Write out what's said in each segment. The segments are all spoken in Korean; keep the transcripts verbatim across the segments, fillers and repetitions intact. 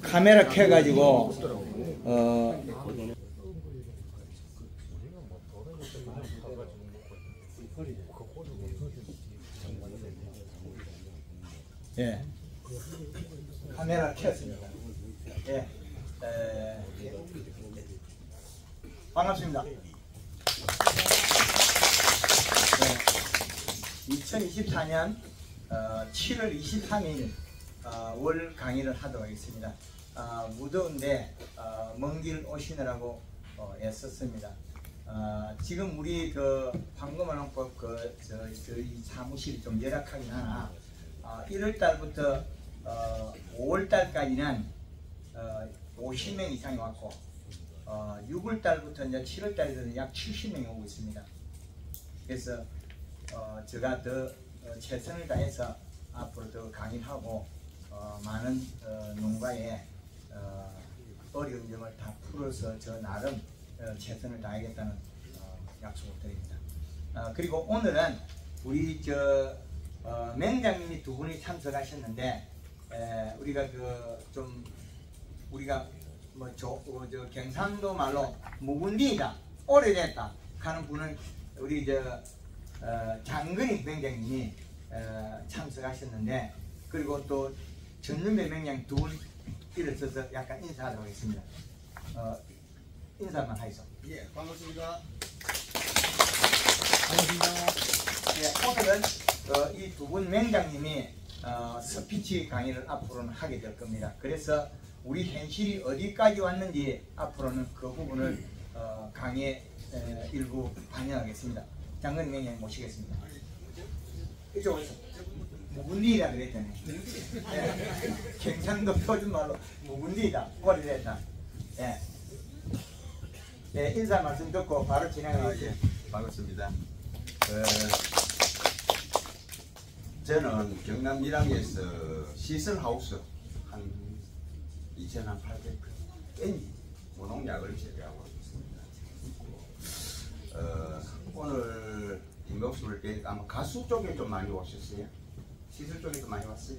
카메라 켜가지고 어 예, 카메라 켰습니다. 예, 에, 반갑습니다. 네, 이천이십사 년 어, 칠월 이십삼일 어, 월 강의를 하도록 하겠습니다. 어, 무더운데 어, 먼 길 오시느라고 어, 애썼습니다. 어, 지금 우리 그 황금언어법 그 저, 저희 사무실이 좀 열악하긴 하나 어, 일월 달부터 어, 오월 달까지는 어, 오십 명 이상이 왔고 어, 유월 달부터 이제 칠월 달에는 약 칠십 명이 오고 있습니다. 그래서 어, 제가 더 어, 최선을 다해서 앞으로 더 강의하고 어, 많은 어, 농가의 어, 어려운 점을 다 풀어서 저 나름 어, 최선을 다하겠다는 어, 약속을 드립니다. 어, 그리고 오늘은 우리 저 어, 맹장님이 두 분이 참석하셨는데 에, 우리가 그 좀 우리가 뭐 저, 어, 저 경상도 말로 묵은디다 오래됐다 하는 분은 우리 저 어, 장근익 맹장님이 어, 참석하셨는데 그리고 또 전윤배 맹장 두 분 일어서서 약간 인사하도록 하겠습니다. 어, 인사만 하이소. 예, 반갑습니다. 반갑습니다. 예, 오늘은 어, 이 두 분 맹장님이 어, 스피치 강의를 앞으로는 하게 될 겁니다. 그래서 우리 현실이 어디까지 왔는지 앞으로는 그 부분을 어, 강의 에, 일부 반영하겠습니다. 장근 맹장님 모시겠습니다. 이쪽으로 묵은디라 그랬잖아요. 예. 경상도 표준말로 묵은디다 오래됐다. 예. 예, 인사 말씀 듣고 바로 진행하겠습니다. 아, 예, 반갑습니다. 어, 저는 경남 밀양에서 시설하우스 한 이천팔백 엔 무농약을 재배하고 있습니다. 어, 오늘 인목수를 뵈니까 아마 가수 쪽에 좀 많이 오셨어요? 시설 쪽에도 많이 왔어요?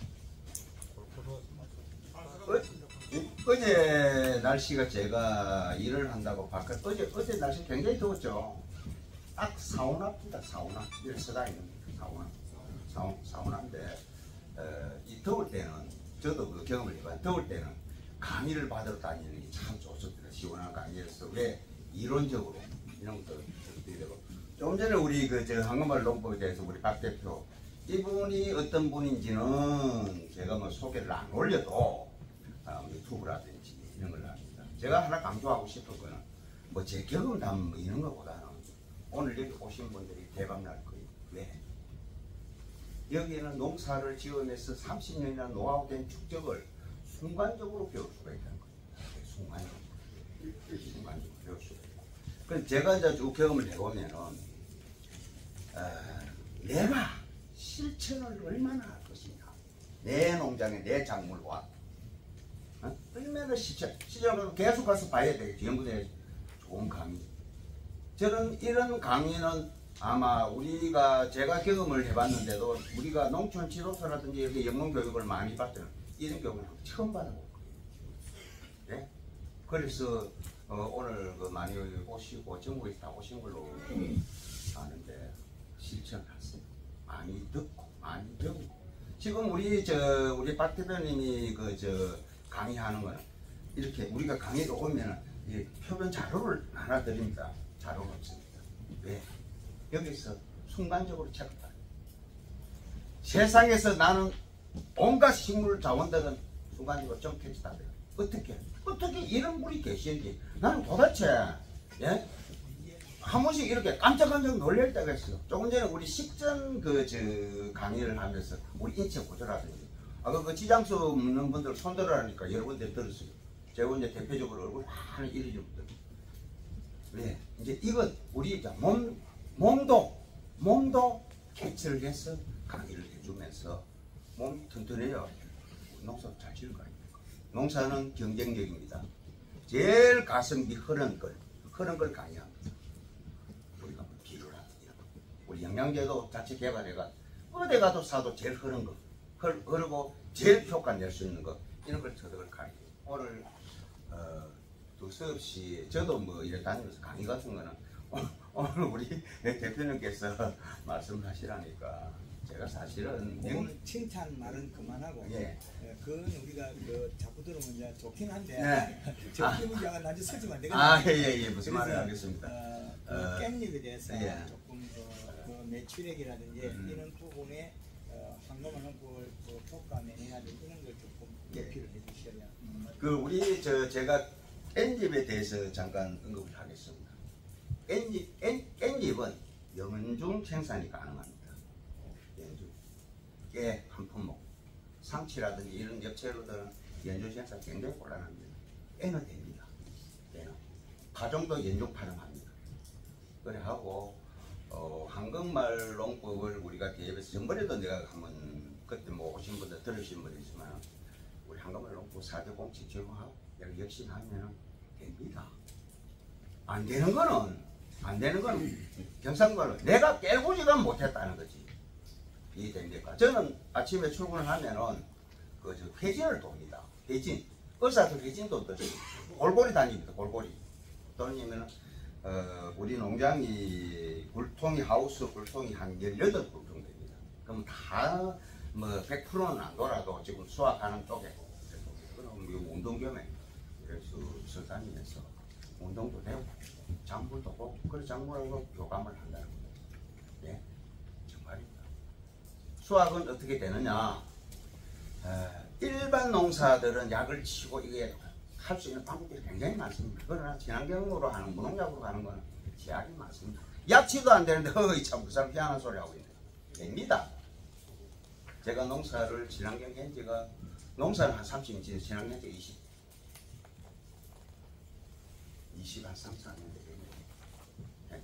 어, 어제 날씨가 제가 일을 한다고 바깥 어제 어제 날씨 굉장히 더웠죠. 딱 사우나입니다. 사우나 이렇게 서다 있는 사우나 사우, 사우나인데 어, 이 더울 때는 저도 그 경험을 해봐요. 더울 때는 강의를 받으러 다니는 게 참 좋습니다. 시원한 강의에서 왜 이론적으로 이런 것도 되고 조금 전에 우리 그 저 한국말 농법에 대해서 우리 박 대표 이분이 어떤 분인지는 제가 뭐 소개를 안 올려도 어, 유튜브라든지 이런 걸 합니다. 제가 하나 강조하고 싶은 거는 뭐 제 경험 담는 것보다는 오늘 여기 오신 분들이 대박 날 거예요. 왜? 여기에는 농사를 지으면서 삼십 년이나 노하우된 축적을 순간적으로 배울 수가 있다는 거예요. 순간적으로. 순간적으로 배울 수가 있고. 그래서 제가 이제 쭉 경험을 해보면은, 어, 내가 실천을 얼마나 할 것이냐. 내 농장에 내 작물과, 어? 얼마나 실천, 실천을 계속 가서 봐야 되겠지. 연구돼야지. 좋은 강의. 저는 이런 강의는 아마 우리가 제가 경험을 해봤는데도 우리가 농촌 지도서라든지 이렇게 영문 교육을 많이 받던 이런 교육을 처음 받아볼 거예요. 네? 그래서 어, 오늘 그 많이 오시고 전국에 다 오신 걸로 아는데 실천하세요. 많이 듣고 많이 배우고 지금 우리 저 우리 박 대표님이 그 저 강의하는 거는 이렇게 우리가 강의가 오면은 이 표본 자료를 하나 드립니다. 자료가 없습니다. 왜? 여기서 순간적으로 체크다. 세상에서 나는 온갖 식물 자원들은 순간적으로 좀 캐치다. 어떻게? 어떻게 이런 분이 계시는지 나는 도대체 예? 한 번씩 이렇게 깜짝깜짝 놀랄 때가 있어요. 조금 전에 우리 식전 그 저 강의를 하면서 우리 인체 구조라든지 아까 그 지장수 묻는 분들 손들으라니까 여러 군데 들었어요. 제가 이제 대표적으로 얼굴 많이 이러지 분들. 왜? 이제 이것 우리 몸 몸도 몸도 캐치를 해서 강의를 해주면서 몸이 튼튼해요. 농사 잘 지을 거 아닙니까? 농사는 경쟁력입니다. 제일 가성비 흐르는 걸 흐르는 걸 강의합니다. 우리가 뭐 비료라 이런 거. 우리 영양제도 자체 개발해가 어디 가도 사도 제일 흐른 거 흐르고 제일 효과 낼 수 있는 거 이런 걸 터득을 가르쳐. 오늘 어, 두서없이 저도 뭐 이래 다니면서 강의 같은 거는 오늘 우리 대표님께서 말씀하시라니까 제가 사실은 오늘 칭찬 말은 그만하고 예. 예, 그건 우리가 그 자꾸 들으면 이제 좋긴 한데 네. 좋긴 문제가 나중에 쓰지면 안 되거든요. 아, 예, 예, 예. 무슨 그래서, 말을 하겠습니다. 어, 그 어, 깻잎에 대해서 예. 조금 그, 그 매출액이라든지 음. 이런 부분에 어, 황금을 넣고 그 효과면이라든지 이런 걸 조금 예. 얘기를 해주셔야. 음, 그 우리 저 제가 깻잎에 대해서 잠깐 언급을 하겠습니다. 깻잎, 깻, 깻잎은 연중 생산이 가능합니다. 연중. 깨 한 품목, 상치라든지 이런 엽채로들은 연중 생산 굉장히 곤란합니다. 깨는 됩니다. 깨는. 파종도 연중 파종합니다. 그래 하고 어, 한국말 농법을 우리가 대입해서 전번에도 내가 한번 그때 뭐 오신 분들 들으신 분이 있지만 우리 한국말 농법 사 대 공식 적용하고 열심히 하면 됩니다. 안 되는 거는 안 되는 거는 경상도는 내가 깨구지가 못했다는 거지. 이 됩니까? 저는 아침에 출근을 하면은 그 저 회진을 돕니다. 회진. 의사들 회진도 또 골고리 다닙니다. 골고리. 돌리면은 어, 우리 농장이 굴통이 하우스 굴통이 한 열여덟 굴 정도 됩니다. 그럼 다 뭐 백 퍼센트는 안 돌아도 지금 수확하는 쪽에 그럼 뭐 운동 겸해 그래서 서다니면서 운동도 되고 장물도 보고 그래 장물하고 교감을 한다는 거예요. 네, 정말입니다. 수확은 어떻게 되느냐? 에, 일반 농사들은 약을 치고 이게 할 수 있는 방법이 굉장히 많습니다. 그러나 친환경으로 하는 무농약으로 하는 거는 제약이 많습니다. 약치도 안 되는데 어이 참 그 사람 희한한 소리 하고 있네. 됩니다. 제가 농사를 친환경 한 지가 농사를 한 삼십 년 지금 친환경 한 지 이십 이십 한 삼, 사 년 되겠네요.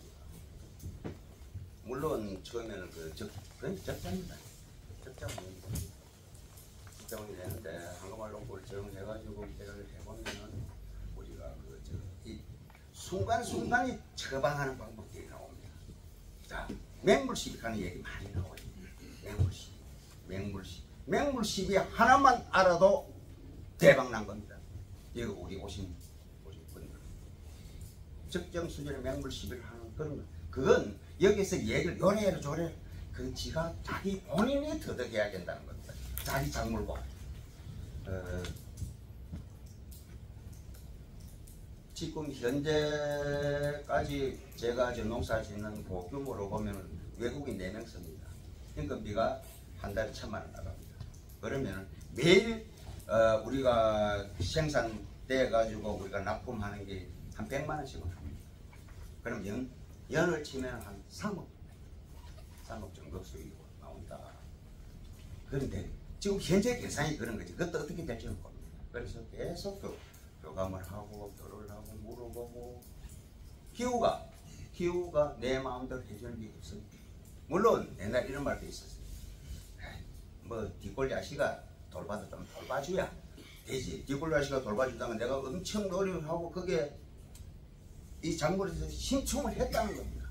물론 처음에는 그 적, 그건 적자입니다. 적자입니다. 적자문이 되는데 한국말 농법을 적용해가지고 대를 해보면은 우리가 그 저 이 순간순간이 처방하는 방법들이 나옵니다. 자, 맹물시비라는 얘기 많이 나오죠. 맹물시비, 맹물시비, 맹물시비 하나만 알아도 대박 난 겁니다. 여기 우리 오신 우리 분들 적정 수준의 맹물시비를 하는 그런 거. 그건 여기서 얘기를 요래요 저래 그 지가 자기 본인이 터득해야 된다는 겁니다. 자기 작물과 어, 지금 현재까지 제가 저 농사 짓는 그 규모로 보면 외국인 네 명 씁니다. 인건비가 한 달에 천만 원 나갑니다. 그러면 매일 어, 우리가 생산돼 가지고 우리가 납품하는 게 한 백만 원씩은 합니다. 그럼 연, 연을 치면 한 삼억 삼억 정도 수익이 나온다. 그런데 지금 현재 계산이 그런 거지. 그것도 어떻게 될지는 모릅니다. 그래서 계속 교, 교감을 하고 교류를 하고 물어보고 기후가 기후가 내 마음대로 해주는 게 없습니다. 물론 옛날 이런 말도 있었어요. 뭐 뒷골 자식아 돌봐도 좀 돌봐줘야 되지. 뒷골 자식아 돌봐준다면 내가 엄청 노력을 하고 그게 이 작물에서 신청을 했다는 겁니다.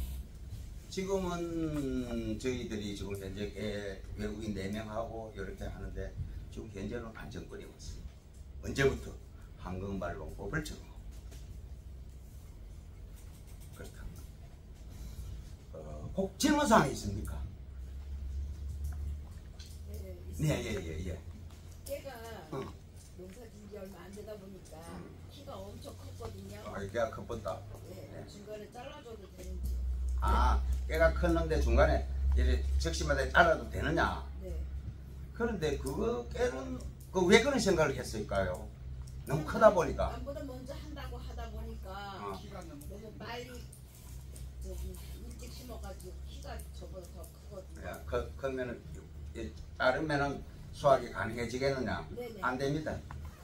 지금은 저희들이 지금 현재 외국인 네 명하고 이렇게 하는데 지금 현재는 안정권이 없습니다. 언제부터? 한국말 농법을 적용하고 그렇답니다. 어, 혹 질문사항이 있습니까? 네, 예, 예, 예. 깨가 응. 농사진지 얼마 안 되다 보니까 키가 엄청 컸거든요. 아, 깨가 컸다. 네, 네. 중간에 잘라줘도 되는지. 아, 깨가 컸는데 중간에 이제 적시마다 잘라도 되느냐? 네. 그런데 그거 깨는 그 왜 그런 생각을 했을까요? 너무 크다 보니까. 남보다 먼저 한다고 하다 보니까 어. 너무 빨리 저기 일찍 심어가지고 키가 저보다 더 크거든요. 야, 그, 그러면은 따르면은 수확이 가능해지겠느냐? 네네. 안 됩니다.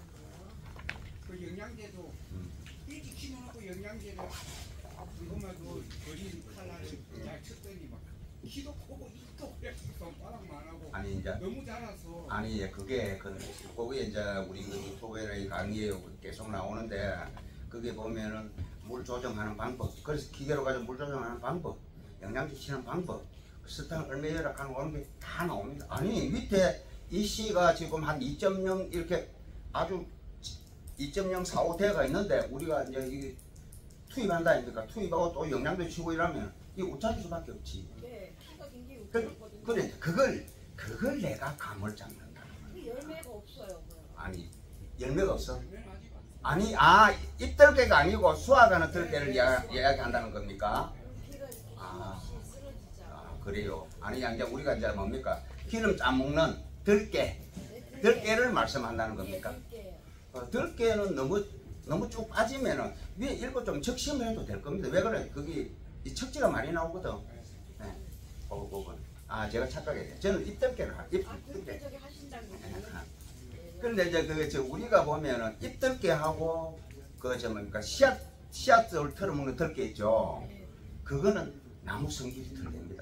그 영양제도 음. 일찍 심어놓고 영양제를 그것만 그 버린 칼날을 잘 쳤더니 막 키도 크고 입도 그래서 손바닥만 하고 아니 이제 너무 자라서 아니 예, 그게 그 거기에 이제 우리 그 유튜브에 강의에 계속 나오는데 그게 보면은 물 조정하는 방법, 그래서 기계로 가지고 물 조정하는 방법, 영양제 치는 방법, 스탕 얼마여라 하는 그런 게 다 나옵니다. 아니 밑에 이 씨가 지금 한 이 점 영 이렇게 아주 이 점 영 사오 대가 있는데 우리가 이제 이게 투입한다 아닙니까? 투입하고 또 영양도 치고 이러면 이 오차릴 수밖에 없지. 네, 키가 굉장히 그, 웃거든요. 그래 그걸 그걸 내가 감을 잡는다. 그 열매가 없어요. 그럼. 아니 열매가 없어. 열매는 아직 안 아니 아 잎들깨가 아니고 수확하는 들깨를 이야- 이야기한다는 겁니까? 걔가 이렇게 아. 힘없이 쓰러지잖아. 아 그래요. 아니 이제 우리가 이제 뭡니까? 기름 짜 먹는 들깨 네, 들깨를 말씀한다는 겁니까? 들깨. 어, 들깨는 너무 너무 쭉 빠지면은 위에 일부 좀 적심을 해도 될 겁니다. 왜 그래? 거기 이 척지가 많이 나오거든. 네. 그 부분. 아 제가 착각했네. 저는 잎들깨를 하. 잎 아, 그렇게 들깨. 저기 하신다는 네. 거예요? 그런데 이제 그 저 우리가 보면은 잎들깨하고 그 저 뭡니까 씨앗 씨앗을 털어먹는 들깨 있죠. 그거는 나무 성질이 틀립니다.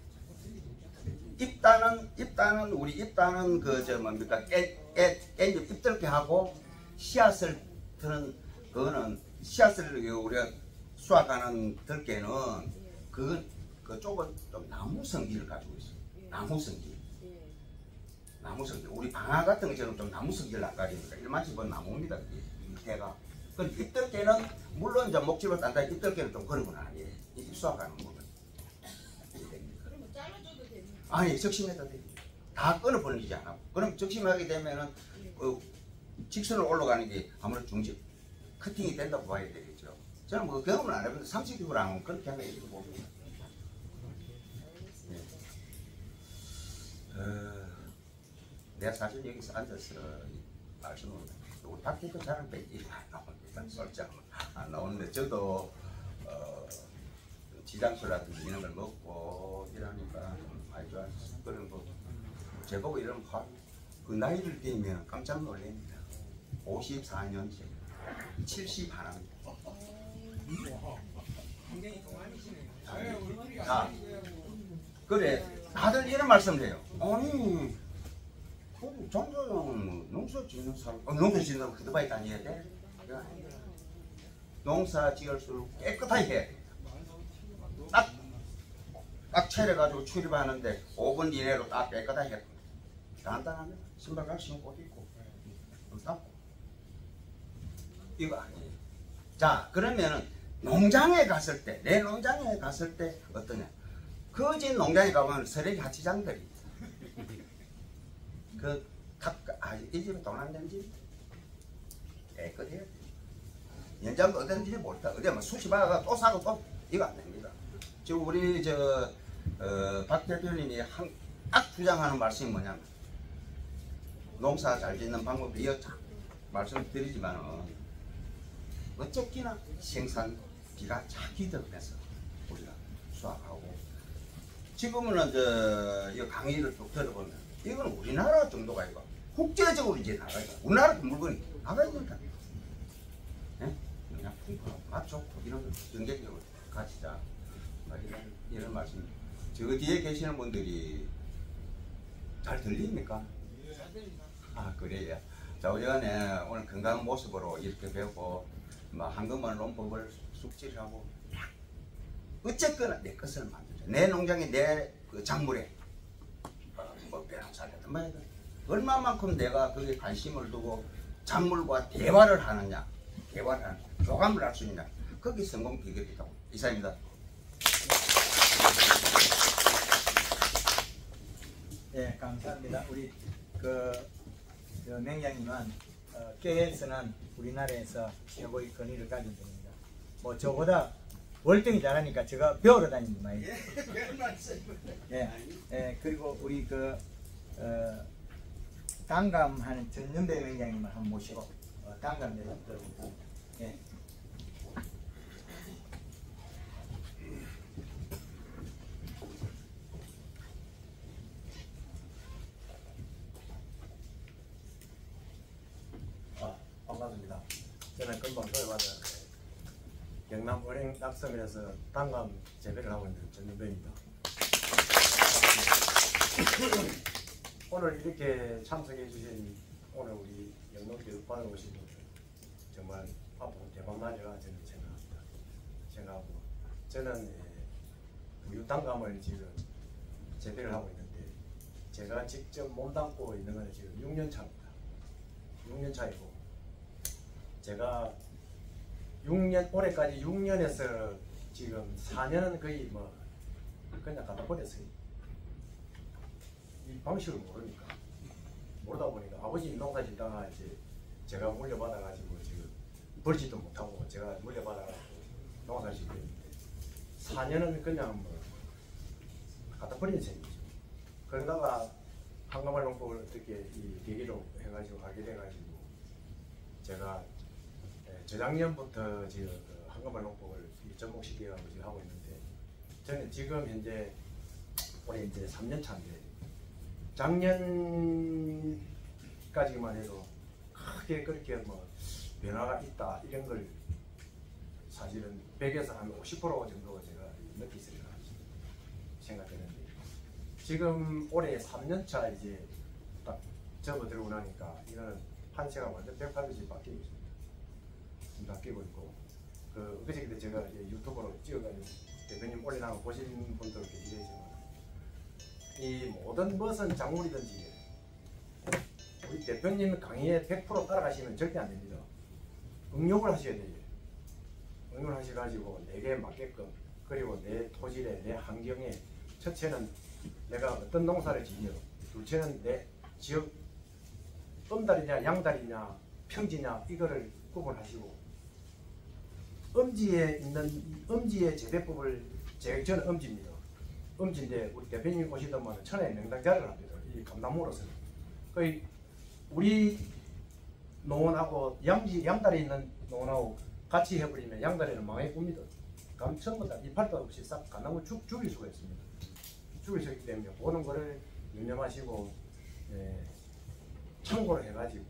잎단은 잎단은 우리 잎단은 그 저 뭡니까 깻잎 잎들깨하고 씨앗을 트는 그거는 씨앗을 우리가 수확하는 들깨는 그건 그쪽은 좀 나무 성질을 가지고 있어. 나무 성질. 예. 나무 성질. 우리 방아 같은 것처럼 좀 나무 성질을 안 가집니다. 일반적으로 나무입니다. 그게 밑에가. 그 잎들깨는 물론 이제 목집을 딴다 잎들깨는 좀 그런 건 아니에요. 이 수확하는 거는. 그러면 잘라줘도 됩니까? 아니 적심해도 돼. 다 끊어 버리지 않아. 그럼 적심하게 되면은 어, 직선으로 올라가는 게 아무래도 중집 커팅이 된다고 봐야 되겠죠. 저는 뭐 경험을 안 해봤는데 삼십 개월 안 하면 그렇게 하면 이렇게 봅니다. 네. 어, 내가 사실 여기서 앉아서 말씀을 우리 박 대표 잘하는 뺏기 안 나옵니다. 솔직히 안 나오는데 저도 어, 지장수라든지 이런 걸 먹고 이러니까 좀 많이 좋아서 그런 거 제보고 이런 거 그 나이를 띄면 깜짝 놀랍니다. 오십사 년째 칠십 하나입니다. 굉장히 동안이시네요. 아, 네, 얼굴이 아. 안 보이고요. 그래 다들 이런 말씀을 해요. 아니 그 장사는 농사 짓는 사람 어, 농사 짓는 사람 그드바이 다녀야 돼? 그거 아니야. 농사 지을수록 깨끗하게 해야 돼. 딱, 딱 차려가지고 출입하는데 오 분 이내로 딱 깨끗하게 해. 간단하네. 신발 갈 신고 옷 입고 좀 닦고 이거 아니에요. 자 그러면은 농장에 갔을 때 내 농장에 갔을 때 어떠냐? 그 집 농장에 가보면 쓰레기 하치장들이 그 각, 아, 이 집은 돈 안 되는 집 깨끗해야 돼. 연장도 어딘지 모르다. 어디 뭐 수시 받아가 또 사고 또 이거 안 됩니다. 지금 우리 저 어, 박 대표님이 한, 딱 주장하는 말씀이 뭐냐면 농사 잘 짓는 방법이 이어 말씀드리지만은 어쨌기나 생산비가 작기 때문에서 우리가 수확하고 지금은 저 이 강의를 쭉 들어보면 이건 우리나라 정도가 아니고 국제적으로 이제 나가야 돼. 우리나라 물건이 나가야 된다. 예? 그냥 풍부하고 맛 좋고 이런 걸 경제적으로 가지자. 이런, 이런 말씀. 저 뒤에 계시는 분들이 잘 들립니까? 아 그래요. 자 우리가 오늘 건강한 모습으로 이렇게 배우고 뭐 한금만 논법을 숙지하고 어쨌거나 내 것을 만들자. 내 농장에 내 그 작물에 어, 뭐 배낭살이든 뭐든 얼마만큼 내가 거기에 관심을 두고 작물과 대화를 하느냐, 대화를 하느냐, 교감을 할 수 있느냐, 그게 성공 비결이라고 이사입니다. 예, 감사합니다. 우리 그, 그 맹장님은 어, 깨에서는 우리나라에서 최고의 권위를 가진 분입니다. 뭐 저보다 월등히 잘하니까 제가 배우러 다니는 많이. 예, 예, 그리고 우리 그 어, 당감하는 전연배 맹장님을 한번 모시고 어, 당감 대상 들어보고. 예. 아, 반갑습니다. 저는 금방 소개받은 경남 은행 낙섬에서 단감 재배를 하고 있는 전윤배입니다. 오늘 이렇게 참석해 주신 오늘 우리 영농교육반에 오신 분들 정말 앞으로 대박나리라 저는 생각합니다. 생각하고 저는 우유 단감을 지금 재배를 하고 있는데 제가 직접 몸담고 있는 것은 지금 육 년 차입니다. 육 년 차이고 제가 육 년 올해까지 육 년에서 지금 사 년은 거의 뭐 그냥 갖다 버렸어요. 이 방식을 모르니까 모르다 보니까 아버지 농사 짓다가 이제 제가 물려받아 가지고 지금 벌지도 못하고 제가 물려받아 가지고 농사 짓고 있는데 사 년은 그냥 뭐 갖다 버리는 셈이죠. 그러다가 한가말 농법을 어떻게 이 계기로 해가지고 하게 돼가지고 제가 저작년부터 지금 한가말 농법을 접목시켜가지고 지금 하고 있는데 저는 지금 현재 올해 이제 삼 년 차인데 작년까지만 해도 크게 그렇게 뭐 변화가 있다 이런 걸 사실은 백에서 한 오십 퍼센트 정도 제가 느끼시리라 생각되는데 지금 올해 삼 년 차 이제 딱 접어들고 나니까 이거는 판세가 완전 백팔 도씩 바뀌고 있습니다. 바뀌고 있고 그 어저께 제가 이제 유튜브로 찍어가지고 대표님 올려나가 보신 분들 계시겠지만 이 모든 무슨 작물이든지 우리 대표님 강의에 백 퍼센트 따라가시면 절대 안 됩니다. 응용을 하셔야 돼요. 응용을 하셔가지고 내게 맞게끔 그리고 내 토질에 내 환경에 첫째는 내가 어떤 농사를 지냐 둘째는 내 지역 음달이냐 양달이냐 평지냐 이거를 구분하시고 음지에 있는 음지의 재배법을 제, 저는 음지입니다. 음지인데 우리 대표님 오시더만 천하의 명당자를 합니다. 이 감나무로서는 거의 우리 농원하고 양지 양달에 있는 농원하고 같이 해버리면 양달에는 망해 굽니다. 감 처음부터 이팔도 없이 싹 감나무 죽 죽일 수가 있습니다. 죽일 수 있기 때문에 보는 거를 유념하시고 예, 참고를 해가지고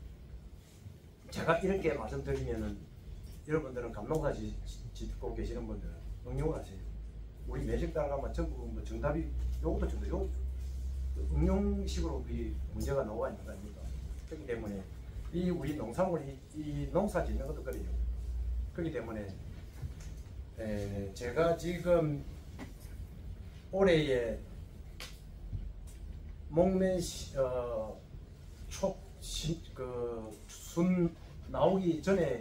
제가 이렇게 말씀드리면은 여러분들은 감농사 짓고 계시는 분들은 응용을 하세요. 우리 매직 따라가면 전부 뭐 정답이 요것도 정답 요 응용식으로 이 문제가 나와 있는 거 아닙니까? 그렇기 때문에 이 우리 농산물이 이 농사 짓는 것도 그래요. 그렇기 때문에 에, 제가 지금 올해에 목매 어, 촉그순 나오기 전에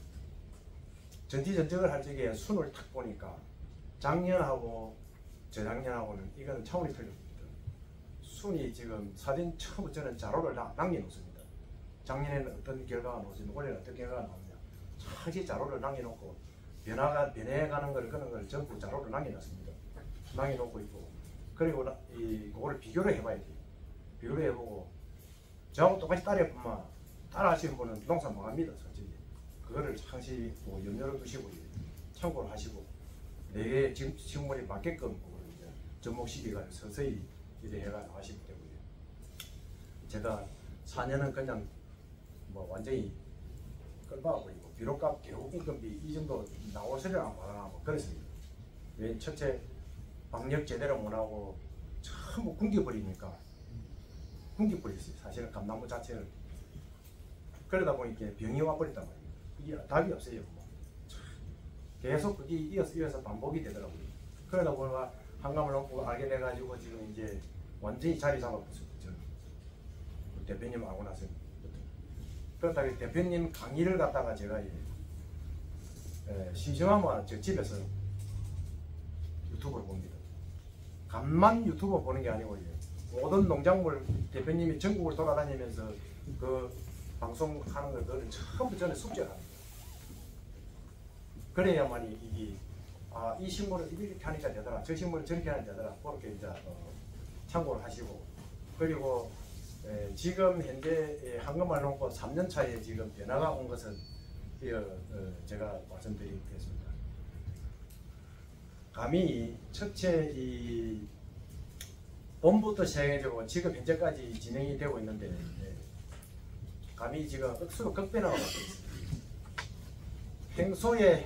전지전적을 할 적에 순을 탁 보니까 작년하고 저작년하고는 이거는 차원이 틀립니다. 순이 지금 사진 처음부터 저는 자료를 다 남겨놓습니다. 작년에는 어떤 결과가 나오지만 올해는 어떤 결과가 나오냐 차지 자료를 남겨놓고 변화가 변해가는 걸 그런 걸 전부 자료를 남겨놨습니다. 남겨놓고 있고 그리고 이 그거를 비교를 해봐야 돼요. 비교를 해보고 저하고 똑같이 따라해보면 따라하시는 분은 농사 망합니다. 솔직히 그거를 항시 뭐 염려를 두시고 참고를 하시고 내 식물에 맞게끔 그걸 이제 접목시키가 서서히 이래 해가 나가시기 때문에 제가 사 년은 그냥 뭐 완전히 끌박아버리고 비료값 개국 인건비 이 정도 나올 소리를 안 말하고 그랬습니다. 왜 첫째 방역 제대로 못하고 전부 굶겨버리니까 굶겨버렸어요. 사실은 감나무 자체를 그러다 보니까 병이 와버렸단 말이에요. 이게 답이 없어요. 뭐. 계속 그게 이어서 이어서 반복이 되더라고요. 그러다 보니까 한감을 놓고 알게 돼가지고 지금 이제 완전히 자리 잡아버렸어요. 저는 대표님 알고 나서 그렇다고 대표님 강의를 갖다가 제가 예, 예, 심심하면 저 집에서 유튜브를 봅니다. 간만 유튜브 보는 게 아니고 예, 모든 농작물 대표님이 전국을 돌아다니면서 그 방송하는 걸 그걸 처음부터 전에 숙제를 합니다. 그래야만이 이게 아, 이 식물을 이렇게 하니까 되더라, 저 식물을 저렇게 하니까 되더라, 그렇게 이제 어, 참고를 하시고 그리고 에, 지금 현재 한금말 농법 삼 년 차에 지금 변화가 온 것은 이, 어, 제가 말씀드리겠습니다. 감히 첫째 이 봄부터 시작해가지고 지금 현재까지 진행이 되고 있는데 예, 감히 지금 억수로 급변화가 되고 있습니다. 평소에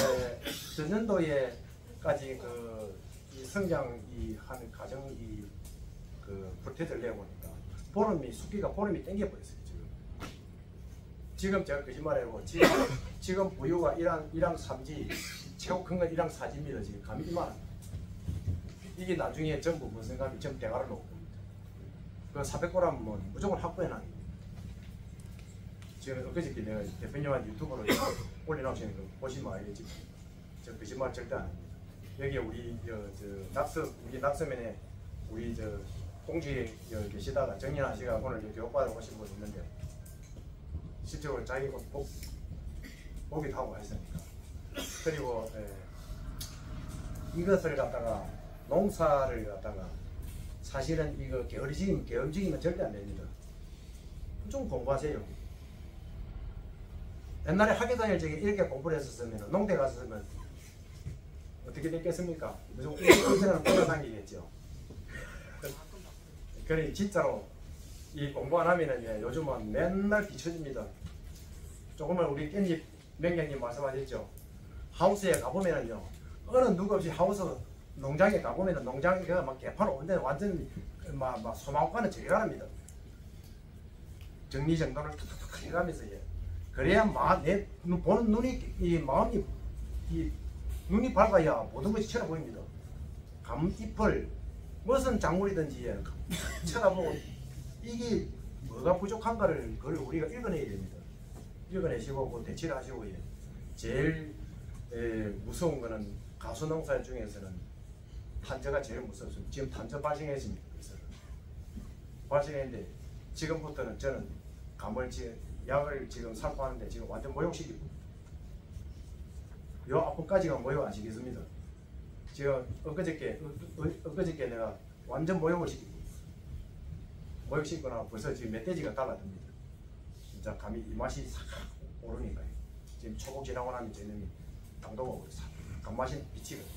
전년도에까지 그 이 성장이 한 가정이 그 불태들 내보니까 보름이 숫기가 보름이 땡겨 버렸어요. 지금 지금 제가 거짓말하고 지금 지금 부유가 일항 일항 삼지 최고 큰 건 일항 사지입니다. 지금 감이 이만 이게 나중에 전부 무슨 감이 전부 대가를 놓고 그 사백 그램은 무조건 확보해 놔요. 지금 엊그저께 내가 대표님한테 유튜브로 올려놓으시는 거 보시면 알겠지만 저 거짓말 절대 안 합니다. 여기 우리 저, 저 낙서 우리 낙서면에 우리 저 공주에 계시다가 정연아 씨가 오늘 교육받으러 오신 분 있는데 실제로 자기 옷 복, 보기도 하고 했으니까. 그리고 에, 이것을 갖다가 농사를 갖다가 사실은 이거 게으르지면 게으르지면 절대 안 됩니다. 좀 공부하세요. 옛날에 학교 다닐 적에 이렇게 공부를 했었으면 농대 갔으면 어떻게 됐겠습니까? 무슨 인생을 끌어당기겠죠. 그래 진짜로 이 공부 안 하면은 요즘은 맨날 뒤처집니다. 조금은 우리 깻잎 맹장님 말씀하셨죠. 하우스에 가보면은요 어느 누구 없이 하우스 농장에 가보면은 농장이 그막 개판 오는데 완전 막, 막 소망과는 저리 가랍니다. 정리정돈을 툭툭툭 해가면서 예. 그래야 마, 내 보는 눈이 이 마음이 이 눈이 밝아야 모든 것이 쳐다 보입니다. 감잎을 무슨 작물이든지 예. 쳐다보고 이게 뭐가 부족한가를 그걸 우리가 읽어내야 됩니다. 읽어내시고 그 대치를 하시고 예. 제일 에, 무서운 거는 가수 농사 중에서는 탄저가 제일 무섭습니다. 지금 탄저 발생했습니다. 그래서 발생했는데 지금부터는 저는 감을 지 약을 지금 살포하는데 지금 완전 모욕시키고 요 앞부까지가 모욕 아시겠습니다. 지금 엊그저께 어, 어, 엊그저께 내가 완전 모욕을 시키고 모욕시키거나 벌써 지금 멧돼지가 달라듭니다. 진짜 감이 이 맛이 싹 오르니까요. 지금 초복 지나고 나면 저놈이 당도 먹고 싹 감맛이 미치거든요.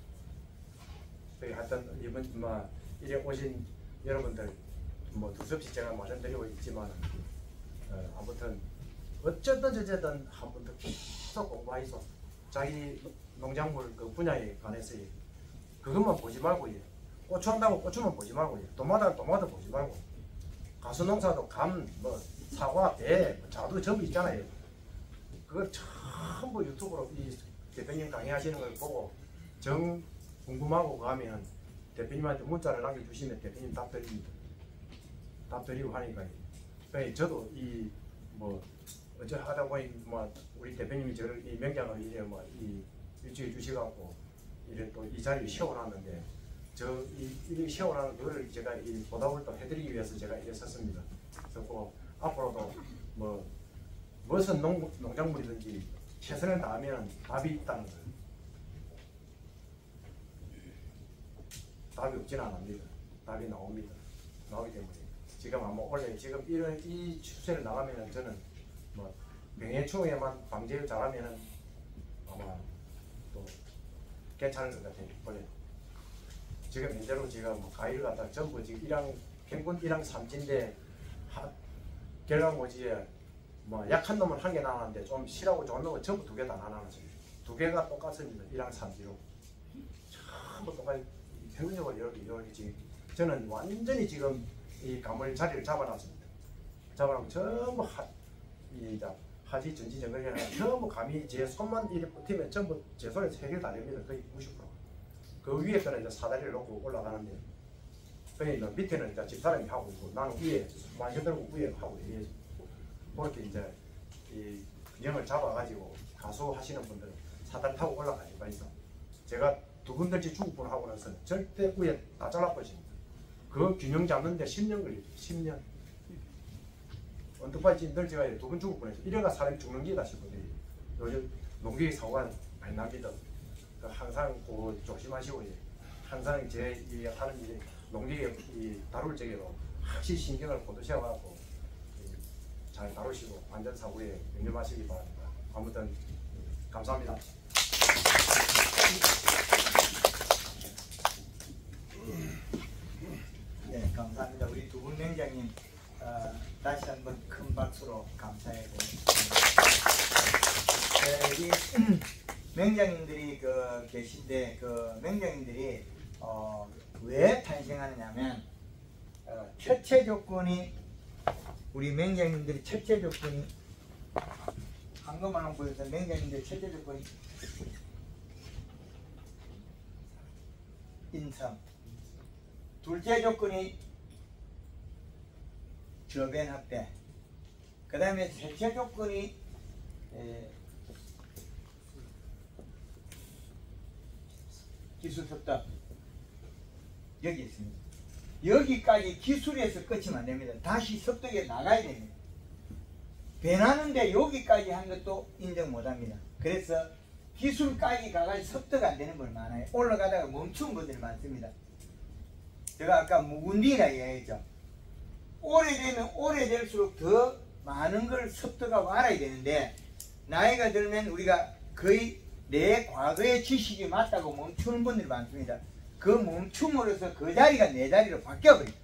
하여튼 이번 뭐 이래 오신 여러분들 뭐 두서없이 제가 말씀드리고 있지만 어, 아무튼 어쨌든 저쨌든 한 번 더 계속 공부하이소. 자기 농작물 그 분야에 관해서 그것만 보지 말고 예. 고추 한다고 고추만 보지 말고 예. 도마다 도마도 보지 말고 가수 농사도 감, 뭐 사과, 배, 뭐 자두 전부 있잖아요. 그걸 전부 유튜브로 이 대표님 강의하시는 걸 보고 정 궁금하고 가면 대표님한테 문자를 남겨주시면 대표님 답 드립니다. 답 드리고 하니까 그러니까 저도 이 뭐 어째 하다 보니 뭐 우리 대표님이 저를 이 명장을 이제 뭐 이 일주일 주시갖고 이래 또 이 자리를 세워놨는데 저 이 이 세워놓은 그걸 제가 이 보답을 또 해드리기 위해서 제가 이래 섰습니다. 그래서 뭐 앞으로도 뭐 무슨 농 농작물이든지 최선을 다하면 답이 있다는 거예요. 답이 없지는 않습니다. 답이 나옵니다. 나오기 때문에 지금 아마 원래 지금 이런 이 추세를 나가면은 저는 뭐 병해충에만 방제를 잘하면은 아마 또 괜찮을 것 같아요. 원래 지금 현재로 제가 뭐 가위를 갖다 전부 지금 일항 평균 일항 삼진데 결과모지에 뭐 약한 놈은 한 개 나왔는데 좀 실하고 좋은 놈은 전부 두 개 다 나눠놨어요. 두 개가 똑같습니다. 일항 삼지로 전부 똑같이. 평균적으로 이렇게 이렇게 지금 저는 완전히 지금 이 감을 자리를 잡아놨습니다. 잡아놓고 전부 하, 이 하지 전지 정글이 전부 감이 제 손만 이렇게 붙으면 전부 제 손에 해결 다 됩니다. 거의 구십 퍼센트. 그 위에 거는 이제 사다리를 놓고 올라가는데, 그러니까 밑에는 이제 집사람이 하고 있고 나는 위에 만세 들고 위에 하고 이래. 그렇게 이제 이 균형을 잡아가지고 가수 하시는 분들은 사다리 타고 올라갈 수가 있어. 제가 두 분들째 중국분 하고 나서 절대 위에 다 잘라버립니다. 그 균형 잡는데 십 년 걸립니다. 십 년. 언뜻까지 늘 제가 두 분 중국분에서 이래가 사람이 죽는 게다 싶거든요. 요즘 농기 사고가 많이 납니다. 항상 그 조심하시고 항상 제 이 하는 일이 농기계 이 다룰 적에도 확실히 신경을 걷으셔가지고 잘 다루시고 안전 사고에 명심하시기 바랍니다. 아무튼 감사합니다. 네, 감사합니다. 우리 두 분 명장님 어, 다시 한번 큰 박수로 감사해 보겠습니다. 네, 명장님들이 그 계신데 그 명장님들이 어, 왜 탄생하느냐면 어, 첫째 조건이 우리 명장님들이 첫째 조건이 한 것만 한번 보여서 명장님들 첫째 조건이 인성, 둘째 조건이 저변 확대, 그 그 다음에 셋째 조건이 에, 기술 습득 여기 있습니다. 여기까지 기술에서 끝이면 안 됩니다. 다시 습득에 나가야 됩니다. 배나는데 여기까지 한 것도 인정 못합니다. 그래서 기술까지 가가지고 습득 안 되는 분 많아요. 올라가다가 멈춘 분들이 많습니다. 제가 아까 묵은디라 이야기했죠. 오래되면 오래될수록 더 많은 걸 습득하고 알아야 되는데 나이가 들면 우리가 거의 내 과거의 지식이 맞다고 멈추는 분들이 많습니다. 그 멈춤으로써 그 자리가 내 자리로 바뀌어버립니다.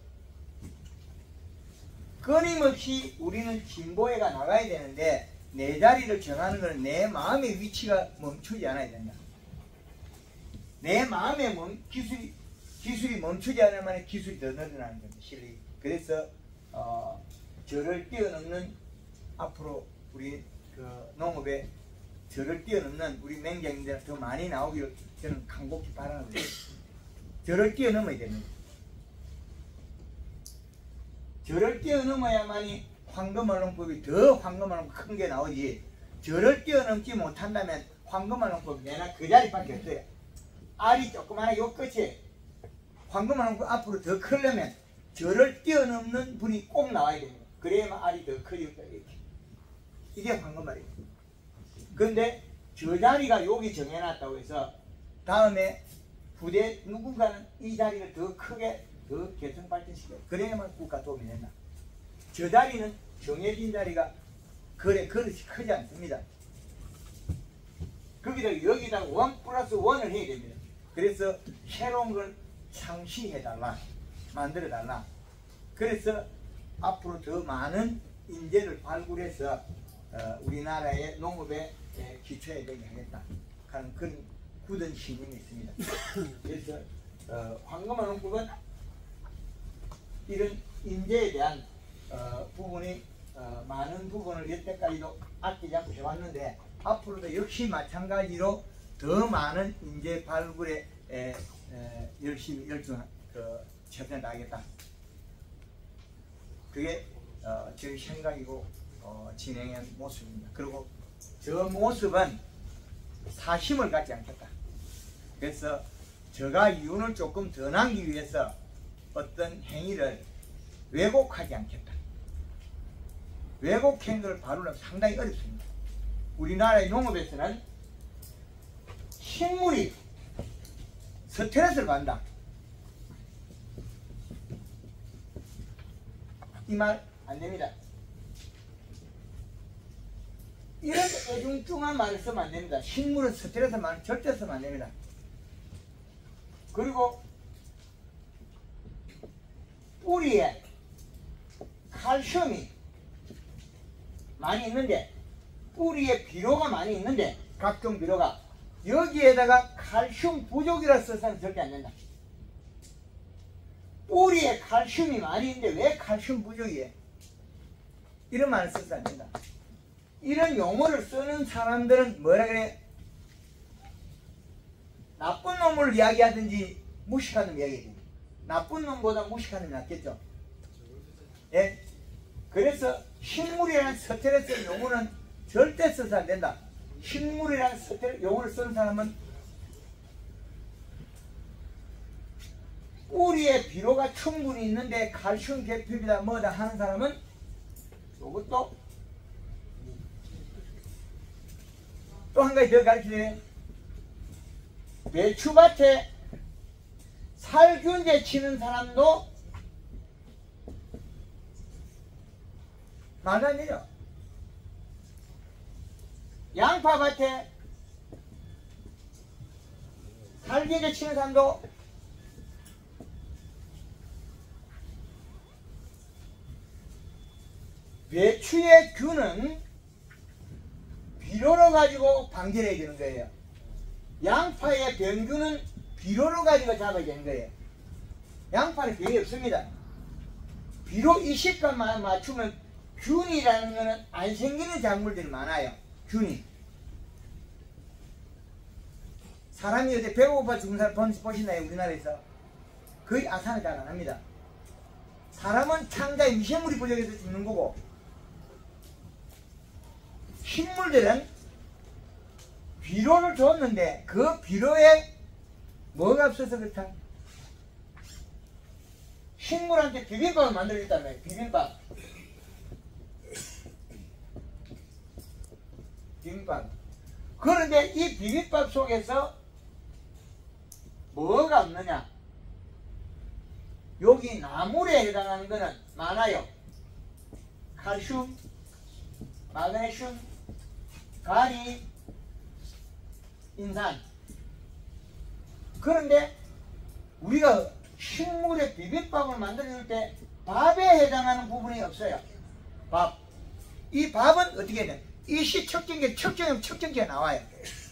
끊임없이 우리는 진보해가 나가야 되는데 내 자리를 정하는 것은 내 마음의 위치가 멈추지 않아야 된다. 내 마음의 멈, 기술이, 기술이 멈추지 않을 만한 기술이 더 늘어나는 겁니다. 실력이. 그래서 어, 저를 뛰어넘는 앞으로 우리 그 농업에 저를 뛰어넘는 우리 맹장님들 더 많이 나오기를 저는 간곡히 바라는 거예요. 저를 뛰어넘어야 됩니다. 저를 뛰어넘어야만이 황금알롱법이 더 황금알롱법 큰 게 나오지 저를 뛰어넘지 못한다면 황금알롱법이 내나 그 자리밖에 없어요. 알이 조그마한 요 끝에 황금알롱법 앞으로 더 크려면 저를 뛰어넘는 분이 꼭 나와야 됩니다. 그래야만 알이 더 커질 거예요. 이렇게. 이게 황금알이에요. 그런데 저 자리가 여기 정해놨다고 해서 다음에 부대 누군가는 이 자리를 더 크게 더 개성 발전시켜요. 그래야만 국가 도움이 된다. 저 자리는 정해진 자리가 그래 그릇이 크지 않습니다. 거기다 여기다 원 플러스 원을 해야 됩니다. 그래서 새로운 걸 창시해달라, 만들어달라. 그래서 앞으로 더 많은 인재를 발굴해서 어, 우리나라의 농업에 기초해야 되게 하겠다 하는 그런 굳은 신임이 있습니다. 그래서 어, 황금알롱법은 이런 인재에 대한 어, 부분이 어, 많은 부분을 여태까지도 아끼지 않고 해왔는데 앞으로도 역시 마찬가지로 더 많은 인재 발굴에 에, 에, 열심히 열중한 그, 최선을 다하겠다. 그게 어, 제 생각이고 어, 진행한 모습입니다. 그리고 저 모습은 사심을 갖지 않겠다. 그래서 저가 이윤을 조금 더 남기기 위해서 어떤 행위를 왜곡하지 않겠다. 왜곡 행위를 바로는 상당히 어렵습니다. 우리나라의 농업에서는 식물이 스트레스를 받는다. 이 말 안 됩니다. 이런 애중중한 말을 쓰면 안 됩니다. 식물은 스트레스 말 절대 쓰면 안 됩니다. 그리고 뿌리에 칼슘이 많이 있는데 뿌리에 비료가 많이 있는데 각종 비료가 여기에다가 칼슘 부족이라 써서는 절대 안 된다. 뿌리에 칼슘이 많이 있는데 왜 칼슘 부족이에요? 이런 말을 써서 안 된다. 이런 용어를 쓰는 사람들은 뭐라 그래? 나쁜 놈을 이야기하든지 무식한 놈 이야기해야 나쁜 놈보다 무식한 놈이 낫겠죠. 예? 그래서 식물이라는 스트레스 용어는 절대 써서 안 된다. 식물이라는 스트레스 용어를 쓰는 사람은 뿌리에 비료가 충분히 있는데 칼슘 결핍이다 뭐다 하는 사람은 이것도 또 한 가지 더 가르치세요. 배추밭에 살균제 치는 사람도 말도 안 되죠. 양파밭에 살균제 치는 사람도 배추의 균은 비료로 가지고 방지를 해야 되는 거예요. 양파의 병균은 비료로 가지고 잡아야 되는 거예요. 양파는 병이 없습니다. 비료 이 식감만 맞추면 균이라는 거는 안 생기는 작물들이 많아요. 균이. 사람이 어제 배고파 죽은 사람 보시나요? 우리나라에서 거의 아산을 잘 안 합니다. 사람은 창자에 미생물이 부족해서 죽는 거고 식물들은 비료를 줬는데 그 비료에 뭐가 없어서 그렇다? 식물한테 비빔밥을 만들었다며. 비빔밥. 비빔밥. 그런데 이 비빔밥 속에서 뭐가 없느냐? 여기 나물에 해당하는 거는 많아요. 칼슘, 마그네슘, 가리, 인산. 그런데 우리가 식물의 비빔밥을 만들 때 밥에 해당하는 부분이 없어요. 밥. 이 밥은 어떻게 돼? 이시 척정기, 척정, 척정기가 나와요.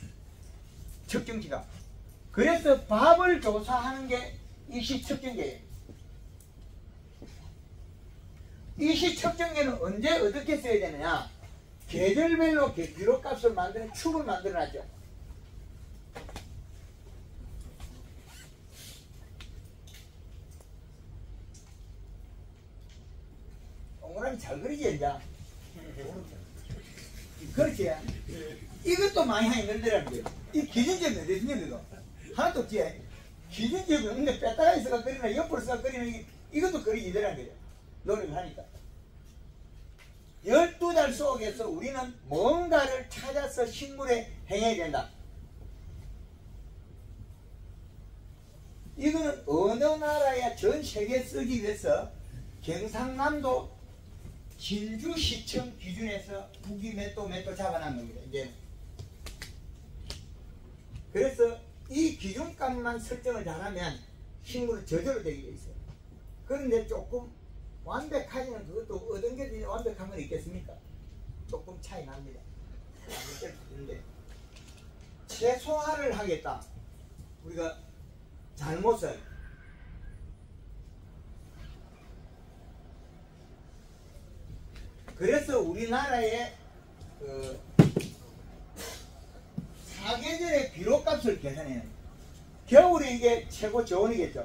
척정기가. 그래서 밥을 조사하는 게 이시 척정기예요. 이시 척정기는 언제 어떻게 써야 되느냐? 계절별로 비료값을 만드는 축을 만들어놨죠. 동그라미 잘 그리지, 이제. 그렇지. 이것도 많이 하기 늘더라는 거예요. 이 기준점이 어디 있냐, 이거? 하나도 없지. 기준점이 없는데 뺐다가 있어가 그리나 옆으로 써가 그리나 이, 이것도 그리지 되라는 거예요. 노력을 하니까. 열두 달 속에서 우리는 뭔가를 찾아서 식물에 행해야 된다. 이거는 어느 나라야 전 세계에 쓰기 위해서 경상남도 진주시청 기준에서 북이 몇 도 몇 도 잡아놓은 겁니다. 이제 그래서 이 기준값만 설정을 잘하면 식물은 저절로 되게 돼 있어요. 그런데 조금 완벽하지는 그것도 어떤 게 완벽한 건 있겠습니까? 조금 차이 납니다. 근데 최소화를 하겠다. 우리가 잘못을 그래서 우리나라의 그 사계절의 비료값을 계산해요. 겨울에 이게 최고 저온이겠죠.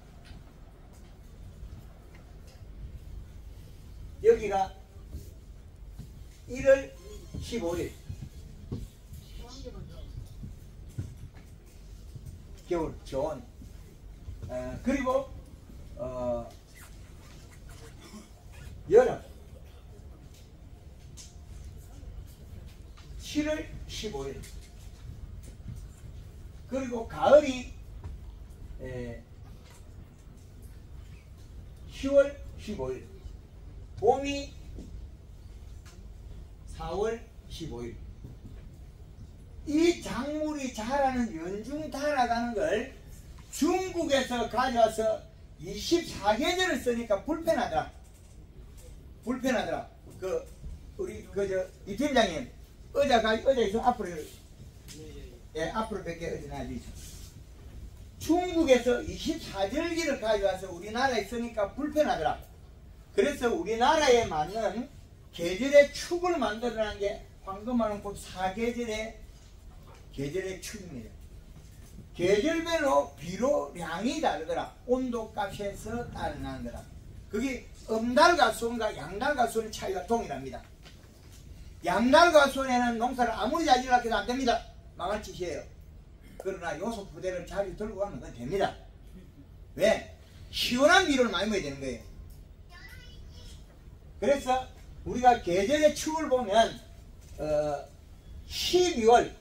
여기가 일월 십오일 겨울 저온. 어, 그리고 어, 여름 칠월 십오일 그리고 가을이 에, 시월 십오일 봄이 사월 십오일 이 작물이 자라는 연중 달아가는 걸 중국에서 가져와서 이십사 계절을 쓰니까 불편하더라. 불편하더라. 그 우리 그저 이 팀장님 의자가 의자에서 앞으로 예 앞으로 몇 개 의자 놔주시죠. 중국에서 이십사 절기를 가져와서 우리나라에 쓰니까 불편하더라. 그래서 우리나라에 맞는 계절의 축을 만들어낸 게 황금알은 곧 사계절의 계절의 축입니다. 계절별로 비료량이 다르더라. 온도값에서 따르는 거라. 그게 음달과 손과 양달과 손의 차이가 동일합니다. 양달과 손에는 농사를 아무리 잘 지으려고 해도 안 됩니다. 망할 짓이에요. 그러나 요소 부대를 자주 들고 가면 그건 됩니다. 왜? 시원한 비료를 많이 먹어야 되는 거예요. 그래서 우리가 계절의 축을 보면 어, 십이월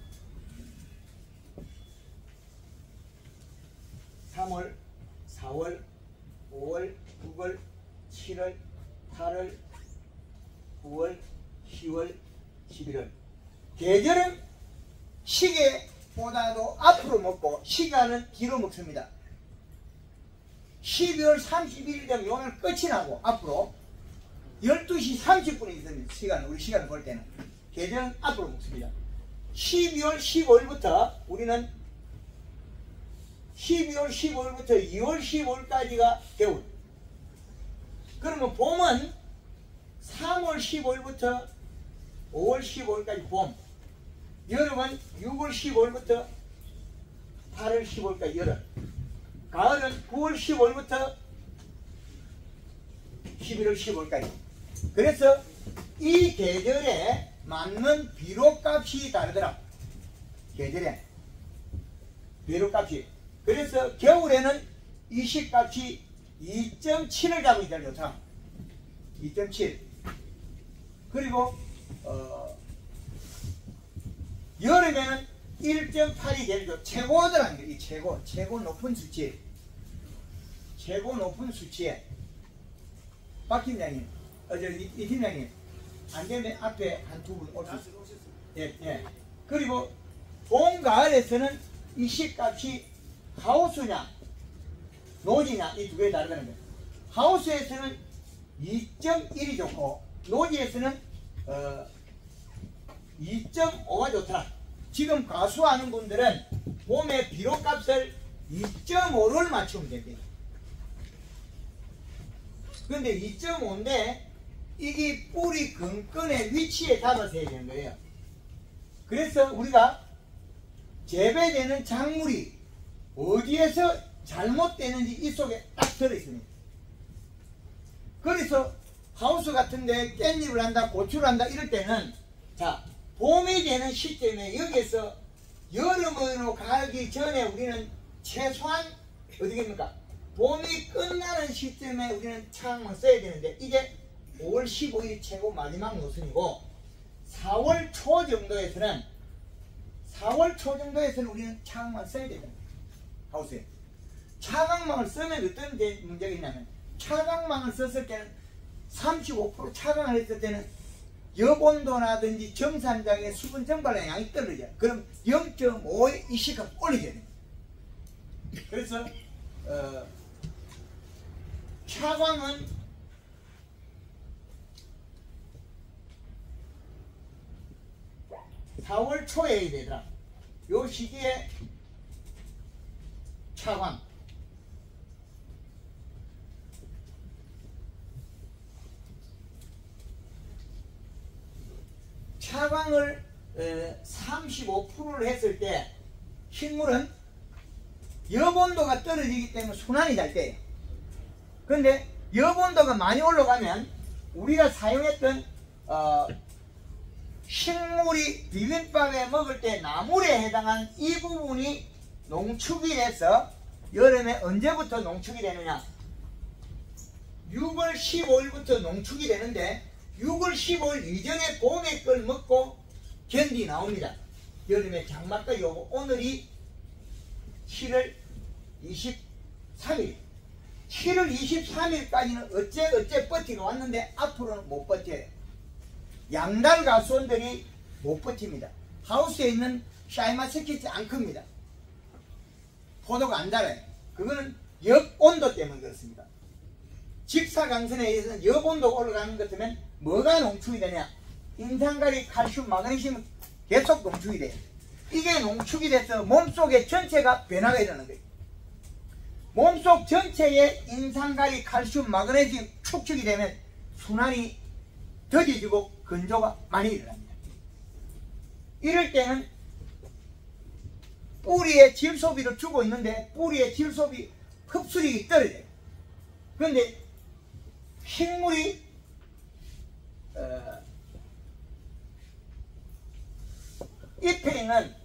삼월 사월 오월 구월 칠월 팔월 구월 시월 십일월 계절은 시계보다도 앞으로 먹고 시간은 뒤로 먹습니다. 십이월 삼십일 되면 오늘 끝이 나고 앞으로 열두 시 삼십 분이 있습니다. 시간, 우리 시간을 볼 때는 계절은 앞으로 먹습니다. 십이월 십오일부터 우리는 십이월 십오일부터 이월 십오일까지가 겨울. 그러면 봄은 삼월 십오일부터 오월 십오일까지 봄. 여름은 유월 십오일부터 팔월 십오일까지 여름. 가을은 구월 십오일부터 십일월 십오일까지. 그래서 이 계절에 맞는 비료값이 다르더라. 계절에 비료값이. 그래서 겨울에는 이식값이 이 점 칠을 잡으기 제일 좋다. 이 점 칠. 그리고 어, 여름에는 일 점 팔이 제일 좋. 최고더라는 게 이 최고 최고 높은 수치. 최고 높은 수치에 박 팀장님, 어, 저, 이, 이 팀장님, 안 되면 앞에 한 두 분 올 수 있어요. 예, 예. 그리고 봄, 가을에서는 이 식값이 하우스냐, 노지냐, 이 두 개 다르다는 거예요. 하우스에서는 이 점 일이 좋고, 노지에서는 어, 이 점 오가 좋더라. 지금 가수하는 분들은 봄에 비료값을 이 점 오를 맞추면 됩니다. 근데 이 점 오인데 이게 뿌리 근근의 위치에 잡아서 해야 되는 거예요. 그래서 우리가 재배되는 작물이 어디에서 잘못되는지 이 속에 딱 들어있습니다. 그래서 하우스 같은데 깻잎을 한다, 고추를 한다 이럴 때는 자 봄이 되는 시점에 여기에서 여름으로 가기 전에 우리는 최소한 어디겠습니까? 봄이 끝나는 시점에 우리는 차광만 써야 되는데 이게 오월 십오일이 최고 마지막 노선이고 사월 초 정도에서는 사월 초 정도에서는 우리는 차광만 써야 됩니다. 하우스에 차광망을 쓰면 어떤 문제가 있냐면 차광망을 썼을 때는 삼십오 퍼센트 차광을 했을 때는 여본도라든지 정산장의 수분 증발의 양이 떨어져요. 그럼 영 점 오의 이식값 올리게 됩니다. 그래서 어, 차광은 사월 초에 해야 되더라. 요 시기에 차광 차광을 삼십오 퍼센트를 했을 때 식물은 여본도가 떨어지기 때문에 순환이 잘 돼요. 그런데 여본도가 많이 올라가면 우리가 사용했던 어, 식물이 비빔밥에 먹을 때 나물에 해당한 이 부분이 농축이 돼서 여름에 언제부터 농축이 되느냐? 유월 십오일부터 농축이 되는데 유월 십오일 이전에 봄에 걸 먹고 견디 나옵니다. 여름에 장마까지 오고 오늘이 칠월 이십삼일 칠월 이십삼일까지는 어째 어째 버티고 왔는데 앞으로는 못 버텨요. 양달 가수원들이 못 버팁니다. 하우스에 있는 샤이마스키치 안 큽니다. 포도가 안 자라요. 그거는 역온도 때문에 그렇습니다. 직사광선에 의해서는 역온도가 올라가는 것 같으면 뭐가 농축이 되냐? 인산가리, 칼슘, 마그네슘 계속 농축이 돼요. 이게 농축이 돼서 몸속의 전체가 변화가 일어나는 거예요. 몸속 전체에 인산가리, 칼슘, 마그네슘 축축이 되면 순환이 더뎌지고 건조가 많이 일어납니다. 이럴 때는 뿌리에 질 소비를 주고 있는데 뿌리의 질 소비 흡수력이 떨어져요. 그런데 식물이 어, 잎에 있는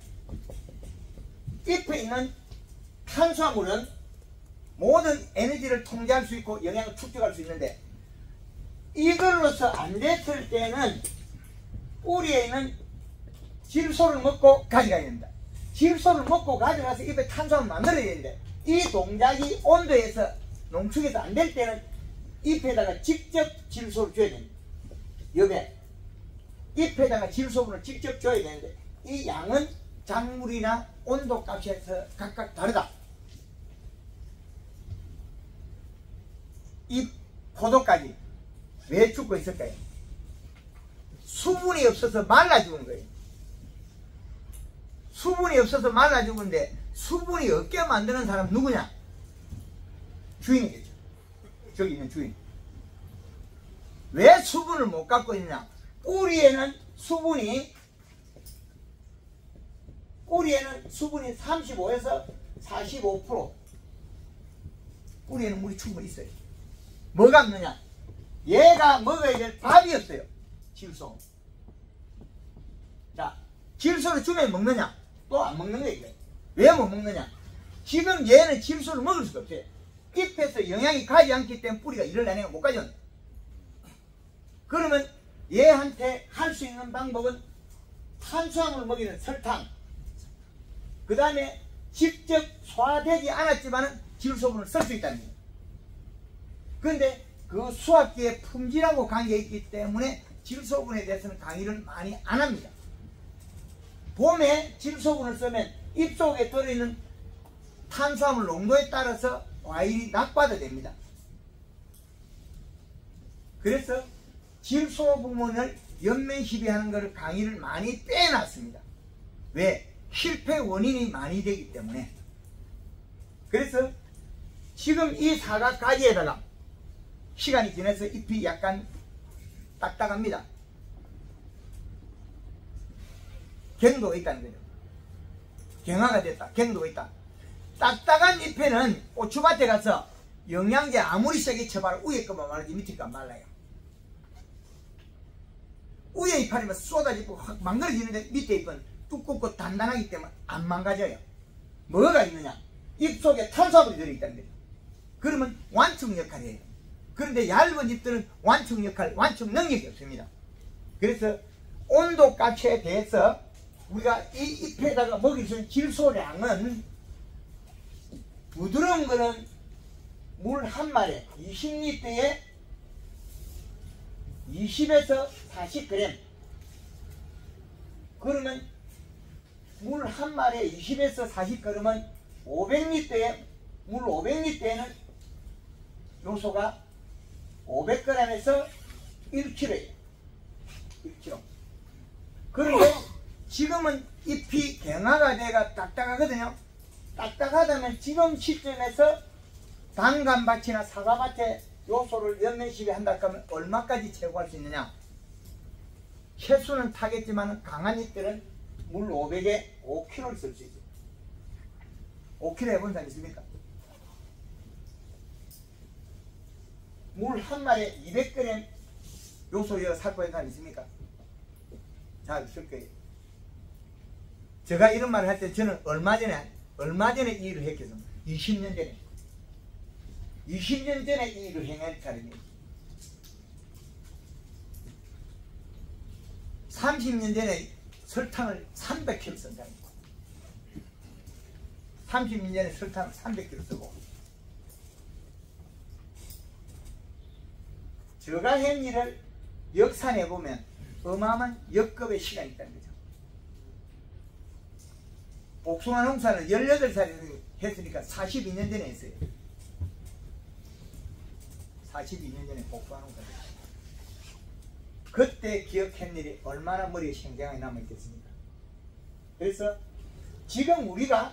잎에 있는 탄수화물은 모든 에너지를 통제할 수 있고 영양을 축적할 수 있는데 이걸로서 안 됐을 때는 뿌리에 있는 질소를 먹고 가져가야 됩니다. 질소를 먹고 가져가서 잎에 탄수화물 만들어야 되는데 이 동작이 온도에서 농축에서 안 될 때는 잎에다가 직접 질소를 줘야 됩니다. 옆에 잎에다가 질소분을 직접 줘야 되는데 이 양은 작물이나 온도 값에서 각각 다르다. 이 포도까지 왜 죽고 있을까요? 수분이 없어서 말라 죽은 거예요. 수분이 없어서 말라 죽은데 수분이 없게 만드는 사람 누구냐? 주인이겠죠. 저기 있는 주인. 왜 수분을 못 갖고 있느냐? 뿌리에는 수분이 뿌리에는 수분이 삼십오에서 사십오 퍼센트 뿌리에는 물이 충분히 있어요. 뭐가 없느냐? 얘가 먹어야 될 밥이 없어요. 질소. 질소를 주면 먹느냐? 또 안 먹는 거예요. 왜 못 먹느냐? 지금 얘는 질소를 먹을 수가 없어요. 잎에서 영양이 가지 않기 때문에 뿌리가 이를 내내가 못 가죠. 그러면 얘한테 할 수 있는 방법은 탄수화물을 먹이는 설탕, 그 다음에 직접 소화되지 않았지만 질소분을 쓸 수 있다는 거예요. 그런데 그 수확기의 품질하고 관계있기 때문에 질소분에 대해서는 강의를 많이 안 합니다. 봄에 질소분을 쓰면 잎 속에 들어있는 탄수화물 농도에 따라서 과일이 낙과도 됩니다. 그래서 질소 부분을 연면 시비하는 것을 강의를 많이 빼놨습니다. 왜? 실패 원인이 많이 되기 때문에. 그래서 지금 이 사각 가지에다가 시간이 지나서 잎이 약간 딱딱합니다. 갱도가 있다는 거죠. 경화가 됐다. 갱도가 있다. 딱딱한 잎에는 고추밭에 가서 영양제 아무리 세게 쳐봐라 위에 것만 말하지 밑에 거 말라요. 위에 이파리면 쏟아지고 확 망가지는데 밑에 잎은 두껍고 단단하기 때문에 안 망가져요. 뭐가 있느냐? 잎 속에 탄수화물이 들어있다는 거죠. 그러면 완충 역할을 해요. 그런데 얇은 잎들은 완충 역할, 완충 능력이 없습니다. 그래서 온도 값에 대해서 우리가 이 잎에다가 먹일 수 있는 질소량은 부드러운 거는 물 한 마리에 이십 리터에 이십에서 사십 그램. 그러면 물 한 마리에 이십에서 사십 그램은 오백 리터에 물 오백 리터에는 요소가 오백 그램에서 일 킬로그램이에요. 일 킬로그램. 그런데 지금은 잎이 경화가 돼가 딱딱하거든요. 딱딱하다면 지금 시점에서 단감밭이나 사과밭에 요소를 연면 시비한다 하면 얼마까지 제거할 수 있느냐? 해수는 타겠지만 강한 잎들은 물 오백에 오 킬로그램을 쓸 수 있어요. 오 킬로그램 해본 사람 있습니까? 물 한 마리에 이백 그램 요소여 살고 있는 사람 있습니까? 자, 있을 거예요. 제가 이런 말을 할 때 저는 얼마 전에 얼마 전에 이 일을 했겠습니다. 이십 년 전에 이십 년 전에 이 일을 행할 사람이에요. 삼십 년 전에 설탕을 삼백 킬로그램 쓴 사람이고 삼십 년 전에 설탕을 삼백 킬로그램 쓰고 제가 한 일을 역산해보면 어마어마한 역급의 시간이 있다는 거죠. 복숭아 농사를 열여덟 살에 했으니까 사십이 년 전에 했어요. 사십이 년 전에 복숭아 농사를 했어요. 그때 기억한 일이 얼마나 머리에 생생하게 남아있겠습니까? 그래서 지금 우리가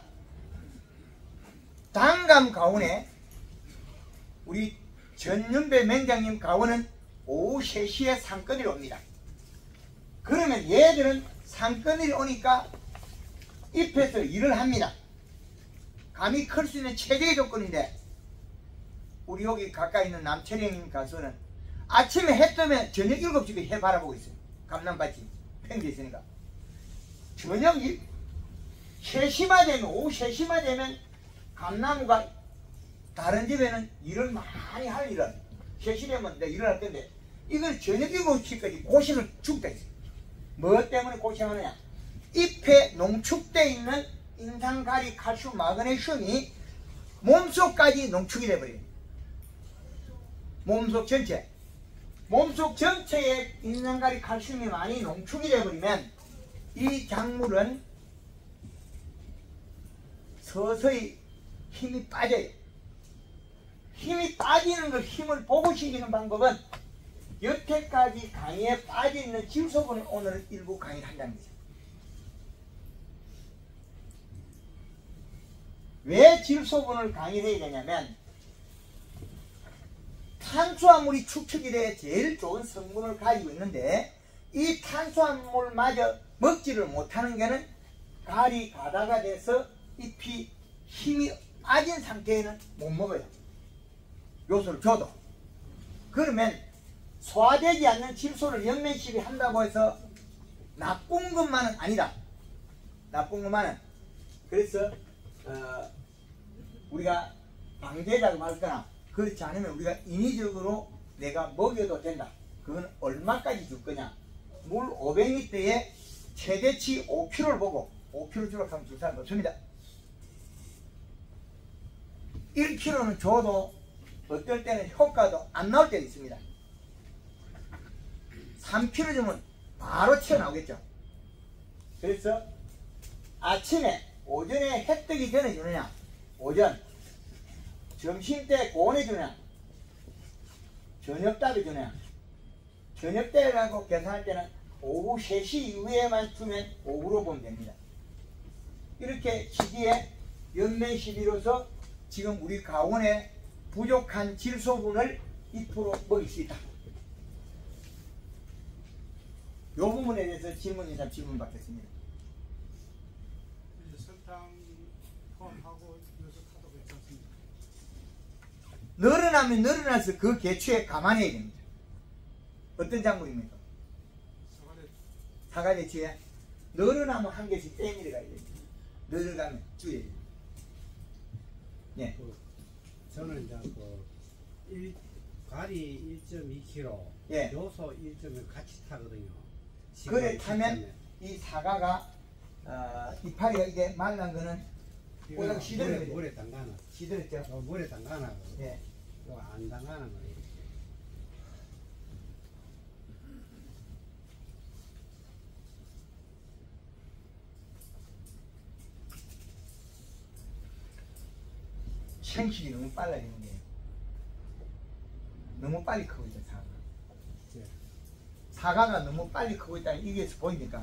단감 가운에 우리 전윤배 맹장님 가원은 오후 세 시에 상권이 옵니다. 그러면 얘들은 상권이 오니까 잎에서 일을 합니다. 감이 클 수 있는 최적의 조건인데 우리 여기 가까이 있는 남철영 가수는 아침에 해 뜨면 저녁 일곱 시에 해 바라보고 있어요. 감남밭이 팽돼 있으니까. 저녁 세 시만 되면 오후 세 시만 되면 감나무가 다른 집에는 일을 많이 할 일은 세 시 되면 내가 일을 할 텐데 이걸 저녁 일곱 시까지 고생을 죽다 있어요. 뭐 때문에 고생하느냐? 잎에 농축되어 있는 인산가리, 칼슘, 마그네슘이 몸속까지 농축이 돼버려요. 몸속 전체. 몸속 전체에 인산가리, 칼슘이 많이 농축이 돼버리면 이 작물은 서서히 힘이 빠져요. 힘이 빠지는 걸 힘을 보고시키는 방법은 여태까지 강의에 빠져있는 질소분을 오늘 일부 강의를 한다는 거죠. 왜 질소분을 강의를 해야 되냐면 탄수화물이 축적이 돼 제일 좋은 성분을 가지고 있는데 이 탄수화물마저 먹지를 못하는 게는 가리 가다가 돼서 잎이 힘이 빠진 상태에는 못 먹어요. 요소를 줘도. 그러면 소화되지 않는 질소를 연면 시비한다고 해서 나쁜 것만은 아니다. 나쁜 것만은. 그래서 어, 우리가 방제자고 말거나 그렇지 않으면 우리가 인위적으로 내가 먹여도 된다. 그건 얼마까지 줄 거냐. 물 오백 리터에 최대치 오 킬로그램를 보고 오 킬로그램 주라고 하면 줄 사람 없습니다. 일 킬로그램는 줘도 어떨 때는 효과도 안 나올 때가 있습니다. 삼 킬로그램 주면 바로 튀어나오겠죠. 그래서 아침에 오전에 해 뜨기 전에 주느냐, 오전 점심때 고온에 주느냐, 저녁답에 주느냐. 저녁때라고 계산할 때는 오후 세 시 이후에만 주면 오후로 보면 됩니다. 이렇게 시기에 연면 시비로서 지금 우리 가온에 부족한 질소분을 이 퍼센트 먹일 수 있다. 이 부분에 대해서 질문 이상 질문 받겠습니다. 설탕 포함하고 요소타도 괜찮습니다. 늘어나면 늘어나서 그 개추에 감안해야 됩니다. 어떤 작물입니까? 사과대 사과대추에 늘어나면 한 개씩 떼밀어 가야 됩니다. 늘어가면 줄여야 됩니다. 예. 그, 저는 이제 그 일, 가리 일 점 이 킬로그램, 예. 요소 일 점 일 같이 타거든요. 그래 타면 이 사과가 어, 이파리가 이게 말란 거는 이거 오늘 시들어야 물에, 돼요. 물에 담가놔. 시들었죠? 요 물에 담가놔. 예. 요 안 담가는 거 이렇게. 생식이 너무 빨라지는 게 너무 빨리 크고 있다. 사과가. 예. 사과가 너무 빨리 크고 있다. 이게 보입니까?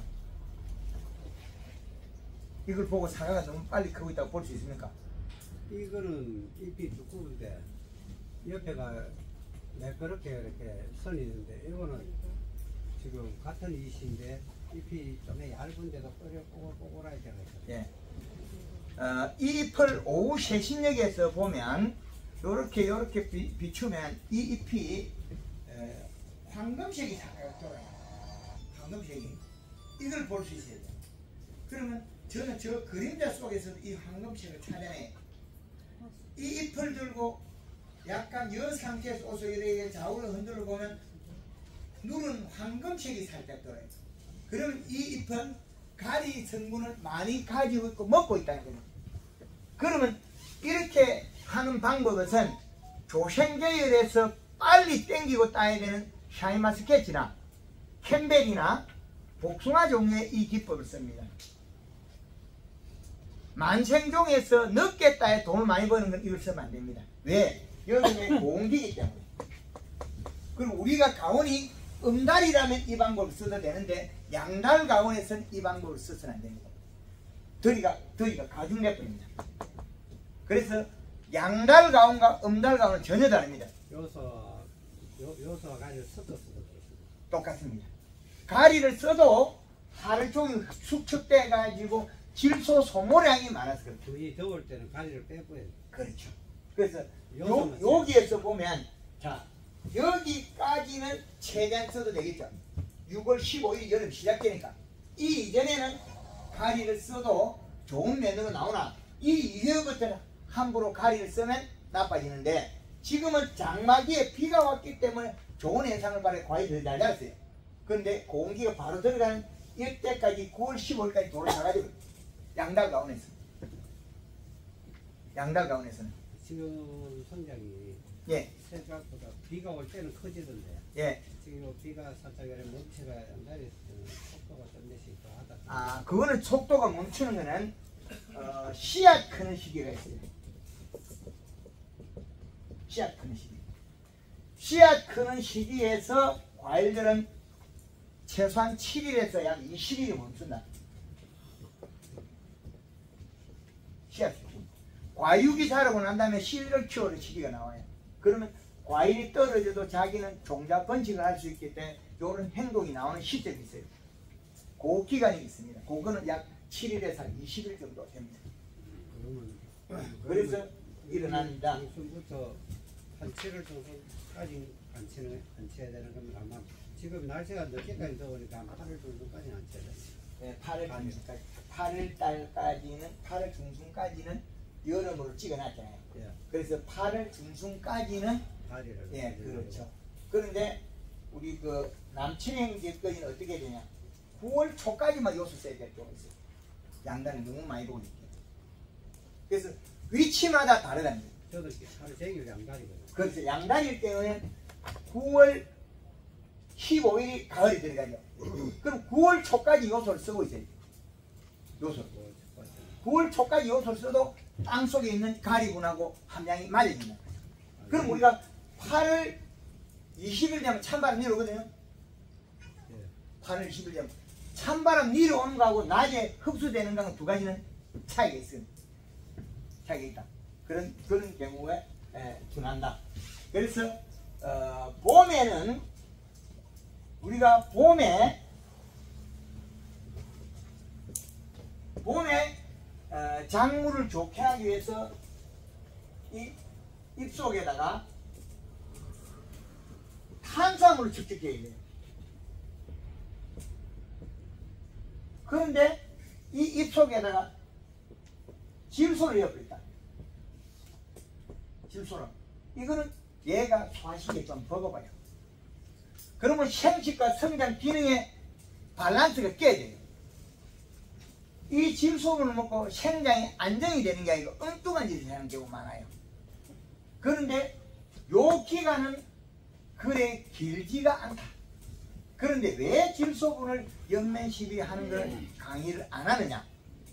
이걸 보고 사과가 너무 빨리 크고 있다고 볼 수 있습니까? 이거는 잎이 두꺼운데 옆에가 매끄럽게 이렇게 선이 있는데 이거는 지금 같은 잎인데 잎이 좀 얇은데도 끓여 꼬글꼬글하게 되어 있어요. 예. 어, 이 잎을 오후 세신역에서 보면 요렇게 요렇게 비, 비추면 이 잎이 에, 황금색이 살짝 돌아요. 황금색이. 이걸 볼 수 있어야 돼요. 그러면 저는 저 그림자 속에서도 이 황금색을 찾아내요. 이 잎을 들고 약간 여 상태에서 옷을 이렇게 좌우로 흔들어 보면 누른 황금색이 살짝 돌아요. 그러면 이 잎은 가리 성분을 많이 가지고 있고 먹고 있다는 거죠. 그러면 이렇게 하는 방법은 조생계열에서 빨리 땡기고 따야 되는 샤인마스켓이나 캠벨이나 복숭아 종류의 이 기법을 씁니다. 만생종에서 늦게 따야 돈을 많이 버는 건 이걸 쓰면 안 됩니다. 왜? 여름에 고온기이기 때문에. 그리고 우리가 가온이 음달이라면 이 방법을 써도 되는데 양달 가온에서는 이 방법을 써서는 안 됩니다. 더위가, 더위가 가중내버립니다. 그래서 양달 가온과 음달 가온은 전혀 다릅니다. 요소, 요, 요소가 가지고 섞어 쓰도 좋습니다. 똑같습니다. 가리를 써도 하루 종일 숙축돼 가지고 질소 소모량이 많아서 그렇죠. 더위 더울 때는 가리를 빼고요. 그렇죠. 그래서 요, 요소만 여기에서 보면 자 여기까지는 최대한 써도 되겠죠. 유월 십오일 여름 시작되니까 이 이전에는 가리를 써도 좋은 면허가 나오나 이 이후부터는 함부로 가리를 쓰면 나빠지는데 지금은 장마기에 비가 왔기 때문에 좋은 현상을 발휘해 과일이 더 잘 자랐어요. 그런데 공기가 바로 들어가는 이때까지 구월 십오일까지 돌을 사가지고 양달 가온에서 양달 가온에서는 지금 성장이 예. 생각보다 비가 올 때는 커지던데 예. 지금 비가 살짝 이렇게 멈춰가 양다리 속도가 좀 대씩 더 하다. 아, 그거는 속도가 멈추는 거는 어, 씨앗 크는 시기가 있어요. 씨앗 크는 시기. 씨앗 크는 시기에서 과일들은 최소한 칠일에서 약 이십일이 멈춘다. 씨앗 크기. 과육이 자라고 난 다음에 씨를 키우는 시기가 나와요. 그러면 과일이 떨어져도 자기는 종자 번식을 할 수 있기 때문에 이런 행동이 나오는 시점이 있어요. 그 기간이 있습니다. 그거는 약 칠일에서 이십일 정도 됩니다. 그러면 그래서 일어납니다. 지금부터 한 칠월 정도까지 안 치는 안 쳐야 되는 건 아마 지금 날씨가 늦게까지 더우니까 한 팔월 정도까지 안 쳐야 돼. 네, 팔월 중순까지. 팔월 달까지는 팔월 중순까지는 여름으로 찍어놨잖아요. 예. 그래서 팔월 중순까지는 다리를. 예, 그렇죠. 그런데 우리 그 남친행 길거리는 어떻게 되냐? 구월 초까지만 요소 써야 될 경우가 있어요. 양단이 너무 많이 돌리기. 그래서 위치마다 다르답니다. 저도 하루 종일 양다리거든요. 그래서 양다리일 때는 구월 십오일이 가을이 들어가죠. 그럼 구월 초까지 요소를 쓰고 있어요. 요소. 구월 초까지 요소를 써도 땅 속에 있는 가리분하고 함량이 맞아진다. 아, 그럼 우리가 팔월 이십일 되면 찬바람 내려오거든요. 예. 팔월 이십일 되면 찬바람 내려오는 거하고 낮에 흡수되는 거하고 두 가지는 차이가 있어요. 차이가 있다. 그런 그런 경우에 에, 준한다. 그래서 어, 봄에는 우리가 봄에 봄에 어, 작물을 좋게 하기 위해서 이 잎속에다가 탄수화물을 축적해야 돼요. 그런데 이 잎속에다가 질소를 넣어버렸다. 질소를. 이거는 얘가 소화시키기 좀 버거워요. 그러면 생식과 성장 기능의 밸런스가 깨져요. 이 질소를 먹고 생장이 안정이 되는 게 아니고 엉뚱한 짓을 하는 경우가 많아요. 그런데 요 기간은 그래 길지가 않다. 그런데 왜 질소분을 연면 시비하는 걸 강의를 안 하느냐?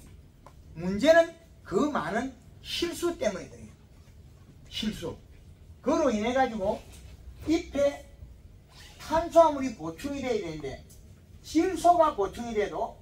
문제는 그 많은 실수 때문에 그래요. 실수. 그로 인해 가지고 잎에 탄수화물이 보충이 돼야 되는데 질소가 보충이 돼도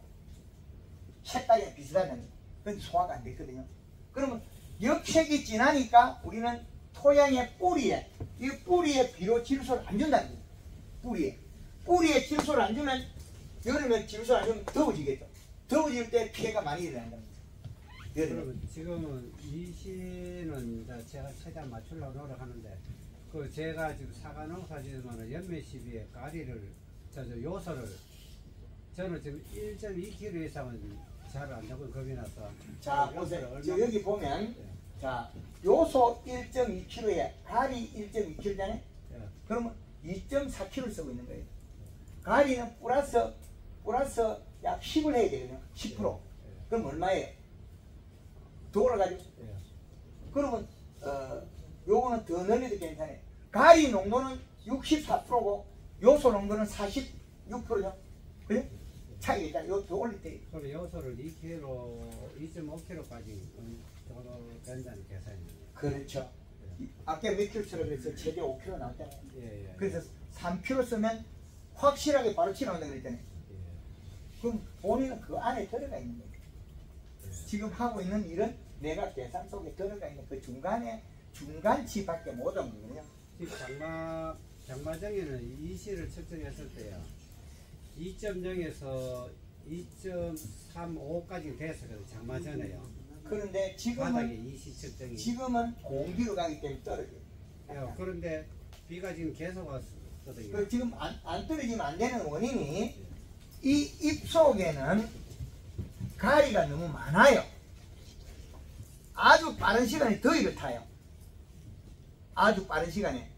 색깔이 비슷하다는 그건 소화가 안 됐거든요. 그러면 역색이 진하니까 우리는 토양의 뿌리에 이 뿌리에 비로 질소를 안 준다는 거예요. 뿌리에 뿌리에 질소를 안 주면 여름에 질소를 안 주면 더워지겠죠. 더워질 때 피해가 많이 일어난다는 거예요. 그러면 지금은 이 시는 이제 제가 최대한 맞추려고 노력하는데 그 제가 지금 사과 농사 지으면 연매 시비에 가리를 저, 저 요소를 저는 지금 일 점 이 킬로그램 이상은 잘 안 되고 겁이 나서 자 보세요. 저 여기 보면 자 요소 일 점 이 킬로그램에 가리 일 점 이 킬로그램이잖아요. 예. 그러면 이 점 사 킬로그램을 쓰고 있는 거예요. 가리는 플러스 플러스 약 십을 해야 되거든요. 십 퍼센트. 예. 그럼 얼마예요? 돌아가지고. 예. 그러면 어 요거는 더 늘려도 괜찮아요. 가리 농도는 육십사 퍼센트고 요소 농도는 사십육 퍼센트죠. 그래? 차이가 있잖아요. 요더 올릴 때. 그럼 요소를 이 킬로그램, 이 점 오 킬로그램까지 정도 된다는 계산이에요. 그렇죠. 이- 아까 몇 킬로 쓰라고 그랬어요? 최대 오 킬로그램 나왔잖아요. 예, 예. 그래서 삼 킬로그램 쓰면 확실하게 바로 치나온다고 그랬잖아요. 예. 그럼 본인은 그 안에 들어가 있는 거예요. 지금 하고 있는 일은 내가 계산 속에 들어가 있는 그 중간에 중간치밖에 못 온 거거든요. 지금 장마, 장마정에는 이 시를 측정했을 때요. 이 점 영에서 이 점 삼오까지 됐어요. 장마 전에요. 그런데 바닥에 지금은 이 시 측정이. 지금은 공기로 가기 때문에 떨어져요. 예, 그런데 비가 지금 계속 왔거든요. 그 지금 안, 안 떨어지면 안 되는 원인이 이 잎 속에는 가리가 너무 많아요. 아주 빠른 시간에 더위를 타요. 아주 빠른 시간에.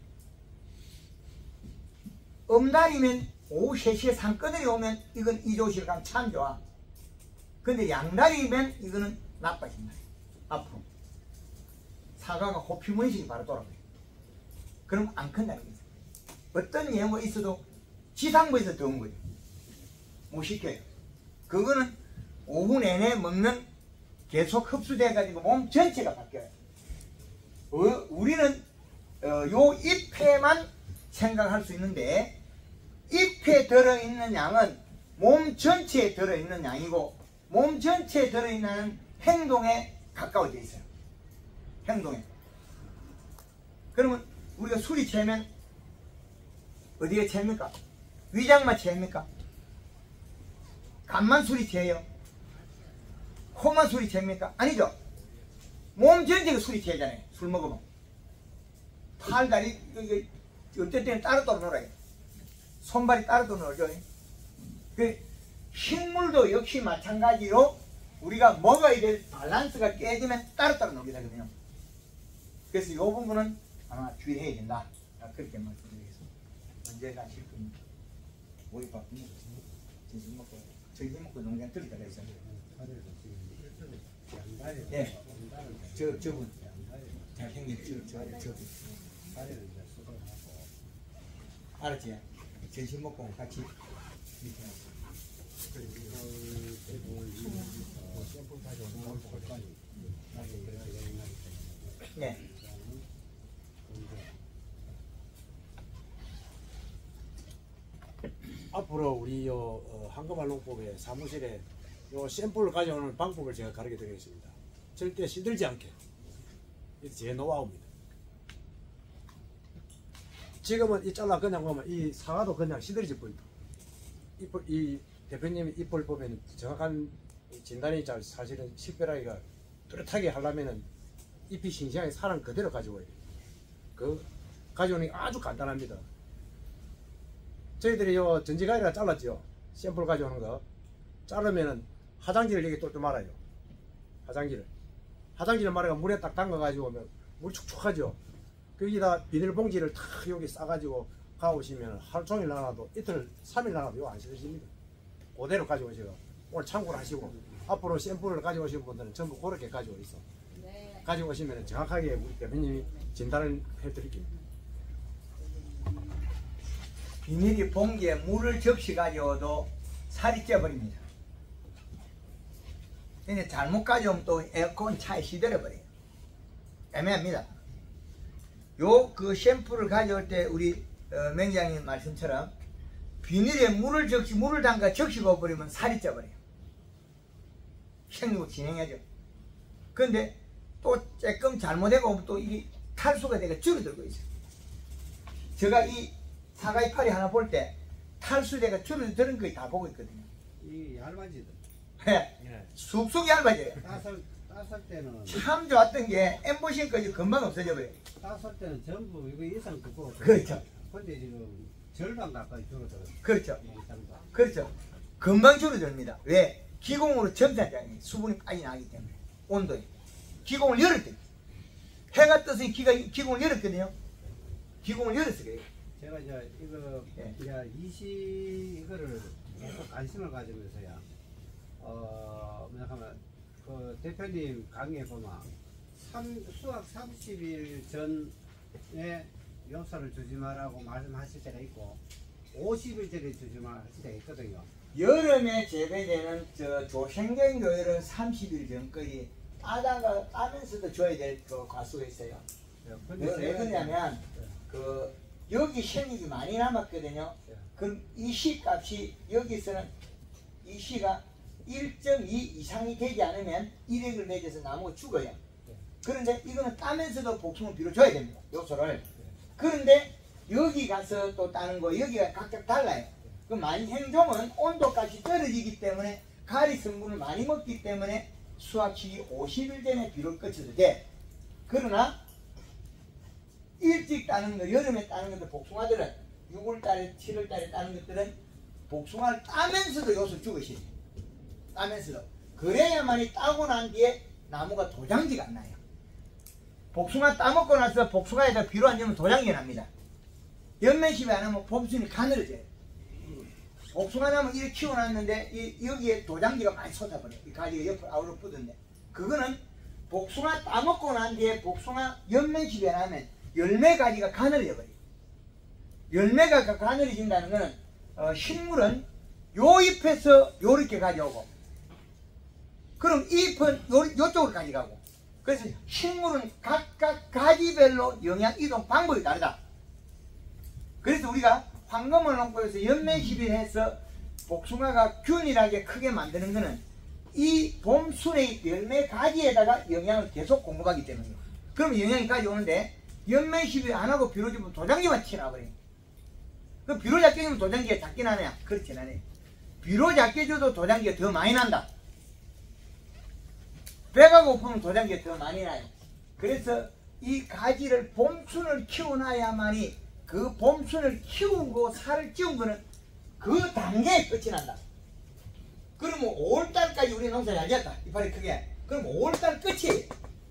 음달이면 오후 세 시에 산꺼들이 오면 이건 이조실 가면 참 좋아. 근데 양달이면 이거는 나빠진다. 앞으로. 사과가 호피문식이 바로 돌아가요. 그럼 안 큰다는 거죠. 어떤 예가 있어도 지상부에서 더운 거예요. 못 시켜요. 그거는 오후 내내 먹는 계속 흡수돼가지고 몸 전체가 바뀌어요. 어, 우리는 어, 요 잎에만 생각할 수 있는데 잎에 들어있는 양은 몸 전체에 들어있는 양이고 몸 전체에 들어있는 행동에 가까워져 있어요. 행동에. 그러면 우리가 술이 채면 어디에 채입니까? 위장만 채입니까? 간만 술이 채요? 코만 술이 채입니까? 아니죠. 몸 전체가 술이 채잖아요. 술 먹으면. 팔, 다리, 이게 어떨 때는 따로 따로 놀아요. 손발이 따로 따로 놀죠. 그 식물도 역시 마찬가지로 우리가 먹어야 될 밸런스가 깨지면 따로따로 녹게 되거든요. 그래서 이 부분은 아마 주의해야 된다. 그렇게 말씀드리겠습니다. 언제 가실 겁니까? 우리 바쁘니까 점심 먹고 점심 먹고 농장 들리다가 있어요. 예, 저 저분 잘생긴 저 저 저분 알았지? 점심 먹고 같이 미팅. 네. 앞으로 우리 요 어, 한금알농법의 사무실에 요 샘플을 가져오는 방법을 제가 가르쳐 드리겠습니다. 절대 시들지 않게. 이게 제 노하우입니다. 지금은 이 잘라 그냥 보면 이 사과도 그냥 시들지 보인다. 잎을, 이 대표님이 잎을 보면 정확한 진단이 잘 사실은 식별하기가 뚜렷하게 하려면은 잎이 싱싱하게 사람 그대로 가져와야 돼요. 그 가져오는 게 아주 간단합니다. 저희들이 요 전지가위라 잘랐죠. 샘플 가져오는 거 자르면은 화장지를 여기 똘똘 말아요. 화장지를 화장지를 말아가 물에 딱 담가 가지고 오면 물이 축축하죠. 거기다 비닐봉지를 탁 여기 싸가지고 가오시면 하루 종일 나가도 이틀 삼일 나가도 이거 안 씻어집니다. 그대로 가져오시고 오늘 참고를 하시고 앞으로 샘플을 가져오신 분들은 전부 그렇게 가지고 있어. 네. 가져오시면 정확하게 우리 대표님이 진단을 해드릴게요. 비닐이 봉지에 물을 접시 가져도 살이 쪄버립니다. 근데 잘못 가져오면 또 에어컨 차에 시들어버려요. 애매합니다. 요 그 샘플을 가져올 때 우리 어, 맹장님 말씀처럼 비닐에 물을 적시 물을 담가 적시고 버리면 살이 쪄버려요. 생육을 진행하죠. 근데 또 조금 잘못되고 오면 또 이게 탈수가 되가 줄어들고 있어요. 제가 이 사과 이파리 하나 볼 때 탈수대가 줄어드는 거 다 보고 있거든요. 이 얇아지든. 예. 예. 쑥쑥 얇아져요. 따설 따설 때는 참 좋았던 게 엠보싱까지 금방 없어져 버려요. 따설 때는 전부 이거 이상 두고. 그렇죠. 근데 지금 절반 가까이 줄어들어요. 그렇죠. 이상도. 그렇죠. 금방 줄어듭니다. 왜? 기공으로 점사장이 수분이 빨리 나기 때문에 온도에 기공을 열을 때 해가 떠서 기가 기공을 열었거든요. 기공을 열었어 그래요. 제가 이제 이거 예. 이제 이시 이거를 계속 관심을 가지면서야 어 뭐냐면 그 대표님 강의에 보면 삼, 수학 삼십 일 전에 요소를 주지 말라고 말씀하실 때가 있고 오십 일 전에 주지 말라 하실 때가 있거든요. 여름에 재배되는 저 조생경교열은 삼십 일 전까지 따다가 따면서도 줘야 될 그 과수가 있어요. 근데 왜, 왜 제가 그러냐면 네. 그 여기 생육이 많이 남았거든요. 네. 그럼 이 시 값이 여기서는 이 시가 일 점 이 이상이 되지 않으면 일액을 맺어서 나무가 죽어요. 네. 그런데 이거는 따면서도 복숭을 비로 줘야 됩니다. 요소를. 그런데 여기 가서 또 따는 거 여기가 각각 달라요. 그 많이 행종은 온도값이 떨어지기 때문에 가리 성분을 많이 먹기 때문에 수확期오십 일 전에 비를 꺼쳐도 돼. 그러나 일찍 따는 거, 여름에 따는 것들 복숭아들은 유월 달에, 칠월 달에 따는 것들은 복숭아를 따면서도 요소 죽으셔야 돼요. 따면서도. 그래야만이 따고 난 뒤에 나무가 도장지가 안 나요. 복숭아 따먹고 나서 복숭아에다 비료 안 주면 도장지가 납니다. 연면십이 안 하면 봄순이 가늘어져요. 복숭아 나무 이렇게 키워놨는데 이, 여기에 도장지가 많이 솟아버려요. 이 가지가 옆으로 아우로 뻗은데 그거는 복숭아 따먹고 난 뒤에 복숭아 연면십이 안 하면 열매 가지가 가늘어져 버려요. 열매가 가늘어진다는 거는 어, 식물은 요 잎에서 요렇게 가져오고 그럼 잎은 요, 요쪽으로 가져가고 그래서 식물은 각각 가지별로 영양 이동 방법이 다르다. 그래서 우리가 황금을 농법에서 연면십일 해서 복숭아가 균일하게 크게 만드는 것은 이 봄순의 열매 가지에다가 영양을 계속 공급하기 때문이에요. 그럼 영양이 가져오는데 연면십일 안 하고 비료 주면 도장지만 튀어나와버려요. 그 비료 작게 주면 도장지가 작게 나냐? 그렇진 않아요. 비료 작게 줘도 도장지가 더 많이 난다. 배가 고프면 도장지가 더 많이 나요. 그래서 이 가지를 봄순을 키워놔야만이 그 봄순을 키우고 살을 찌운 거는 그 단계에 끝이 난다. 그러면 오월달까지 우리 농사 잘 지었다. 이파리 크게. 그럼 오월달 끝이.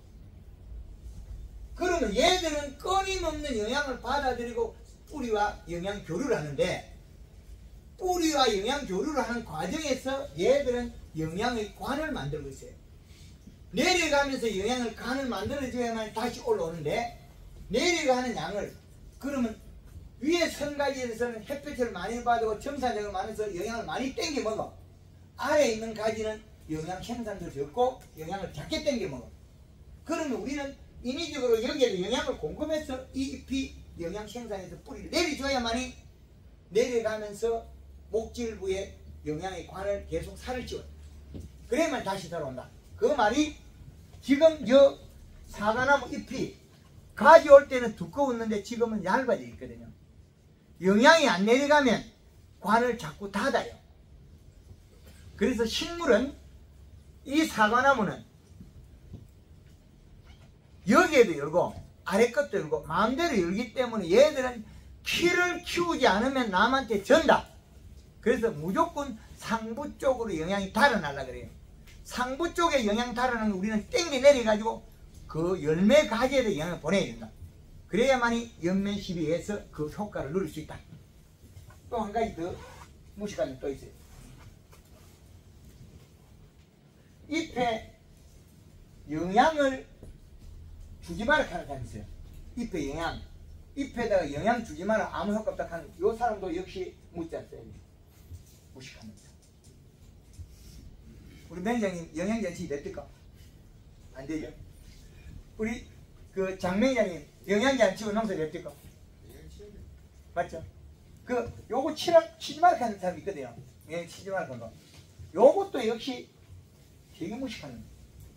그러면 얘들은 끊임없는 영향을 받아들이고 뿌리와 영양 교류를 하는데, 뿌리와 영양 교류를 하는 과정에서 얘들은 영양의 관을 만들고 있어요. 내려가면서 영양을 간을 만들어줘야만 다시 올라오는데, 내려가는 양을, 그러면 위에 선 가지에서는 햇볕을 많이 받고 정산적으로 많아서 영양을 많이 땡겨 먹어. 아래에 있는 가지는 영양 생산도 적고 영양을 작게 땡겨 먹어. 그러면 우리는 인위적으로 여기에도 영양을 공급해서 이 잎이 영양 생산해서 뿌리를 내려줘야만이 내려가면서 목질부에 영양의 관을 계속 살을 찌워. 그래야만 다시 들어온다. 그 말이 지금 저 사과나무 잎이 가지 올 때는 두꺼웠는데 지금은 얇아져 있거든요. 영양이 안 내려가면 관을 자꾸 닫아요. 그래서 식물은, 이 사과나무는 여기에도 열고 아래 것도 열고 마음대로 열기 때문에 얘들은 키를 키우지 않으면 남한테 전다. 그래서 무조건 상부 쪽으로 영양이 달아나려 그래요. 상부 쪽에 영양 달아나는 거 우리는 땡겨 내려가지고 그 열매 가지에도 영양을 보내야 된다. 그래야만이 연면 시비에서 그 효과를 누릴 수 있다. 또 한 가지 더 무식한 게 또 있어요. 잎에 영양을 주지 마라 하는 사람이 있어요. 잎에 영양, 잎에다가 영양 주지 마라, 아무 효과 없다 하는 이 사람도 역시 묻지 않어요. 무식합니다. 우리 매니저님 영양잔치 됐을까? 안 되죠? 우리 그 장매니저님 영양잔치고 농사 됐을까? 맞죠? 그 요거 치라 치지 마라 하는 사람이 있거든요. 영양 치지 마라 하는 거. 요것도 역시 되게 무식하는 거예요.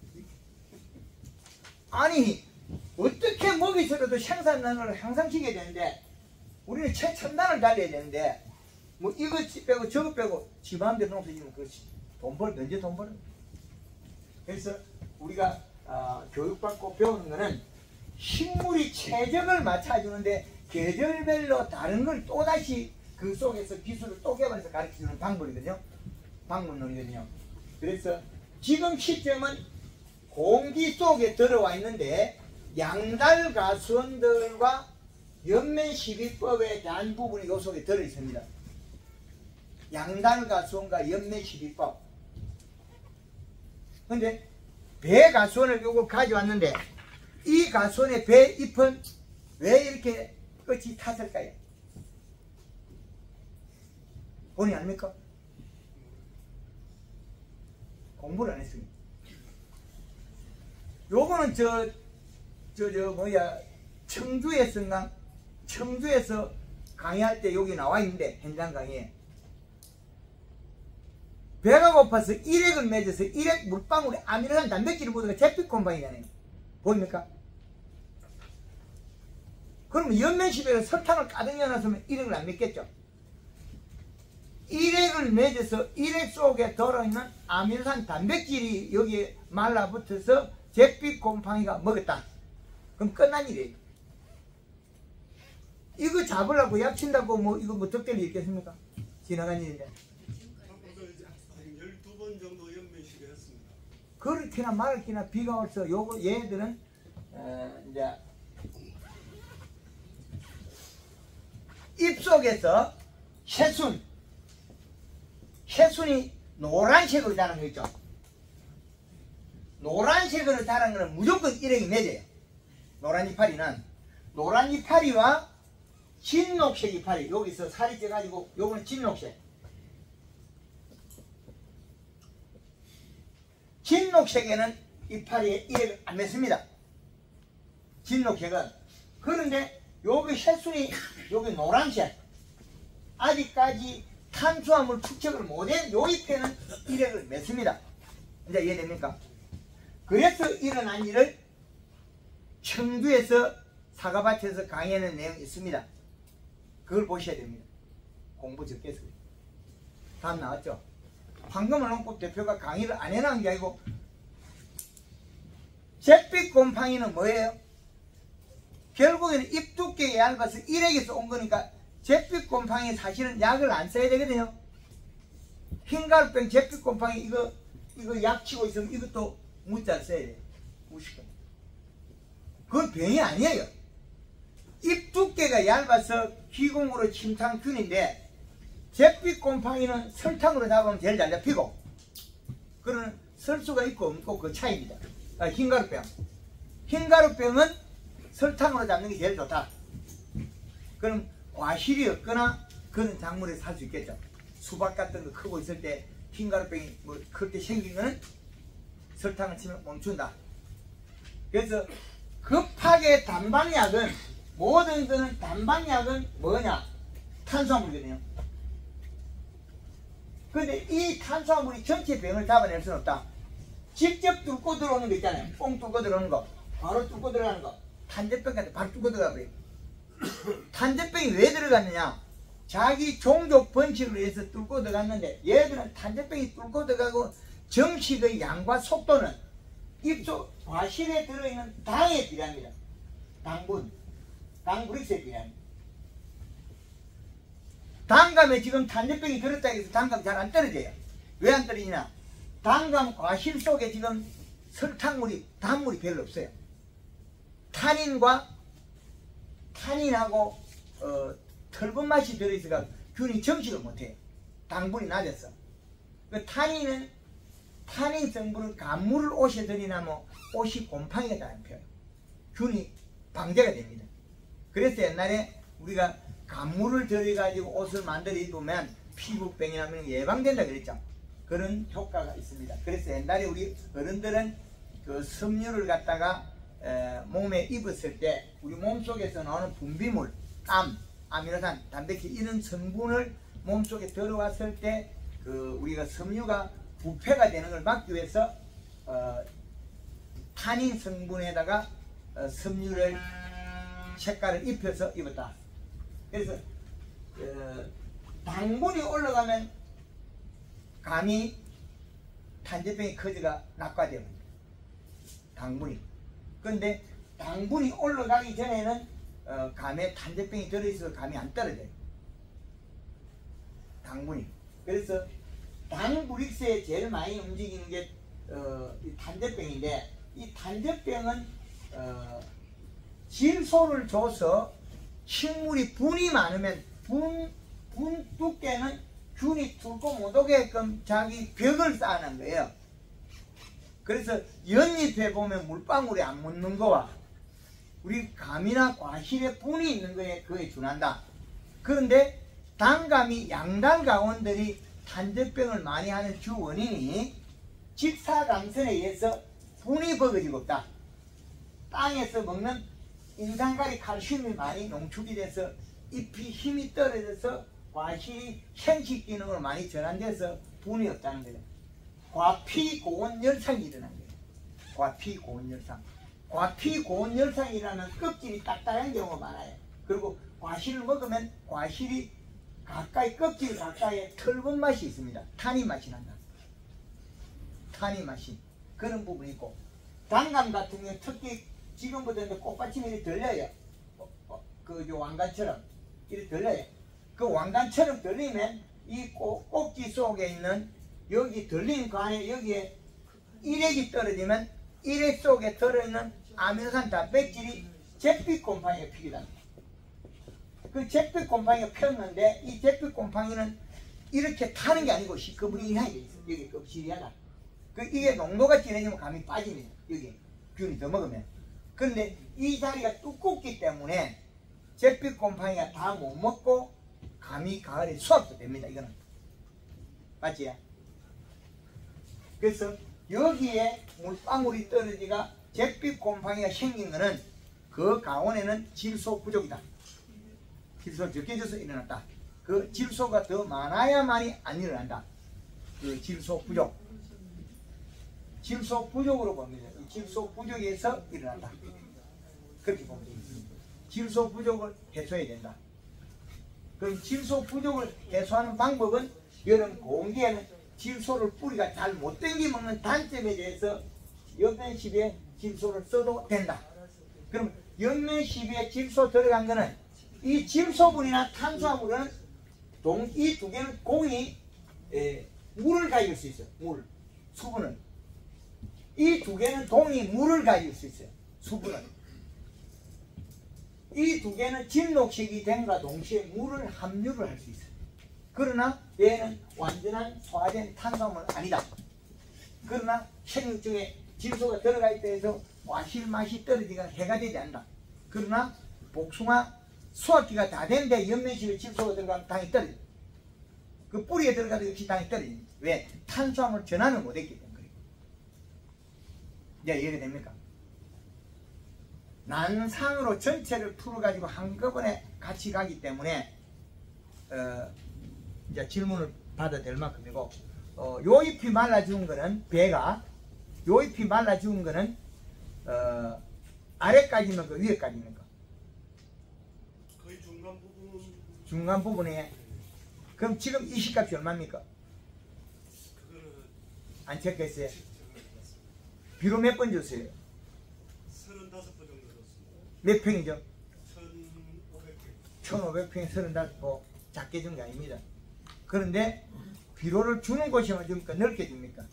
아니 어떻게 먹이 들어도 생산량을 향상시켜야 되는데 우리는 최첨단을 달려야 되는데 뭐 이거 빼고 저거 빼고 지 마음대로 농사 지으면 그렇지 돈 벌, 언제 돈 벌어? 그래서 우리가 어, 교육받고 배우는 거는 식물이 최적을 맞춰주는데 계절별로 다른 걸 또다시 그 속에서 기술을 또 개발해서 가르쳐주는 방법이거든요. 방법론이거든요. 그래서 지금 시점은 공기 속에 들어와 있는데 양달가수원들과 연면시비법에 대한 부분이 이 속에 들어있습니다. 양달가수원과 연면시비법. 근데 배가수원을 요거 가져왔는데 이 가수원의 배 잎은 왜 이렇게 끝이 탔을까요? 본의 아닙니까? 공부를 안 했습니다. 요거는 저, 저, 저, 뭐야, 청주에서, 청주에서 강의할 때 여기 나와 있는데, 현장 강의에. 배가 고파서 일액을 맺어서 일액 물방울에 아미노산 단백질을 묻어가 제피콤방이잖아요. 보입니까? 그러면 연면십에 설탕을 가득 넣어놨으면 일액을 안 맺겠죠? 일액을 맺어서 일액 속에 들어있는 아미노산 단백질이 여기에 말라붙어서 잿빛곰팡이가 먹었다. 그럼 끝난 일이에요. 이거 잡으려고 약친다고 뭐 이거 뭐 덕될 일 있겠습니까? 지나간 일인데. 열두 번 정도 연면시를 했습니다. 그렇게나 말기나 비가 와서 요거 얘들은 어, 이제 입속에서 새순 새순이 노란색으로 자란 거 있죠. 노란색으로 자란 거는 무조건 일액이 맺어요. 노란 이파리는 노란 이파리와 진녹색 이파리 여기서 살이 쪄가지고 요거는 진녹색 진녹색에는 이파리에 일액을 안 맺습니다. 진녹색은. 그런데 여기 새순이 여기 노란색 아직까지 탄수화물 축적을 못한 요 잎에는 일액을 맺습니다. 이제 이해됩니까? 그래서 일어난 일을 청주에서 사과밭에서 강의하는 내용이 있습니다. 그걸 보셔야 됩니다. 공부 적게 해서. 다음 나왔죠? 황금을 농법 대표가 강의를 안 해놓은 게 아니고 잿빛곰팡이는 뭐예요? 결국에는 잎 두께가 얇아서 일액에서 온 거니까 잿빛곰팡이 사실은 약을 안 써야 되거든요. 흰가루병, 제피곰팡이 이거 이거 약 치고 있으면 이것도 무자 써야 돼. 무조건. 그건 병이 아니에요. 잎 두께가 얇아서 기공으로 침탕균인데 제피곰팡이는 설탕으로 잡으면 제일 잘 잡히고 그거는 설 수가 있고 없고 그 차이입니다. 아, 흰가루병. 흰가루병은 설탕으로 잡는 게 제일 좋다. 그럼 과실이 없거나 그런 작물에 살 수 있겠죠. 수박 같은 거 크고 있을 때 흰가루병이 뭐 클 때 생긴 거는 설탕을 치면 멈춘다. 그래서 급하게 단방약은 모든 거는 단방약은 뭐냐? 탄수화물이거든요. 그런데 이 탄수화물이 전체 병을 잡아낼 수는 없다. 직접 뚫고 들어오는 거 있잖아요. 뽕 뚫고 들어오는 거, 바로 뚫고 들어가는 거. 탄저병 같은 바로 뚫고 들어가 버려요. 탄저병이 왜 들어갔느냐? 자기 종족 번식을 위해서 뚫고 들어갔는데 얘들은 탄저병이 뚫고 들어가고 정식의 양과 속도는 잎속 과실에 들어있는 당에 비례합니다. 당분, 당브릭스에 비례합니다. 당감에 지금 탄저병이 들었다 해서 당감이 잘 안 떨어져요. 왜 안 떨어지냐? 당감 과실 속에 지금 설탕물이, 단물이 별로 없어요. 탄닌과 탄닌하고 어, 털분 맛이 들어있어서 균이 정식을 못해요. 당분이 낮았어. 그 탄닌은 탄닌 성분은 간물을 옷에 들이나면 옷이 곰팡이가 잘 안 펴요. 균이 방제가 됩니다. 그래서 옛날에 우리가 간물을 들여가지고 옷을 만들어 입으면 피부병이나 이런 게 예방된다 그랬죠. 그런 효과가 있습니다. 그래서 옛날에 우리 어른들은 그 섬유를 갖다가 에, 몸에 입었을 때 우리 몸속에서 나오는 분비물, 땀, 아미노산, 단백질 이런 성분을 몸속에 들어왔을 때 그 우리가 섬유가 부패가 되는 걸 막기 위해서 어, 탄닌 성분에다가 어, 섬유를 색깔을 입혀서 입었다. 그래서 어, 당분이 올라가면 감이 탄저병의 커지가 낙과됩니다. 당분이. 그런데 당분이 올라가기 전에는 어, 감에 탄저병이 들어있어서 감이 안 떨어져요. 당분이. 그래서 당브릭스에 제일 많이 움직이는 게 어, 이 탄저병인데 이 탄저병은 어, 질소를 줘서 식물이 분이 많으면 분, 분 두께는 균이 뚫고 못 오게끔 자기 벽을 쌓아놓은 거예요. 그래서 연잎에 보면 물방울이 안 묻는 거와 우리 감이나 과실에 분이 있는 거에 그에 준한다. 그런데 단감이 양달가원들이 탄저병을 많이 하는 주 원인이 직사광선에 의해서 분이 버거지고 없다. 땅에서 먹는 인산가리 칼슘이 많이 농축이 돼서 잎이 힘이 떨어져서 과실이 생식 기능으로 많이 전환돼서 분이 없다는 거예요. 과피고온열상이 일어난 거예요. 과피고온열상. 과피고온열상이라는 껍질이 딱딱한 경우가 많아요. 그리고 과실을 먹으면 과실이 가까이 껍질 가까이에 털분 맛이 있습니다. 탄닌 맛이 난다. 탄닌 맛이 그런 부분이 있고 단감 같은 경우 특히 지금부터 이제 꽃받침이 이렇게 들려요. 어, 어, 그 왕관처럼 이렇게 들려요. 그 왕관처럼 들리면 이 꽃, 꼭지 속에 있는 여기 들린 관에 여기에 일액이 떨어지면 일액 속에 들어있는 아미노산 단백질이 잿빛곰팡이가 피게 됩니다. 그 잿빛곰팡이가 폈는데 이 잿빛곰팡이는 이렇게 타는 게 아니고 시커머리하게 돼 있어. 여기 껍질이하다. 그 이게 농도가 진해지면 감이 빠집니다. 여기 균이 더 먹으면. 그런데 이 자리가 두껍기 때문에 잿빛곰팡이가 다 못 먹고 감이 가을에 수확도 됩니다. 이거는 맞지요? 그래서 여기에 물방울이 떨어지가 잿빛곰팡이가 생긴 거는 그 가온에는 질소 부족이다. 질소가 적게 져서 일어났다. 그 질소가 더 많아야만이 안 일어난다. 그 질소 부족. 질소 부족으로 봅니다. 이 질소 부족에서 일어난다. 그렇게 보면 됩니다. 질소 부족을 해소해야 된다. 그럼 질소 부족을 해소하는 방법은 여름 공기에는 질소를 뿌리가 잘 못 땡기 먹는 단점에 대해서 연면십에 질소를 써도 된다. 그럼 연면십에 질소 들어간 거는 이 질소분이나 탄수화물은 이 두 개는 공이 에, 물을 가질 수 있어요. 물, 수분을. 이 두 개는 동이 물을 가질 수 있어요. 수분을. 이 두 개는 진녹식이 됨과 동시에 물을 함유를 할 수 있어요. 그러나 얘는 완전한 소화된 탄수화물은 아니다. 그러나 생육 중에 질소가 들어가 있다 해서 마실 맛이 떨어지거나 해가 되지 않는다. 그러나 복숭아 수확기가 다 되는데 연면식에 질소가 들어가면 당이 떨어져. 그 뿌리에 들어가도 역시 당이 떨어집니다. 왜? 탄수화물 전환을 못했기 때문에. 이제 이해가 됩니까? 난상으로 전체를 풀어가지고 한꺼번에 같이 가기 때문에 어, 이제 질문을 받아야 될 만큼이고, 어, 요 잎이 말라 죽은 거는 배가, 요 잎이 말라 죽은 거는 어, 아래까지면 그 위에까지입니까? 거의 중간 부분. 중간 부분에. 그럼 지금 이 시값이 얼마입니까? 그거는 안 체크했어요? 제가 해봤습니다. 비로 몇 번 줬어요? 서른다섯 번 정도 줬습니다. 몇 평이죠? 천오백 개. 천오백 평에 서른다섯 번 작게 준 게 아닙니다. 그런데 비료를 주는 곳이면 줍니까? 넓게 줍니까?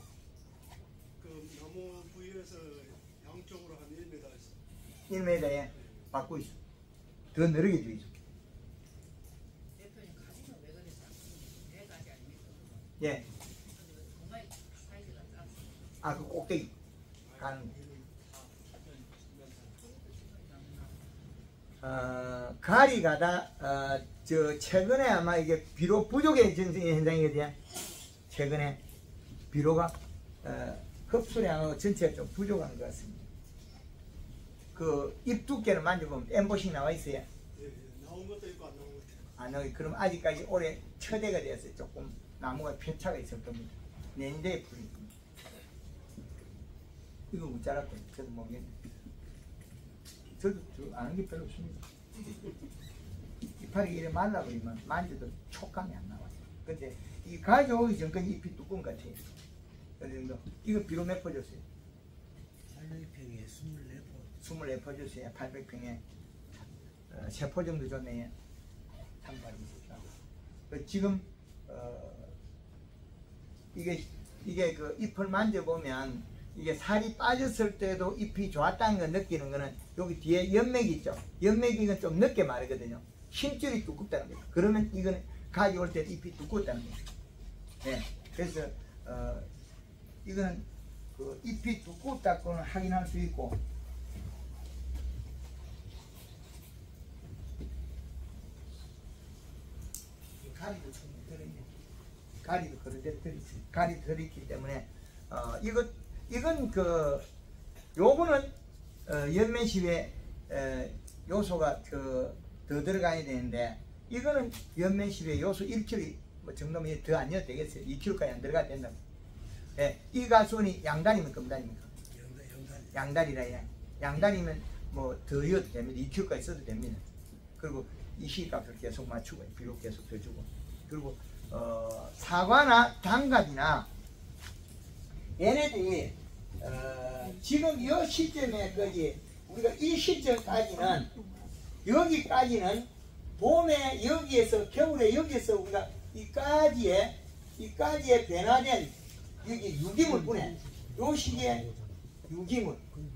그 나무 부위에서 양쪽으로 한 일 미터 있어. 일 미터에 받고 있어. 더 늘게 주이죠. 대표님 가지는 왜 그랬어? 네 가지 아닙니까? 예. 정말 사이즈가 작았어. 아, 그 꼭대기 가는 거. 어, 가리가다 어, 저 최근에 아마 이게 비료 부족의 현상이거든요. 최근에 비료가 어, 흡수량하고 전체가 좀 부족한 것 같습니다. 그 잎 두께를 만져보면 엠보싱 나와 있어요. 예, 예. 나온 것도 있고 안 나온 것도 있고. 안 나오게. 그럼 아직까지 올해 처대가 되었어요. 조금 나무가 편차가 있을 겁니다. 내년대에 풀릴 겁니다. 이거 못 자랐거든요. 저도 모르겠네. 저도 저 아는 게 별로 없습니다. 이파리 이래 말라버리면 만져도 촉감이 안 나와요. 근데 이 가져오기 전까지 잎이 두꺼운 것 같아요. 그 정도. 이거 비료 몇 퍼 줬어요? 팔백 평에 이십사 포. 이십사 퍼 줬어요. 팔백 평에 어, 세 포 정도 줬네요. 단발이 있었다. 그 지금 어, 이게 이게 그 잎을 만져보면 이게 살이 빠졌을 때도 잎이 좋았다는 걸 느끼는 거는 여기 뒤에 연맥이 있죠. 연맥이 이건 좀 늦게 마르거든요. 힘줄이 두껍다는 거예요. 그러면 이거는 가져올 때 잎이 두껍다는 거예요. 네. 그래서 어, 이거는 그 잎이 두껍다고는 확인할 수 있고, 가리도 충분히 들어있네. 가리도 그런데 들어있어요. 가리 들어있기 때문에 어, 이거 이건 그 요거는 어, 연면십에 에, 요소가 그 더 들어가야 되는데, 이거는 연면십에 요소 일 킬로그램 뭐 정도면 더 안 넣어도 되겠어요. 이 킬로그램까지 안 들어가야 된다고. 예, 이 가수원이 양단이면 금단입니까? 양단이라 해. 양단이면 뭐 더 넣어도 됩니다. 이 킬로그램까지 써도 됩니다. 그리고 이 시값을 계속 맞추고 비료 계속 더 주고, 그리고 어, 사과나 단갑이나 얘네들이 어, 지금 이 시점에까지 우리가 이 시점까지는 여기까지는 봄에 여기에서 겨울에 여기에서 우리가 이까지에 이까지에 변화된 여기 유기물 분해, 요 시기에 유기물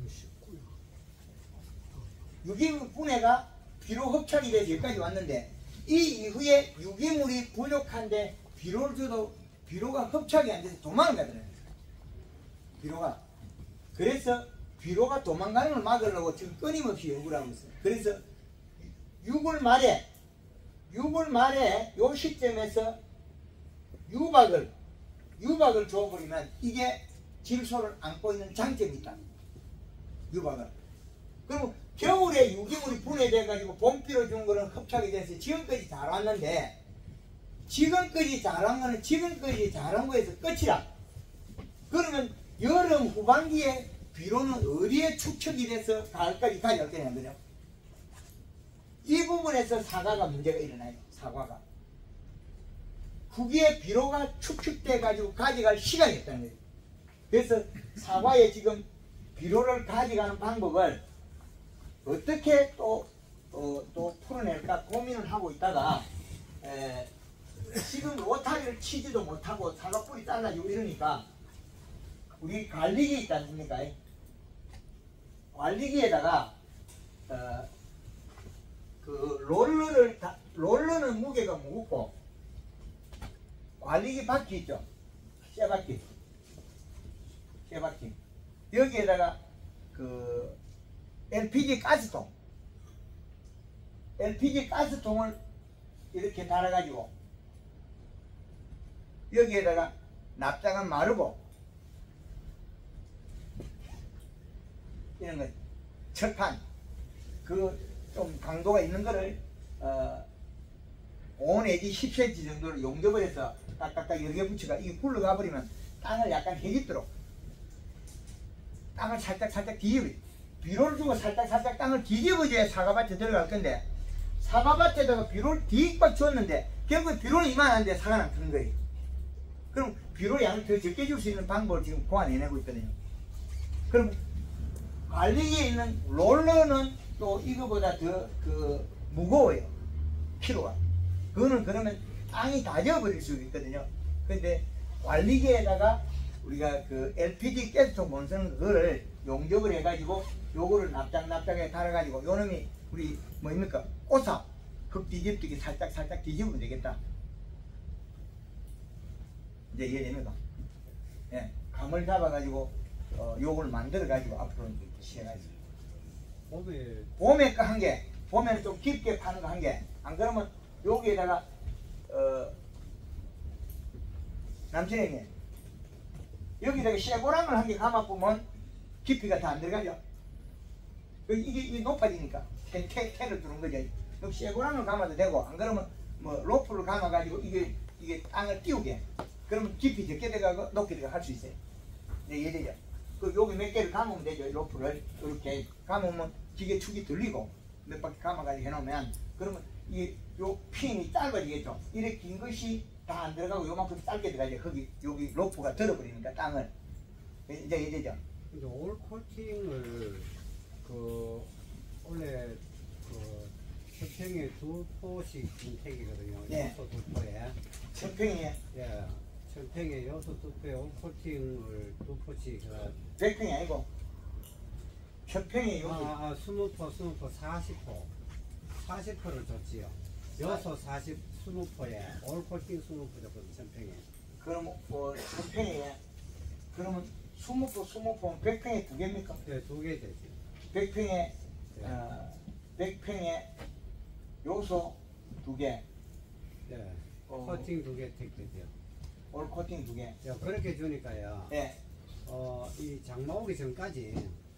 유기물 분해가 비료 흡착이 돼서 여기까지 왔는데, 이 이후에 유기물이 부족한데 비료를 줘도 비료가 흡착이 안 돼서 도망가더라고요. 비료가. 그래서 비료가 도망가는 걸 막으려고 지금 끊임없이 연구를 하고 있어요. 그래서 유월 말에 유월 말에 요 시점에서 유박을 유박을 줘버리면 이게 질소를 안고 있는 장점이 있다. 유박을. 그리고 겨울에 유기물이 분해돼 가지고 봄비로 준 거는 흡착이 돼서 지금까지 잘 왔는데, 지금까지 잘한 거는 지금까지 잘한 거에서 끝이라. 그러면 여름 후반기에 비료는 어디에 축적이 돼서 가을까지 가져올 거냐면요, 이 부분에서 사과가 문제가 일어나요. 사과가 후기에 비료가 축적돼 가지고 가져갈 시간이 없다는 거예요. 그래서 사과에 지금 비료를 가져가는 방법을 어떻게 또, 어, 또 풀어낼까 고민을 하고 있다가 에, 지금 로타리를 치지도 못하고 사과 뿌리 잘라지고 이러니까 우리 관리기 있지 않습니까? 관리기에다가 어, 그 롤러를 다, 롤러는 무게가 무겁고 관리기 바퀴 있죠? 쇠바퀴 쇠바퀴 여기에다가 그 엘피지 가스통 엘피지 가스통을 이렇게 달아가지고 여기에다가 납작한 마르고 이런 거 철판 그 좀 강도가 있는 거를 어, 오 내지 십 센티미터 정도를 용접을 해서 딱딱딱 여러 개 붙여가 이게 굴러가 버리면 땅을 약간 해집도록 땅을 살짝 살짝 뒤집어 비료를 주고 살짝 살짝 땅을 뒤집어줘야 사과밭에 들어갈 건데 사과밭에다가 비료를 뒷박 줬는데 결국 비료는 이만한데 사과는 안 크는 거예요. 그럼 비료 양을 더 적게 줄 수 있는 방법을 지금 고안해내고 있거든요. 그럼 관리기에 있는 롤러는 또 이거보다 더 그 무거워요. 키로가. 그거는 그러면 땅이 다져버릴 수 있거든요. 근데 관리기에다가 우리가 그 엘피지 가스통 못 쓰는 그거를 용접을 해가지고 요거를 납작납작하게 달아가지고 요 놈이 우리 뭐입니까? 꽃삽 흙 뒤집듯이 살짝 살짝 뒤집으면 되겠다. 이제 이해됩니까? 예, 감을 잡아가지고 어, 요걸 만들어가지고 앞으로 이제 시행하죠. 봄에 봄에 거 한 개, 봄에는 좀 깊게 파는 거 한 개. 안 그러면 여기에다가 어, 남친에게 여기다가 쇠고랑을 한 개 감아보면 깊이가 다 안 들어가죠. 이게, 이게 높아지니까 태, 태, 태를 두는 거죠. 그럼 쇠고랑을 감아도 되고 안 그러면 뭐 로프를 감아가지고 이게 이게 땅을 띄우게. 그러면 깊이 적게 들어가고 높게 들어가 할 수 있어요. 네, 이해되죠? 그 여기 몇 개를 감으면 되죠. 로프를 이렇게 감으면 기계 축이 들리고 몇 바퀴 감아가지고 해놓으면 그러면 이 요 핀이 짧아지겠죠. 이렇게 긴 것이 다 안 들어가고 요만큼 짧게 들어가죠. 거기 여기 로프가 들어버리니까 땅을 이제 이해되죠? 근데 올 코팅을 그 원래 그 천평에 두 포씩 준택이거든요. 네. 여섯 두 포에. 천평에 예. 천평에 여섯 두 포에 올 코팅을 두 포씩. 그 백평이 아니고 천평에 여기 아, 아, 스무 포, 스무 포, 사십 포. 사십 포를 줬지요. 여섯, 사십, 스무 포에 올 코팅 스무 포 줬거든, 천평에. 그럼 뭐 천평에 그러면 스무 포 스무 포면 백평에 두 개입니까? 네, 두 개 되지. 백평에 네. 어, 백평에 요소 두 개, 네. 어, 코팅 두 개 택되죠. 올 코팅 두 개. 야, 그렇게 주니까요. 예. 어, 이 장마 오기 전까지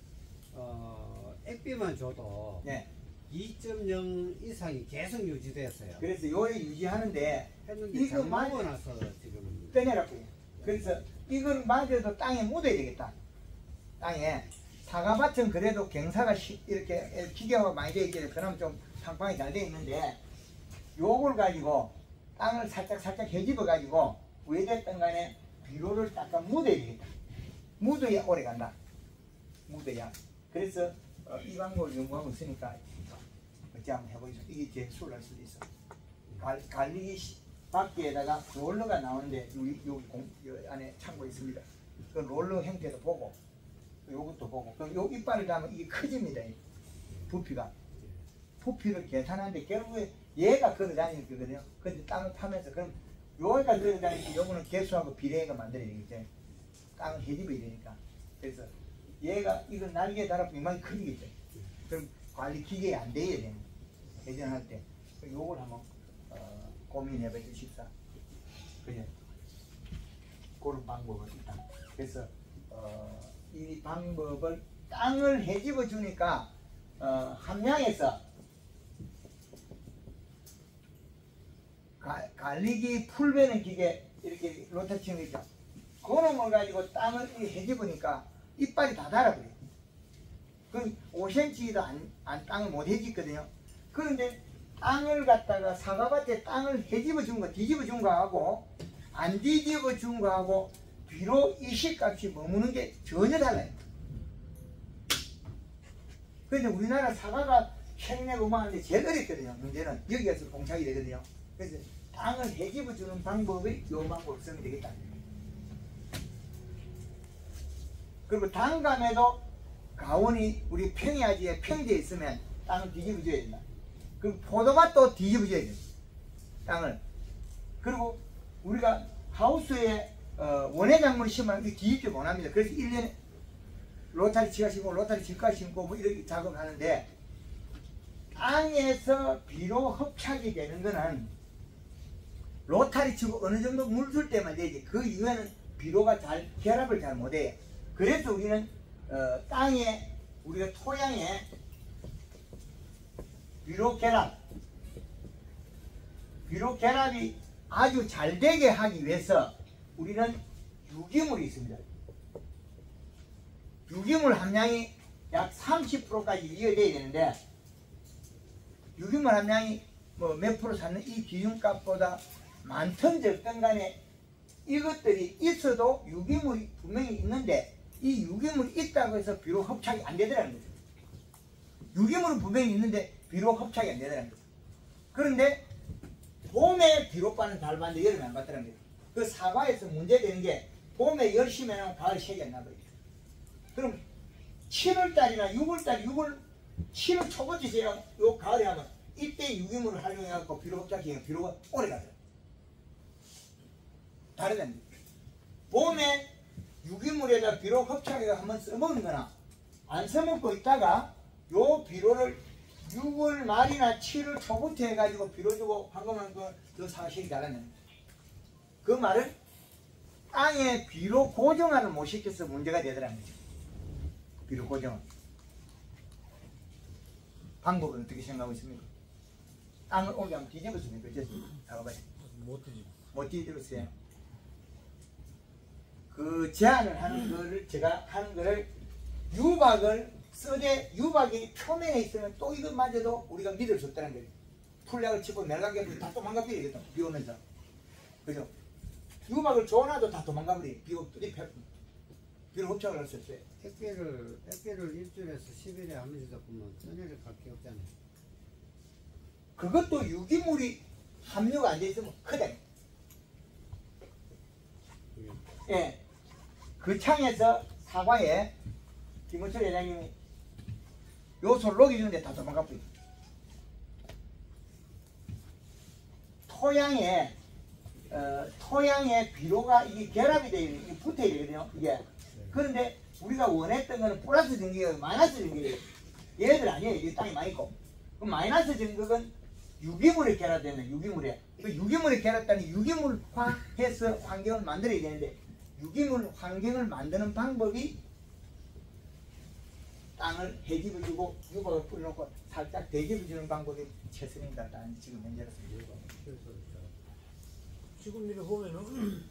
어, 액비만 줘도 네. 이 점 영 이상이 계속 유지됐어요. 그래서 요래 유지하는데 했는데 이거 장마 만- 오고 나서 지금 빼내라고요. 그래서 이걸 맞아도 땅에 묻어야 되겠다. 땅에 사과밭은 그래도 경사가 시- 이렇게 기계가 많이 되어 있기 때문에 그나마 좀 팡팡이 잘 되어 있는데 요걸 가지고 땅을 살짝 살짝 헤집어 가지고 왜 됐든 간에 비료를 약간 묻어야 되겠다. 묻어야 오래 간다. 묻어야. 그래서 어, 이 방법을 연구하고 있으니까 어찌 한번 해보겠습니다. 이게 제 수를 할 수도 있어. 관, 관리기 시- 바퀴에다가 롤러가 나오는데 여기, 여기, 공, 여기 안에 창고에 있습니다. 그 롤러 형태도 보고 요것도 보고 그럼 요 이빨을 달면 이게 커집니다. 이 부피가 부피를 계산하는데 결국에 얘가 걸어다니는 거거든요. 근데 땅을 파면서 그럼 요가 걸어다니니까 요거는 개수하고 비례해가 만들어야 되겠죠. 땅을 헤집어야 되니까. 그래서 얘가 이걸 날개에 달아보면 이만큼 커지겠죠. 그럼 관리 기계에 안 돼야 돼요. 회전할 때. 요걸 한번 어, 고민해 봐 주십사. 그냥 그런 방법을 일단. 그래서 어, 이 방법을 땅을 헤집어 주니까 어, 함량에서 가, 관리기 풀베는 기계 이렇게 로터 치는 거 있죠. 그놈을 가지고 땅을 헤집으니까 이빨이 다 달아버려요. 그럼 오 센티미터도 안, 안 땅을 못 헤집거든요. 그런데 땅을 갖다가 사과밭에 땅을 헤집어 준 거, 뒤집어 준 거하고 안 뒤집어 준 거하고 비로 일시값이 머무는 게 전혀 달라요. 그런데 우리나라 사과가 생내고 뭐하는데 제일 어렵거든요. 문제는 여기에서 봉착이 되거든요. 그래서 땅을 해집어 주는 방법이 요 방법을 쓰면 되겠다. 그리고 단감에도 가온이 우리 평야지에 평지에 있으면 땅을 뒤집어 줘야 된다. 그리고 포도밭도 뒤집어 줘야 된다. 땅을. 그리고 우리가 하우스에 어, 원예작물을 심으면 뒤집지 못합니다. 그래서 일 년에 로타리 치가 심고 로타리 치과 심고 뭐 이렇게 작업을 하는데, 땅에서 비로 흡착이 되는 거는 로타리 치고 어느 정도 물 줄 때만 되지, 그 이후에는 비료가 잘 결합을 잘 못해요. 그래서 우리는 어, 땅에 우리가 토양에 비료 결합 비료 결합이 아주 잘 되게 하기 위해서 우리는 유기물이 있습니다. 유기물 함량이 약 삼십 퍼센트까지 이어져야 되는데, 유기물 함량이 뭐 몇 프로 찾는 이 기준값보다 많든 적든 간에 이것들이 있어도 유기물이 분명히 있는데, 이 유기물이 있다고 해서 비료 흡착이 안 되더라는 거죠. 유기물은 분명히 있는데 비료 흡착이 안 되더라는 거죠. 그런데 봄에 비료바는 잘 받는데 여름에 안 받더라는 거죠. 그 사과에서 문제되는 게 봄에 열심히 하면 가을 색이 안 나버려요. 그럼 칠월달이나 유월달, 유월, 칠월 초부터세요. 요 가을에 하면 이때 유기물을 활용해갖고 비료 흡착해서 비료가 오래 가더라고요. 다르다는 거예요. 봄에 유기물에다 비료 흡착해서 한번 써먹는 거나 안 써먹고 있다가 요 비료를 유월 말이나 칠월 초부터 해가지고 비료 주고 황금한 그 사실이 달라는 그 말은 땅에 비료 고정화를 못 시켜서 문제가 되더라는 거죠. 비료 고정화. 방법은 어떻게 생각하고 있습니까? 땅을 오게 하면 뒤집었습니까? 어쨌습니까? 잠깐만요. 못 뒤집어. 못 뒤집었어요. 그 제안을 하는 거를 제가 하는 거를 유박을 써대 유박이 표면에 있으면 또 이것마저도 우리가 믿을 수 없다는 거예요. 풀약을 치고 멜강개도 다 도망가버리겠다. 비 오면서. 그죠? 유박을 줘놔도 다 도망가버리. 비 오더니 비로 흡착을 할 수 없어요. 액비를 액비를 일주일에서 십 일에 한 번씩 보면 전혀를 갈 게 없잖아요. 그것도 유기물이 함유가 안 돼 있으면 크다. 예. 그 창에서 사과에 김은철 회장님이 요소를 녹여주는데 다 도망가버려. 토양에 어, 토양에 비료가 이게 결합이 되어 있는, 이게 붙어야 되거든요. 이게. 그런데 우리가 원했던 거는 플러스 전극이고 마이너스 전극이에요. 얘들 아니에요. 여기 땅이 많이 있고. 그 마이너스 전극은 유기물에 결합되는 유기물에. 그 유기물에 결합되는 유기물화해서 환경을 만들어야 되는데, 유기물 환경을 만드는 방법이 땅을 해집어주고 유박을 뿌려놓고 살짝 대집어주는 방법이 최선입니다. 지금 현재로서. 지금 이렇게 보면은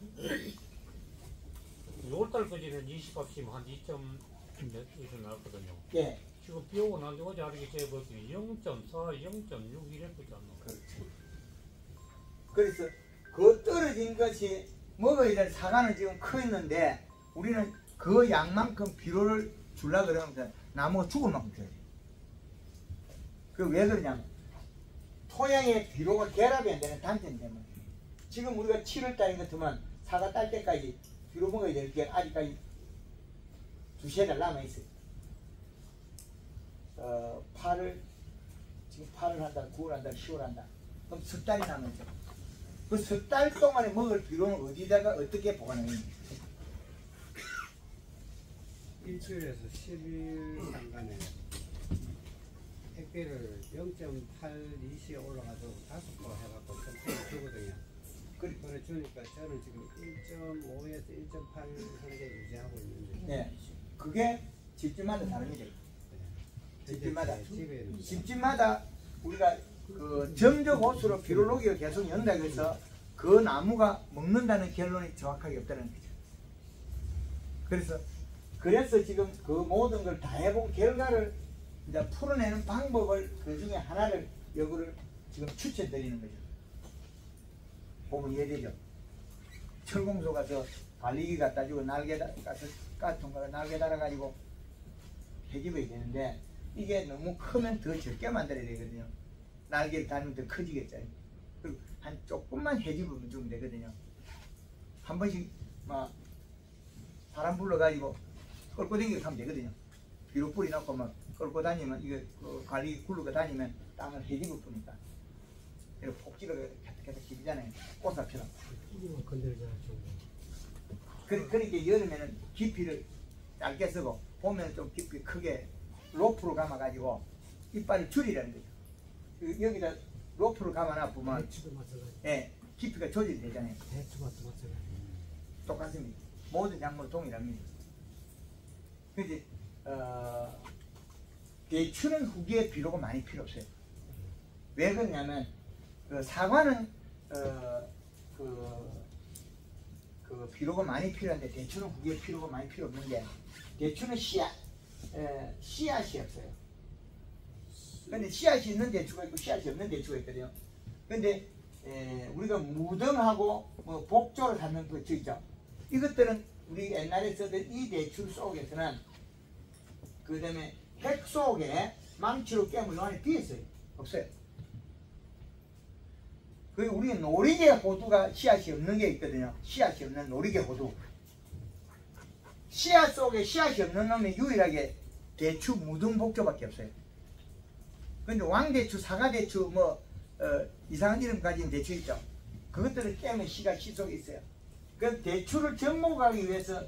유월달까지는 이십 값이면 한 이 점 몇 에서 나왔거든요. 예. 지금 비 오고 난 뒤 어제 하루에 재봤더니 영 점 사, 영 점 육 이랬거든. 그렇죠. 그래서 그 떨어진 것이 먹어야 될 사과는 지금 커 있는데, 우리는 그 양만큼 비료를 주려고 그러면 나무가 죽을 만큼 줘야 돼요. 그 왜 그러냐면 토양에 비료가 결합이 안 되는 단점 때문에. 지금 우리가 칠월 달인 같으면 사과 딸 때까지 비료 먹어야 될 게 아직까지 두세 달 남아있어요. 어, 팔월, 지금 팔월 한다, 구월 한다, 시월 한다. 그럼 석 달이 남았죠. 그 석 달 동안에 먹을 비료는 어디다가 어떻게 보관하느냐. 일주일에서 십 일 상간에 액비를 영 점 팔이씩 올라가도 다섯 번 해갖고 점수를 주거든요. 그래 주니까 저는 지금 일 점 오에서 일 점 팔 현재 유지하고 있는데. 네. 그게 집집마다 다릅니다. 네. 집집마다. 집에는 집집마다 우리가 그 점적 호수로 비료 녹이가 계속 연다고 해서 그 나무가 먹는다는 결론이 정확하게 없다는 거죠. 그래서 그래서 지금 그 모든 걸 다 해본 결과를 이제 풀어내는 방법을 그 중에 하나를 여기를 지금 추천드리는 거죠. 보면 이해되죠? 철공소 가서 관리기 갖다 주고 날개 다 가서 가통가 날개 달아가지고 해집어야 되는데, 이게 너무 크면 더 적게 만들어야 되거든요. 날개를 달면 더 커지겠죠. 그리고 한 조금만 해집으면 주면 되거든요. 한 번씩 막 바람 불러가지고 끌고 다니고 하면 되거든요. 뒤로 뿌리 넣고 막 끌고 다니면 이거 그 관리 굴르고 다니면 땅을 해집을 뿌니까 이렇게 폭지가 계속 깊이잖아요. 꽃사처럼. 뿌리만 건들자 좀. 그, 그러니까 여름에는 깊이를 짧게 쓰고 봄에는 좀 깊이 크게 로프로 감아가지고 이빨을 줄이라는 거죠. 그 여기다 로프를 감아놔보면 대추도 마찬가지. 예, 깊이가 조절이 되잖아요. 대추 맛도 마찬가지. 똑같습니다. 모든 작물 동일합니다. 근데 어, 대추는 후기에 비료가 많이 필요 없어요. 왜 그러냐면 그 사과는 어, 그, 그 비료가 많이 필요한데 대추는 후기에 비료가 많이 필요 없는 게 대추는 씨앗 에, 씨앗이 없어요. 근데 씨앗이 있는 대추가 있고 씨앗이 없는 대추가 있거든요. 근데 에, 우리가 무등하고 뭐 복조를 하는 그 있죠. 이것들은 우리 옛날에 쓰던 이 대추 속에서는 그 다음에 핵 속에 망치로 깨면 요 안에 비어 있어요. 없어요. 그 우리 노리개 호두가 씨앗이 없는 게 있거든요. 씨앗이 없는 노리개 호두. 씨앗 속에 씨앗이 없는 놈이 유일하게 대추 무등복조밖에 없어요. 근데 왕대추, 사과대추 뭐 어, 이상한 이름 가진 대추 있죠. 그것들을 깨면 씨가 씨 속에 있어요. 그 대추를 접목하기 위해서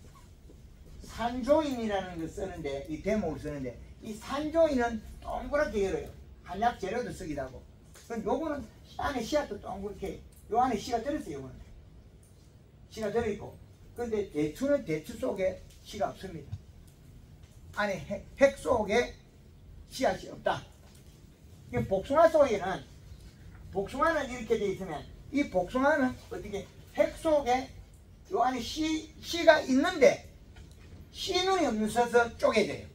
산조인이라는 걸 쓰는데 이 대목을 쓰는데 이 산조인은 동그랗게 열어요. 한약 재료도 쓰기도 하고. 그럼 요거는 안에 씨앗도 동그랗게 요 안에 씨가 들어있어요. 요거는 씨가 들어있고. 근데 대추는 대추 속에 씨가 없습니다. 안에 핵, 핵 속에 씨앗이 없다. 복숭아 속에는 복숭아는 이렇게 되어 있으면 이 복숭아는 어떻게 핵 속에 요 안에 씨, 씨가 있는데 씨눈이 없어서 쪼개져요.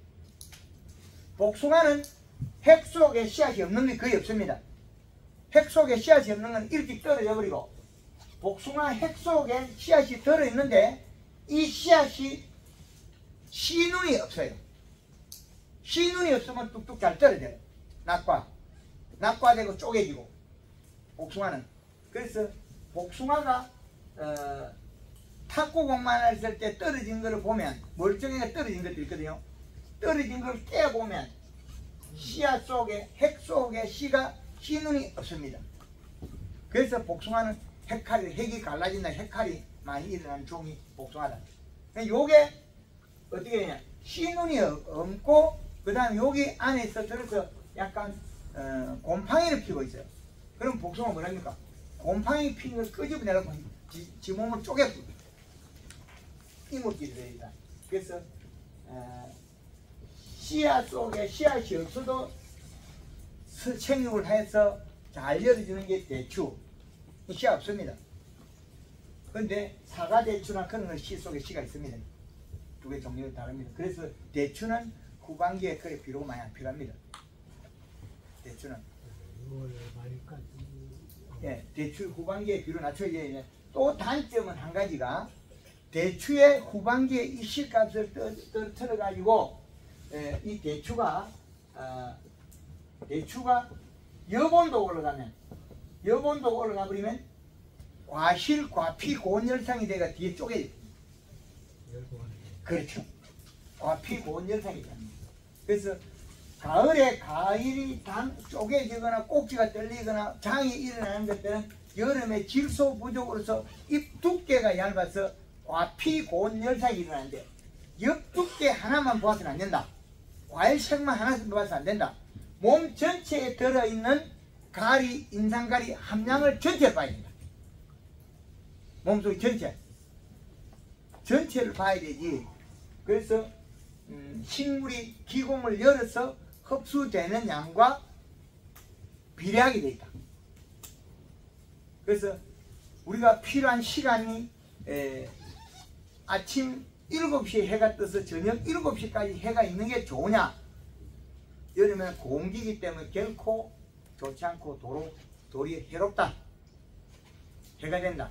복숭아는 핵 속에 씨앗이 없는 게 거의 없습니다. 핵 속에 씨앗이 없는 건 일찍 떨어져 버리고 복숭아 핵 속에 씨앗이 들어있는데 이 씨앗이 씨눈이 없어요. 씨눈이 없으면 뚝뚝 잘 떨어져요. 낙과 낙과되고 쪼개지고 복숭아는. 그래서 복숭아가 어, 탁구공만 했을 때 떨어진 거를 보면 멀쩡하게 떨어진 것도 있거든요. 떨어진 걸 깨보면 씨앗 속에 핵 속에 씨가 씨눈이 없습니다. 그래서 복숭아는 핵칼이 핵이 갈라진다. 핵칼이 많이 일어나는 종이 복숭아다. 요게 어떻게 되냐 씨눈이 없고 그 다음에 여기 안에서 들어서 약간 어, 곰팡이를 피고 있어요. 그럼 복숭아 뭐랍니까? 곰팡이 핀 걸 끄집어내고 지, 지 몸을 쪼개버립니다. 이물질이 되어 있다. 그래서 어, 씨앗 속에 씨앗이 없어도 생육을 해서 잘 열어주는 게 대추. 씨앗 없습니다. 그런데 사과 대추나 그런 건 씨 속에 씨가 있습니다. 두 개 종류가 다릅니다. 그래서 대추는 후반기에 그래 비료가 많이 안 필요합니다. 대추는 유월 말까지. 예, 대추 후반기에 비료 낮춰야 또 단점은 한 가지가 대추의 후반기에 이 씨값을 떨어뜨려 가지고 이 대추가 어, 대추가 여본도 올라가면 여본도 올라가 버리면 과실, 과피, 고온열상이 돼가 뒤에 쪼개져. 그렇죠. 과피, 고온열상이 됩니다. 그래서 가을에 과일이 단 쪼개지거나 꼭지가 떨리거나 장이 일어나는 것들은 여름에 질소 부족으로서 잎 두께가 얇아서 과피, 고온열상이 일어나는데 잎 두께 하나만 보아서는 안 된다. 과일색만 하나씩 보아서 안 된다. 몸 전체에 들어있는 가리, 인산가리 함량을 전체를 봐야 된다. 몸속 전체. 전체를 봐야 되지. 그래서 음, 식물이 기공을 열어서 흡수되는 양과 비례하게 되어 있다. 그래서 우리가 필요한 시간이 에, 아침 일곱 시에 해가 떠서 저녁 일곱 시까지 해가 있는 게 좋으냐? 여름에는 공기이기 때문에 결코 좋지 않고 도로, 도리 해롭다. 해가 된다.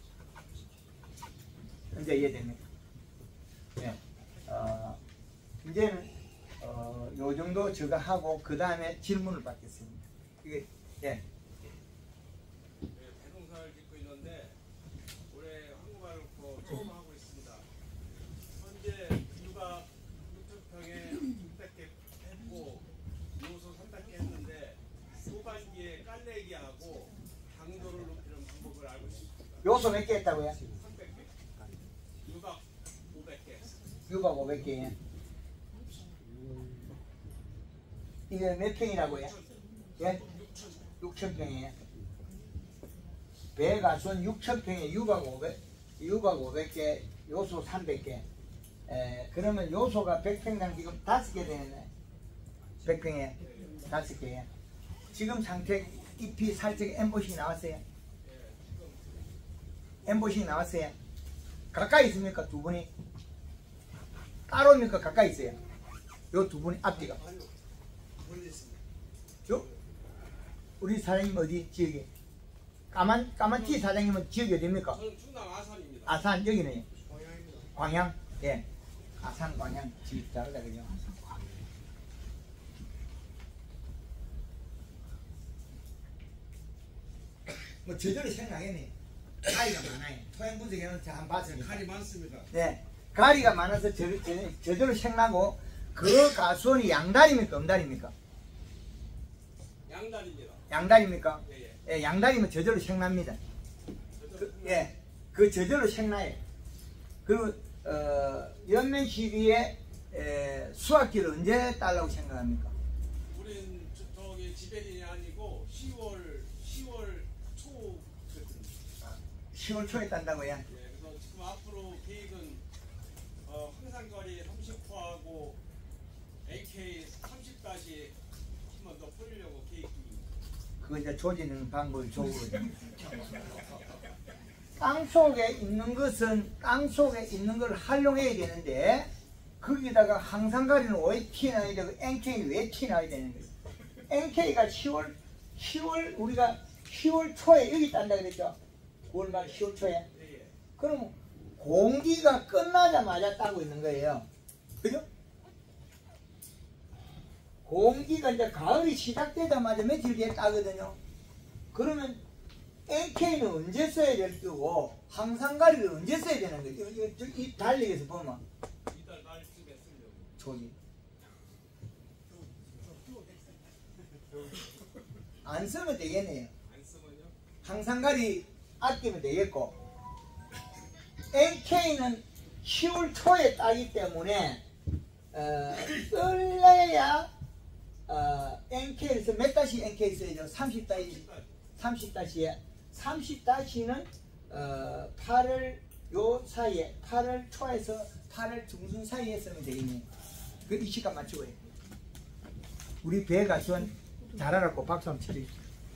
이제 이해됩니까? 네. 어, 이제는 어, 요 정도 제가 하고 그 다음에 질문을 받겠습니다. 이게 예. 했다고요? 삼백 개. 유박 오백 개. 유박 오백 개. 이게 몇 평이라고요? 예? 육천 평이에요. 배가순 육천 평에 유박 오백, 유박 오백 개, 요소 삼백 개. 에, 그러면 요소가 백 평당 지금 다섯 개 되네. 백 평에 다섯 개. 지금 상태 잎이 살짝 엠보싱 나왔어요. 엠보싱 나왔어요. 가까이 있습니까 두 분이? 따로입니까 가까이 있어요? 요 두 분이 앞뒤가. 요? 우리 사장님 어디 지역에? 까만 까만 티 사장님은 지역이 어디입니까? 저는 충남 아산입니다. 아산 여기는 광양입니다. 광양. 예. 아산 광양 지역 다르다 그죠? 아산 광양. 뭐 저절로 생각하겠네. 가리가 많아요. 토양 분석에는 잘 안 봤으니까. 칼이 많습니다. 네. 가리가 많아서 저, 저, 저절로 생나고 그 가수원이 양다리입니까? 음다리입니까? 양다리입니다. 양다리입니까? 예, 예. 예, 양다리면 저절로 생납니다. 그, 예, 그 저절로 생나요. 그리고 어, 연면 시비에 에, 수확기를 언제 딸라고 생각합니까? 우린 저, 저기 지배린이 아니고 시월 시월 초 같은. 시월 초에 딴다고요? 예, 그래서 지금 앞으로 계획은 어, 황산거리 삼십 호하고 에이케이 삼십까지 한 번 더 뿌리려고 계획 중입니다. 그거 이제 조지는 방법이 좋거든요. 땅 속에 있는 것은 땅 속에 있는 걸 활용해야 되는데 거기다가 항산가리는 왜 튀어나와야 되고 엔케이는 왜 튀어나와야 되는 거예요? 엔케이가 시월 시월 우리가 시월 초에 여기 딴다 그랬죠? 구월 말 시월 초에. 예, 예. 그럼 공기가 끝나자마자 따고 있는 거예요. 그죠? 공기가 이제 가을이 시작되자마자 며칠 뒤에 따거든요. 그러면 엔케이는 언제 써야 될 거고 항산가리를 언제 써야 되는 거예요? 이, 이, 이 달력에서 보면 이달 말쯤에 쓰려고. 저기 안 쓰면 되겠네요. 안 쓰면요? 항산가리 아끼면 되겠고 엔케이는 시월 초에 따기 때문에 어, 쓸래야 어, 엔케이에서 몇 다시 엔케이 써야죠? 삼십 다시 삼십 다시에 삼십 다시는 어, 팔월 요 사이에 팔월 초에서 팔월 중순 사이에 쓰면 되겠네요. 그 이 시간 맞추고 해요. 우리 배 가수원 잘하라고 박수 한번 치죠.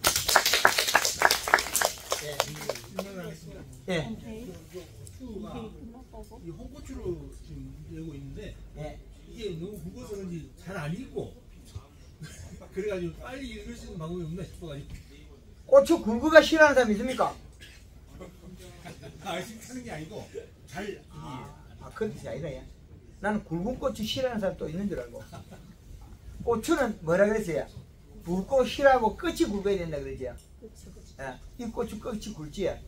예. 예. 고추가 이 홍고추로 지금 내고 있는데 예. 이게 너무 굵어서 그런지 잘 안 익고 그래가지고 빨리 익을 수 있는 방법이 없나 싶어가지고 고추 굵어가 싫어하는 사람 있습니까? 아 식하는 게 아니고 잘 이게 아, 그런 뜻이 아니라 야. 나는 굵은 고추 싫어하는 사람 또 있는 줄 알고. 고추는 뭐라 그랬어요? 굵고 실하고 끝이 굵어야 된다 그러죠. 예, 이 고추 끝이 굵지. 예,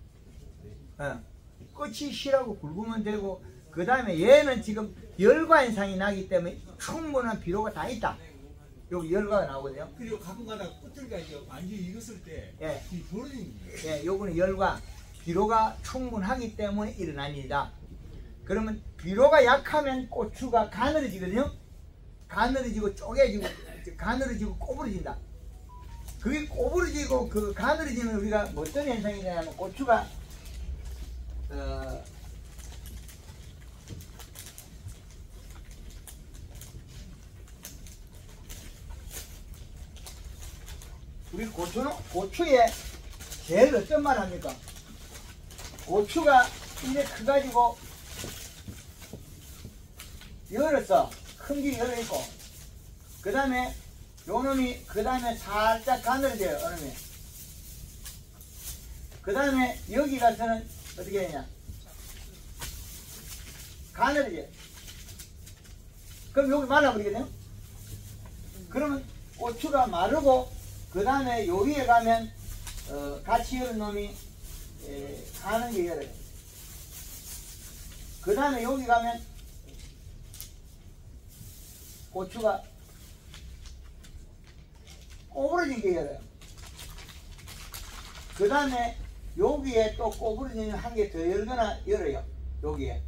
끝이 실하고 굵으면 되고 그 다음에 얘는 지금 열과 현상이 나기 때문에 충분한 비료가 다 있다. 여기 열과가 나오거든요. 그리고 가끔가다 꽃들가 이제 완전히 익었을 때 예. 이 벌어지는 거예요. 예, 요거는 열과 비료가 충분하기 때문에 일어난 일이다. 그러면 비료가 약하면 고추가 가늘어지거든요. 가늘어지고 쪼개지고 가늘어지고 꼬부러진다. 그게 꼬부러지고 그 가늘어지면 우리가 뭐 어떤 현상이 되냐면 고추가 어, 우리 고추는 고추에 제일 어떤 말 합니까? 고추가 이래 커가지고 열었어. 큰 게 열어있고 그 다음에 요 놈이 그 다음에 살짝 가늘어져요. 어느에 그 다음에 여기 가서는 어떻게 되냐 가늘어져요. 그럼 여기 말라버리거든요. 그러면 고추가 마르고 그 다음에 요 위에 가면 어, 같이 열은 놈이 에, 가는 게 열어요. 그 다음에 여기 가면 고추가 꼬부러진 게 열어요. 그 다음에 여기에 또 꼬부러지는 한 개 더 열거나 열어요. 여기에.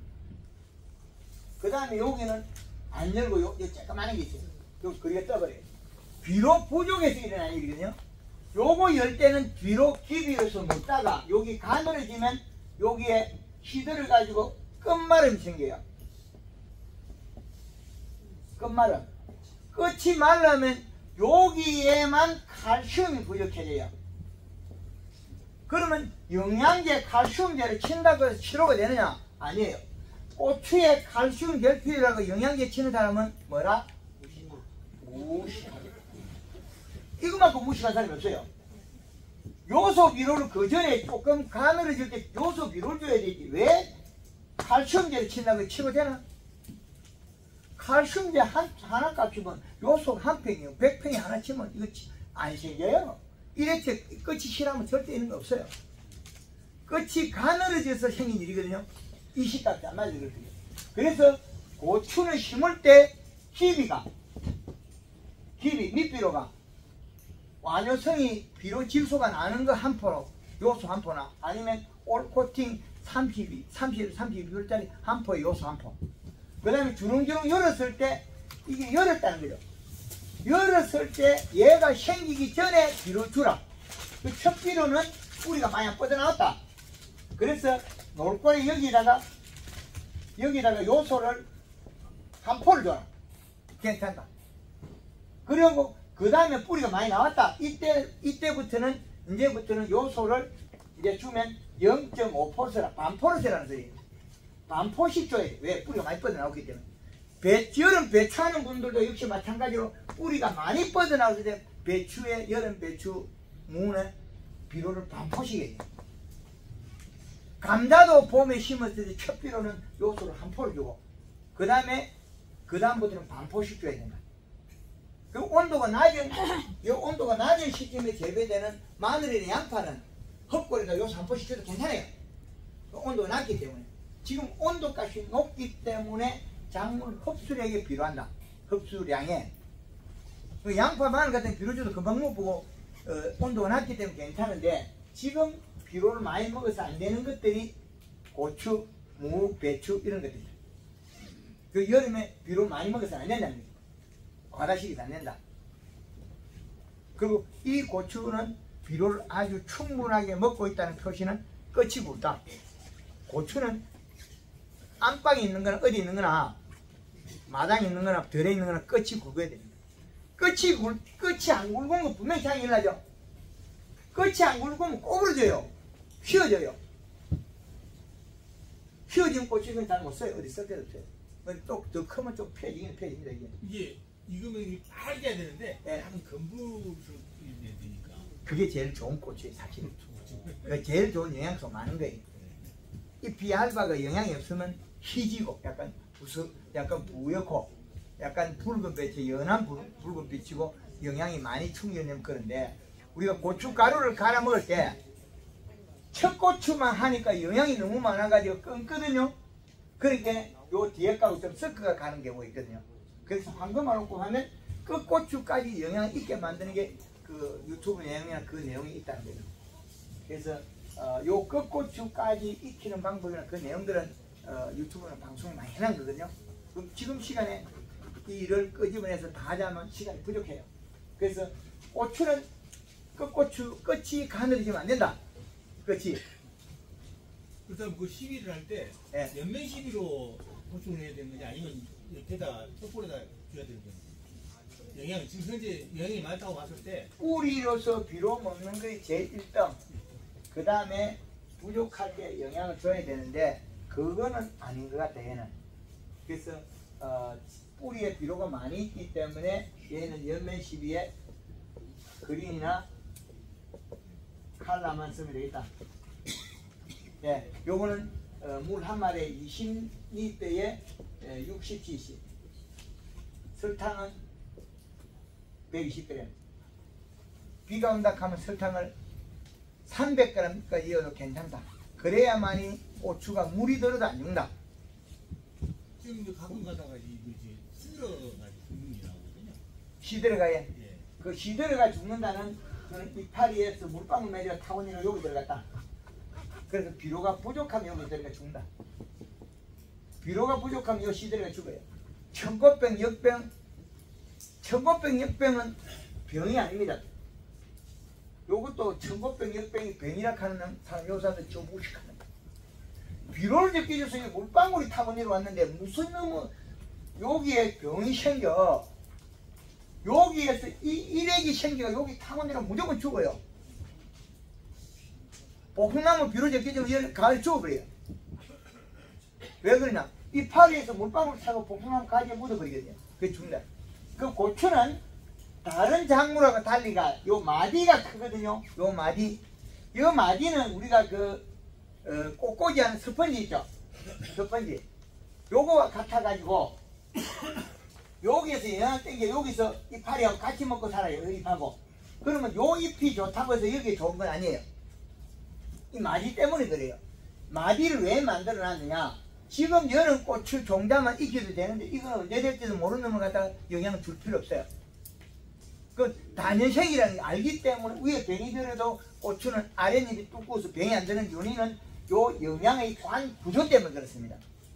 그 다음에 여기는 안 열고 요, 요 조그마한 게 있어요. 요 그리가 떠버려요. 비록 부족해서 일어난 일이거든요. 요거 열 때는 뒤로 기비로서 묻다가 여기 가늘어지면 여기에 시들을 가지고 끝마름이 생겨요. 끝마름. 끝이 말라면 여기에만 칼슘이 부족해져요. 그러면 영양제, 칼슘제를 친다고 해서 치료가 되느냐? 아니에요. 고추에 칼슘 결핍이라고 영양제 치는 사람은 뭐라? 무식하게. 이것만큼 무식한 사람이 없어요. 요소 비료를 그 전에 조금 가늘어질 때 요소 비료를 줘야 되지. 왜? 칼슘제를 친다고 치고 되나? 칼슘제 한, 하나 값이면 요소 한 평이요. 백 평이 하나 치면 이거 안 생겨요. 이렇게 끝이 실하면 절대 있는 거 없어요. 끝이 가늘어져서 생긴 일이거든요. 이 시값이 안 맞아요. 그래서 고추는 심을 때 기비가, 기비, 밑비료가 완효성이 비료 질소가 나는 거 한 포로, 요소 한 포나 아니면 올코팅 삼십이, 삼십, 삼십이 불짜리 한 포에 요소 한 포. 그 다음에 주렁주렁 열었을 때 이게 열었다는 거죠. 열었을 때 얘가 생기기 전에 비료 주라. 그 첫 비료는 뿌리가 많이 뻗어나왔다. 그래서 놀고리 여기다가 여기다가 요소를 한 포를 줘라. 괜찮다. 그리고 그 다음에 뿌리가 많이 나왔다. 이때 이때부터는 이제부터는 요소를 이제 주면 영 점 오 포스라 반포르세라는 소리예요. 반포씩 줘야 돼. 왜? 뿌리가 많이 뻗어나오기 때문에. 배, 여름 배추하는 분들도 역시 마찬가지로 뿌리가 많이 뻗어나올 때 배추에 여름 배추 무는 비료를 반포씩 해야 돼. 감자도 봄에 심었을 때 첫 비료는 요소를 한 포를 주고 그 다음에 그 다음부터는 반포씩 줘야 된다. 그 온도가 낮은 이 온도가 낮은 시점에 재배되는 마늘이나 양파는 헛골에다 요소 한 포씩 줘도 괜찮아요. 그 온도가 낮기 때문에. 지금 온도값이 높기 때문에 작물 흡수량에 필요한다. 흡수량에. 그 양파, 마늘 같은 비료주도 금방 못 보고 어, 온도가 낮기 때문에 괜찮은데 지금 비료를 많이 먹어서 안 되는 것들이 고추, 무, 배추 이런 것들이죠. 그 여름에 비료를 많이 먹어서 안 된다는 거죠. 과다식이 안 된다. 그리고 이 고추는 비료를 아주 충분하게 먹고 있다는 표시는 끝이 굵다. 고추는 안방에 있는 거나 어디 있는 거나 마당에 있는 거나 덜에 있는 거나 끝이 굵어야 됩니다. 끝이 굵, 끝이 안 굵은 거 분명히 장이 일어나죠. 끝이 안 굵으면 꼬부러져요. 휘어져요. 휘어진 고추는 잘 못 써요. 어디 쓸 데도 없어요. 또 더 크면 좀 펴지긴 펴집니다. 이게. 이게 익으면 이게 빨개야 되는데 네. 약간 검부로 해야 되니까. 그게 제일 좋은 고추예요, 사실. 그 제일 좋은 영양소 많은 거예요. 잎이 얇아가 영양이 없으면 희지고 약간 부스, 약간 부옇고 약간 붉은 빛이 연한 붉, 붉은 빛이고 영양이 많이 충전되면 그런데 우리가 고춧가루를 갈아 먹을 때 첫 고추만 하니까 영양이 너무 많아가지고 끊거든요. 그러니까 요 뒤에 가고 좀 섞어가 가는 경우가 있거든요. 그래서 황금알 놓고 하면 끝고추까지 영향을 있게 만드는 게 그 유튜브 내용이나 그 내용이 있다는 거죠. 그래서 어, 요 끝고추까지 익히는 방법이나 그 내용들은 어, 유튜브나 방송을 많이 해놓은 거거든요. 그럼 지금 시간에 이 일을 끄집어내서 다 하자면 시간이 부족해요. 그래서 고추는 끝고추 끝이 가늘어지면 안 된다. 끝이. 그렇다면 그 시비를 할 때 네. 연면 시비로 보충을 해야 되는 건지 아니면 옆에다 톱볼에다 줘야 되는 건지. 영양 지금 현재 영양이 많다고 봤을 때 뿌리로서 비료 먹는 게 제일 일 등. 그 다음에 부족할 때 영양을 줘야 되는데 그거는 아닌 것 같아 얘는. 그래서 어, 뿌리에 비료가 많이 있기 때문에 얘는 연면 시비에 그린이나 칼라만 쓰면 되겠다. 예, 요거는 어, 물 한 마리에 이십 리터에 육십 씨씨. 설탕은 백이십 그램. 비가 온다 하면 설탕을 삼백 그램까지 이어도 괜찮다. 그래야만이 고추가 물이 들어도 안 죽는다. 지금 이제 가끔 가다가 이제 시들어가 죽는 게 나오거든요. 시들어가에 예. 그 시들어가 죽는다는 그런 이파리에서 물방울 매려 타원이가 여기 들어갔다. 그래서 비료가 부족하면 여기 들어가 죽는다. 비료가 부족하면 요 시들어가 죽어요. 천고병, 역병, 천고병, 역병은 병이 아닙니다. 요것도 천고병, 역병이 병이라 하는 사람, 요 사람들 좀 무식합니다. 비료를 적게 줘서 물방울이 타원이로 왔는데 무슨 놈의 여기에 병이 생겨. 여기에서 이 일액이 생겨 여기 타원이라 무조건 죽어요. 복숭나무 비료 적게 주면 가을 죽어버려요. 왜 그러냐? 이파리에서 물방울 타고 복숭나무 가지에 묻어버리거든요. 그게 죽는다. 그 고추는 다른 작물하고 달리가 요 마디가 크거든요. 요 마디. 요 마디는 우리가 그 어, 꼬꼬지하는 스펀지 있죠. 스펀지. 요거와 같아가지고 여기에서 영향을 땡겨 여기서 이파리하고 같이 먹고 살아요. 잎하고. 그러면 요 잎이 좋다고 해서 여기에 좋은 건 아니에요. 이 마디 때문에 그래요. 마디를 왜 만들어 놨느냐? 지금 여름 고추 종자만 익혀도 되는데 이건 언제 될지도 모르는 걸 갖다가 영향을 줄 필요 없어요. 그 단연색이라는 걸 알기 때문에 위에 병이 들어도 고추는 아랫잎이 두꺼워서 병이 안 드는 요인은 요 영양의 관 구조 때문에 그렇습니다.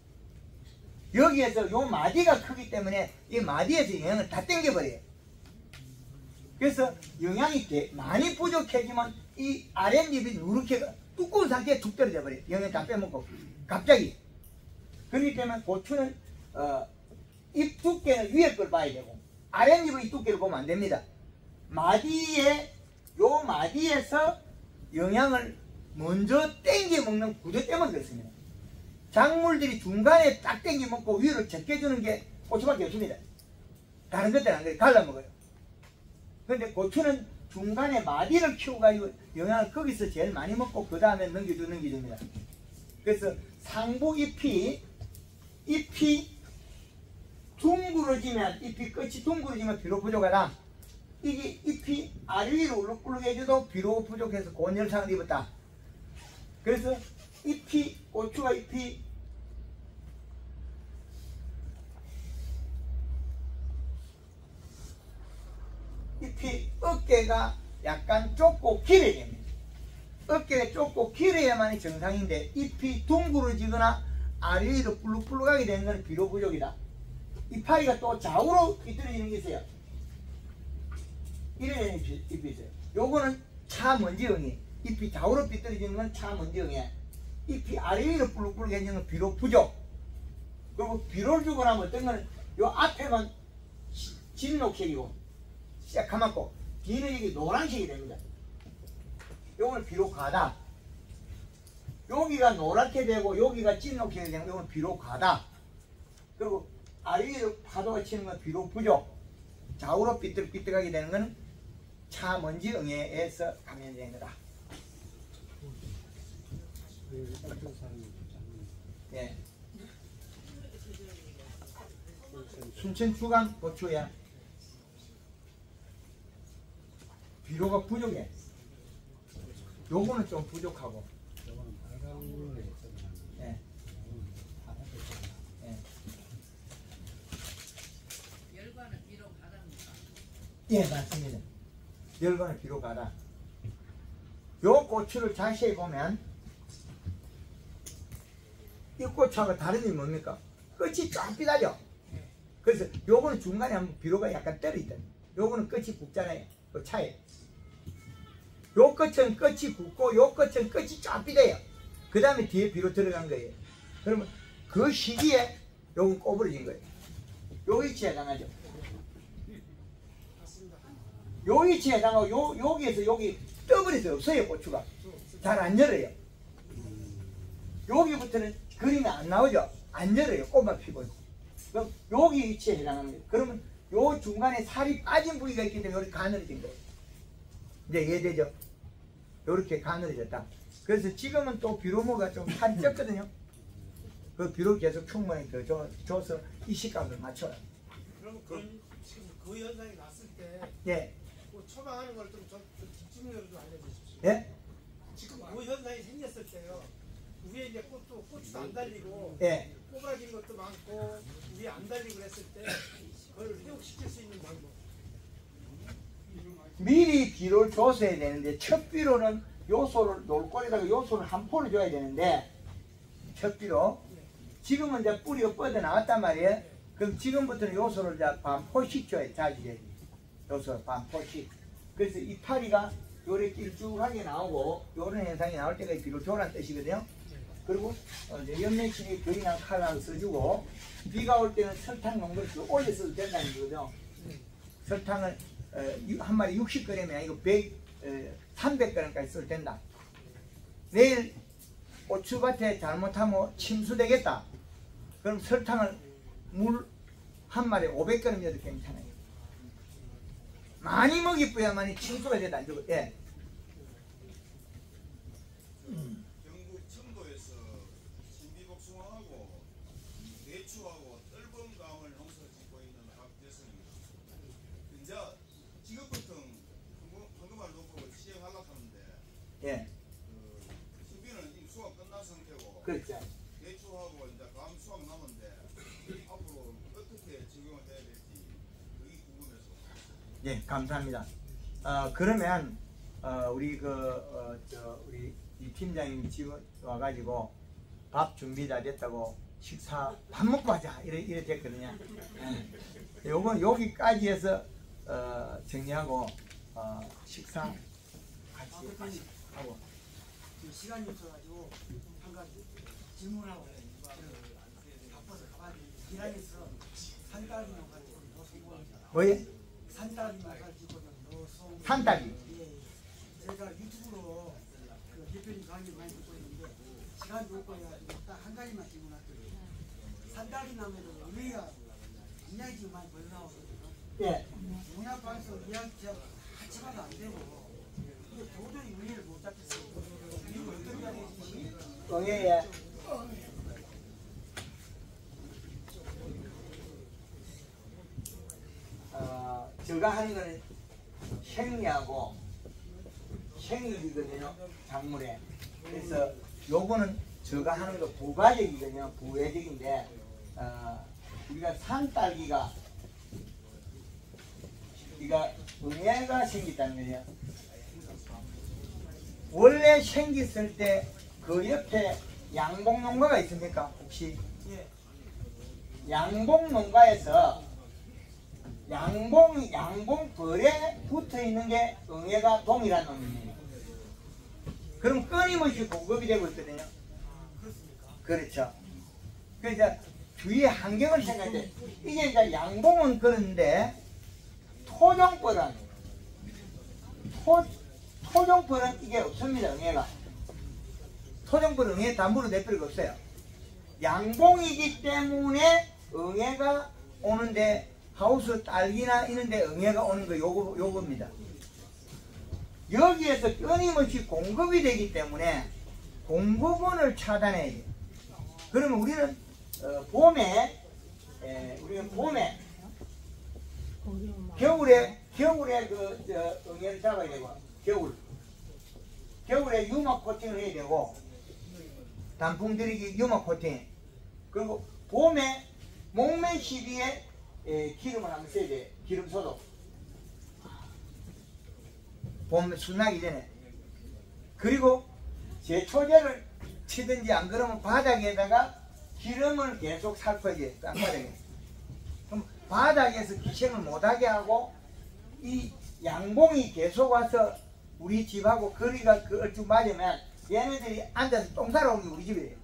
여기에서 요 마디가 크기 때문에 이 마디에서 영양을 다 땡겨버려요. 그래서 영양이 많이 부족해지면 이 아랫잎이 누렇게 두꺼운 상태에 툭 떨어져 버려요. 영양 다 빼먹고 갑자기. 그렇기 때문에 고추는 어, 잎 두께는 위에 걸 봐야 되고 아랫잎의 두께를 보면 안 됩니다. 마디에 요 마디에서 영양을 먼저 땡겨 먹는 구조 때문에 그렇습니다. 작물들이 중간에 딱 땡겨 먹고 위로 적게 주는 게 고추밖에 없습니다. 다른 것들은 안 그래요. 갈라 먹어요. 그런데 고추는 중간에 마디를 키워가지고 영양을 거기서 제일 많이 먹고 그 다음에 넘겨주 넘겨줍니다. 그래서 상부 잎이 잎이 둥그러지면 잎이 끝이 둥그러지면 비료 부족하다. 이게 잎이 아래위로 울룩울룩해져도 비료 부족해서 곤열상을 입었다. 그래서 잎이 고추가 잎이 잎이 어깨가 약간 좁고 길어야 됩니다. 어깨가 좁고 길어야만이 정상인데 잎이 둥그러지거나 아래위로 불룩불룩하게 되는 것은 비료 부족이다. 이파리가 또 좌우로 삐뚤어지는 게 있어요. 이런 잎이 있어요. 요거는 차먼지형이. 잎이 좌우로 삐뚤어지는 건 차먼지형이야. 잎이 아래위로 불룩불룩해지는 건 비료 부족. 그리고 비료를 주고 나면 어떤 거는 요 앞에만 진녹색이고 새카맣고 뒤는 이게 노란색이 됩니다. 요거는 비료 과다. 여기가 노랗게 되고 여기가 진녹색이 되는 건 비료 과다. 그리고 아래위로 파도가 치는 건 비료 부족. 좌우로 삐뚤삐뚤하게 되는 것은 차먼지 응애에서 감염되는 거다. 예. 순천 주간 고추야. 비료가 부족해. 요거는 좀 부족하고. 예. 예. 열과는 비료 가답니까? 예, 맞습니다. 열과는 비료 가다. 요 고추를 자세히 보면 이 고추하고 다른 점이 뭡니까? 끝이 쫙삐다죠. 그래서 요거는 중간에 한번 비료가 약간 떨어있다. 요거는 끝이 굵잖아요. 그 차에. 요 끝은 끝이 굵고 요 끝은 끝이 쫙삐대요. 그 다음에 뒤에 비료 들어간 거예요. 그러면 그 시기에 요건 꼬부러진 거예요. 요 위치에 해당하죠. 요 위치에 해당하고 요, 여기에서 여기 떠버려서 없어요. 고추가 잘 안 열어요. 여기부터는 그림이 안 나오죠. 안 열어요. 꽃만 피고 있고. 그럼 여기 위치에 해당합니다. 그러면 요 중간에 살이 빠진 부위가 있기 때문에 이렇게 가늘어진 거예요. 이제 이해되죠? 이렇게 가늘어졌다. 그래서 지금은 또 비료모가 좀 살이 쪘거든요. 그 비료 계속 충분히 더 줘, 줘서 이 식감을 맞춰요. 그럼 그, 지금 그 현상이 났을 때 예. 그 처방하는 걸 좀 집중적으로 좀 알려주십시오. 예? 지금 그 현상이 생겼을 때요. 위에 이제 꽃도 꽃도 안 달리고 예. 꼬부라진 것도 많고 위에 안 달리고 그랬을 때 그걸 회복시킬 수 있는 방법. 미리 비료를 줬어야 되는데 첫 비료는 요소를 놀골에다가 요소를 한 포를 줘야 되는데 첫 비료 지금은 이제 뿌리가 뻗어 나왔단 말이에요. 그럼 지금부터는 요소를 이제 반 포씩 줘야 자주 줘야지. 요소를 반 포씩. 그래서 이파리가 요렇게 길쭉하게 나오고 요런 현상이 나올 때까지 비료 줘라는 뜻이거든요. 그리고 어, 이제 연매실이 거리나 칼을 써주고 비가 올 때는 설탕 농도를 좀 올려서도 된다는 거거든요. 설탕을 어, 한 마리 육십 그램이 아니고 백, 어, 삼백 그램까지 써도 된다. 내일 고추밭에 잘못하면 침수되겠다. 그럼 설탕을 물 한 마리에 오백 그램 넣어도 괜찮아요. 많이 먹이뿌야만이 침수가 되다 안 되고. 예. 경북 청도에서 신비복숭아하고 대추하고 뜰범 감을 농사 짓고 있는 박대성입니다. 이제 지금부터 황금알 놓고 시행하려고 하는데 예. 그 신비는 이미 수확 끝난 상태고 그렇죠. 대추하고 이제 감 수확 남은데 앞으로 어떻게 적용을 해야 될지 그게 궁금해서. 예, 감사합니다. 어, 그러면 어, 우리 그 어, 저 우리 이 팀장님 집 와가지고 밥 준비 다 됐다고 식사 밥 먹고 하자 이래 이래 됐거든요. 예. 요건 여기까지 해서 어, 정리하고 어, 식사 같이 하고. 시간이 없어가지고 한 가지 질문하고 바빠서 가만히 기란에서 산딸기 농사를 넣어서 뭐예? 산딸기 농사를 짓고 넣어서 산딸기. 예, 제가 유튜브로 그 대표님 강의 많이 듣고 있는데 시간이 없고 해가지고 딱 한 가지만 질문할게요. 산딸기 나무는 우리가 인양이 지금 많이 벌 나오거든요. 예. 농약방에서 이양 지역 같이 가도 안 되고 이게 도저히 우리를 못 잡겠어요. 이거 어떤 자리에 동해에 어, 제가 하는 거는 생리하고 생리거든요. 작물에. 그래서 요거는 제가 하는 거 부가적이거든요. 부외적인데 어, 우리가 산딸기가 우리가 응애가 생겼다는 거예요. 원래 생겼을 때 그 옆에 양봉 농가가 있습니까? 혹시? 양봉 농가에서 양봉 양봉 벌에 붙어 있는 게 응애가 동이라는 놈입니다. 그럼 끊임없이 공급이 되고 있거든요. 그렇죠. 그래서 주위의 환경을 생각할 때 이게 이제 양봉은 그런데 토종벌은 토 토종벌은 이게 없습니다. 응애가. 토종벌은 응애 담보로 낼 필요가 없어요. 양봉이기 때문에 응애가 오는데 하우스 딸기나 이런데 응애가 오는 거 요거, 요겁니다. 여기에서 끊임없이 공급이 되기 때문에 공급원을 차단해야 돼요. 그러면 우리는 어, 봄에 에, 우리는 봄에 겨울에 겨울에 그 저, 응애를 잡아야 되고 겨울 겨울에 유막 코팅을 해야 되고 단풍 들이기 유막 코팅 그리고 봄에 목매 시비에 에, 기름을 한번 써야 돼. 기름 소독 봄 순나기 전에. 그리고 제초제를 치든지 안 그러면 바닥에다가 기름을 계속 살포해줘요. 땅바닥에. 그럼 바닥에서 기생을 못하게 하고 이 양봉이 계속 와서 우리 집하고 거리가 그 얼추 맞으면 얘네들이 앉아서 똥 싸러 오는 게 우리 집이에요.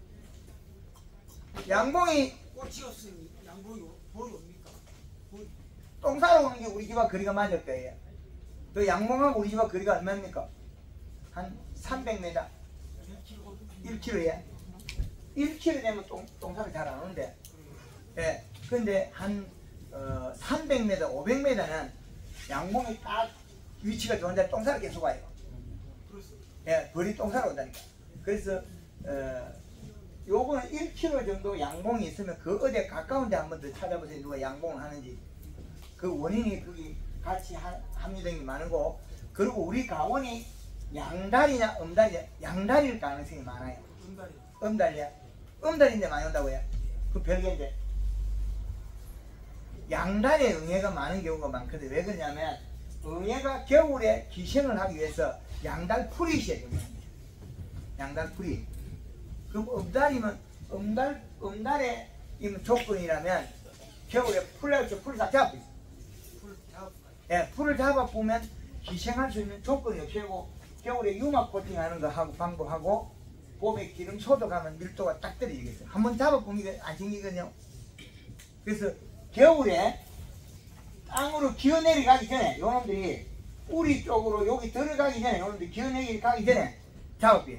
양봉이 꽃이 없으니 양봉이 볼이 옵니까? 똥 싸러 오는 게 우리 집하고 거리가 맞을 거예요. 또 양봉하고 우리 집하고 거리가 얼마입니까? 한 삼백 미터. 일 킬로미터에 일 킬로미터 되면 똥, 똥싸러 잘 안 오는데. 예. 근데 한 어, 삼백 미터, 오백 미터는 양봉이 딱 위치가 좋은데 똥싸러 계속 와요. 예, 벌이 똥싸러 온다니까. 그래서 어, 요거는 일 킬로미터 정도 양봉이 있으면 그 어디에 가까운 데 한번 더 찾아보세요. 누가 양봉을 하는지. 그 원인이 거기 같이 하, 함유된 게 많은 거. 그리고 우리 가원이 양다리냐 음다리냐 양다리일 가능성이 많아요. 음다리. 음다리야. 음다리인데 많이 온다고요. 그 별개인데. 양다리에 응애가 많은 경우가 많거든요. 왜 그러냐면 응애가 겨울에 기생을 하기 위해서 양달풀이 있어야 됩니다. 양달풀이. 그럼 음달이면 음달 음달의 조건이라면 겨울에 풀을 풀을 다 잡고 있어. 예, 풀을 잡아 보면 기생할 수 있는 조건이 없고 겨울에 유막 코팅하는 거 하고 방법하고 봄에 기름 소독하면 밀도가 딱 떨어지겠어요. 한번 잡아 보면 이게 안 생기거든요. 그래서 겨울에 땅으로 기어 내려가기 전에 요놈들이 뿌리 쪽으로 여기 들어가기 전에 요놈들이 기어 내려가기 전에 작업해요.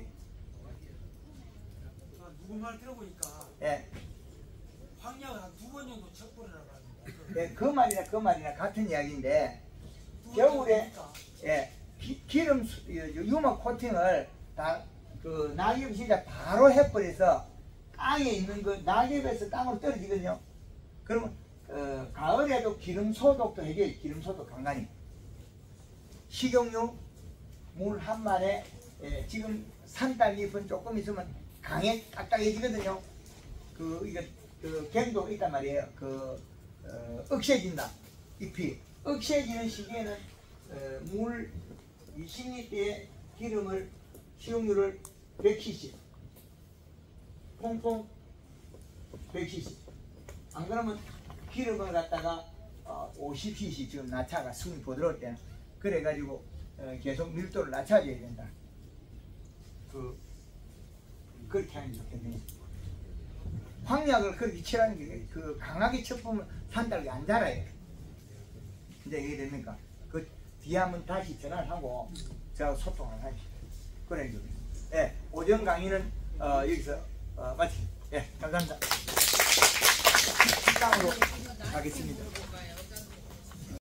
누구 말 들어보니까 예. 황량을 한 두 번 정도 척벌이라고 하는데 예, 그 말이나 그 말이나 같은 이야기인데 겨울에 예, 기, 기름 수- 유막 코팅을 다 그 낙엽 진짜 바로 해버려서 땅에 있는 그 낙엽에서 땅으로 떨어지거든요. 그러면 어, 가을에도 기름 소독도 해줘요. 기름 소독 간간히. 식용유 물 한 말에 예, 지금 산딸 잎은 조금 있으면 강에 딱딱해지거든요. 그 이거 그 갱도 있단 말이에요. 그 어, 억세진다 잎이 억세지는 시기에는 어, 물 이십 리터의 기름을 식용유를 백 씨씨 퐁퐁 백 씨씨 안 그러면 기름을 갖다가 어, 오십 씨씨 지금 낮차가 숨이 부드러울 때는 그래가지고 어, 계속 밀도를 낮춰줘야 된다. 그 그렇게 하는 게 좋겠네요. 황약을 그렇게 칠하는 게 그 강하게 쳤보면 산딸기 안 자라요. 이제 이게 됩니까? 그 뒤에 한번 다시 전화를 하고 제가 소통을 하시죠. 그래 요 예, 오전 강의는 어, 여기서 어, 마치. 예, 감사합니다. 식당으로 가겠습니다.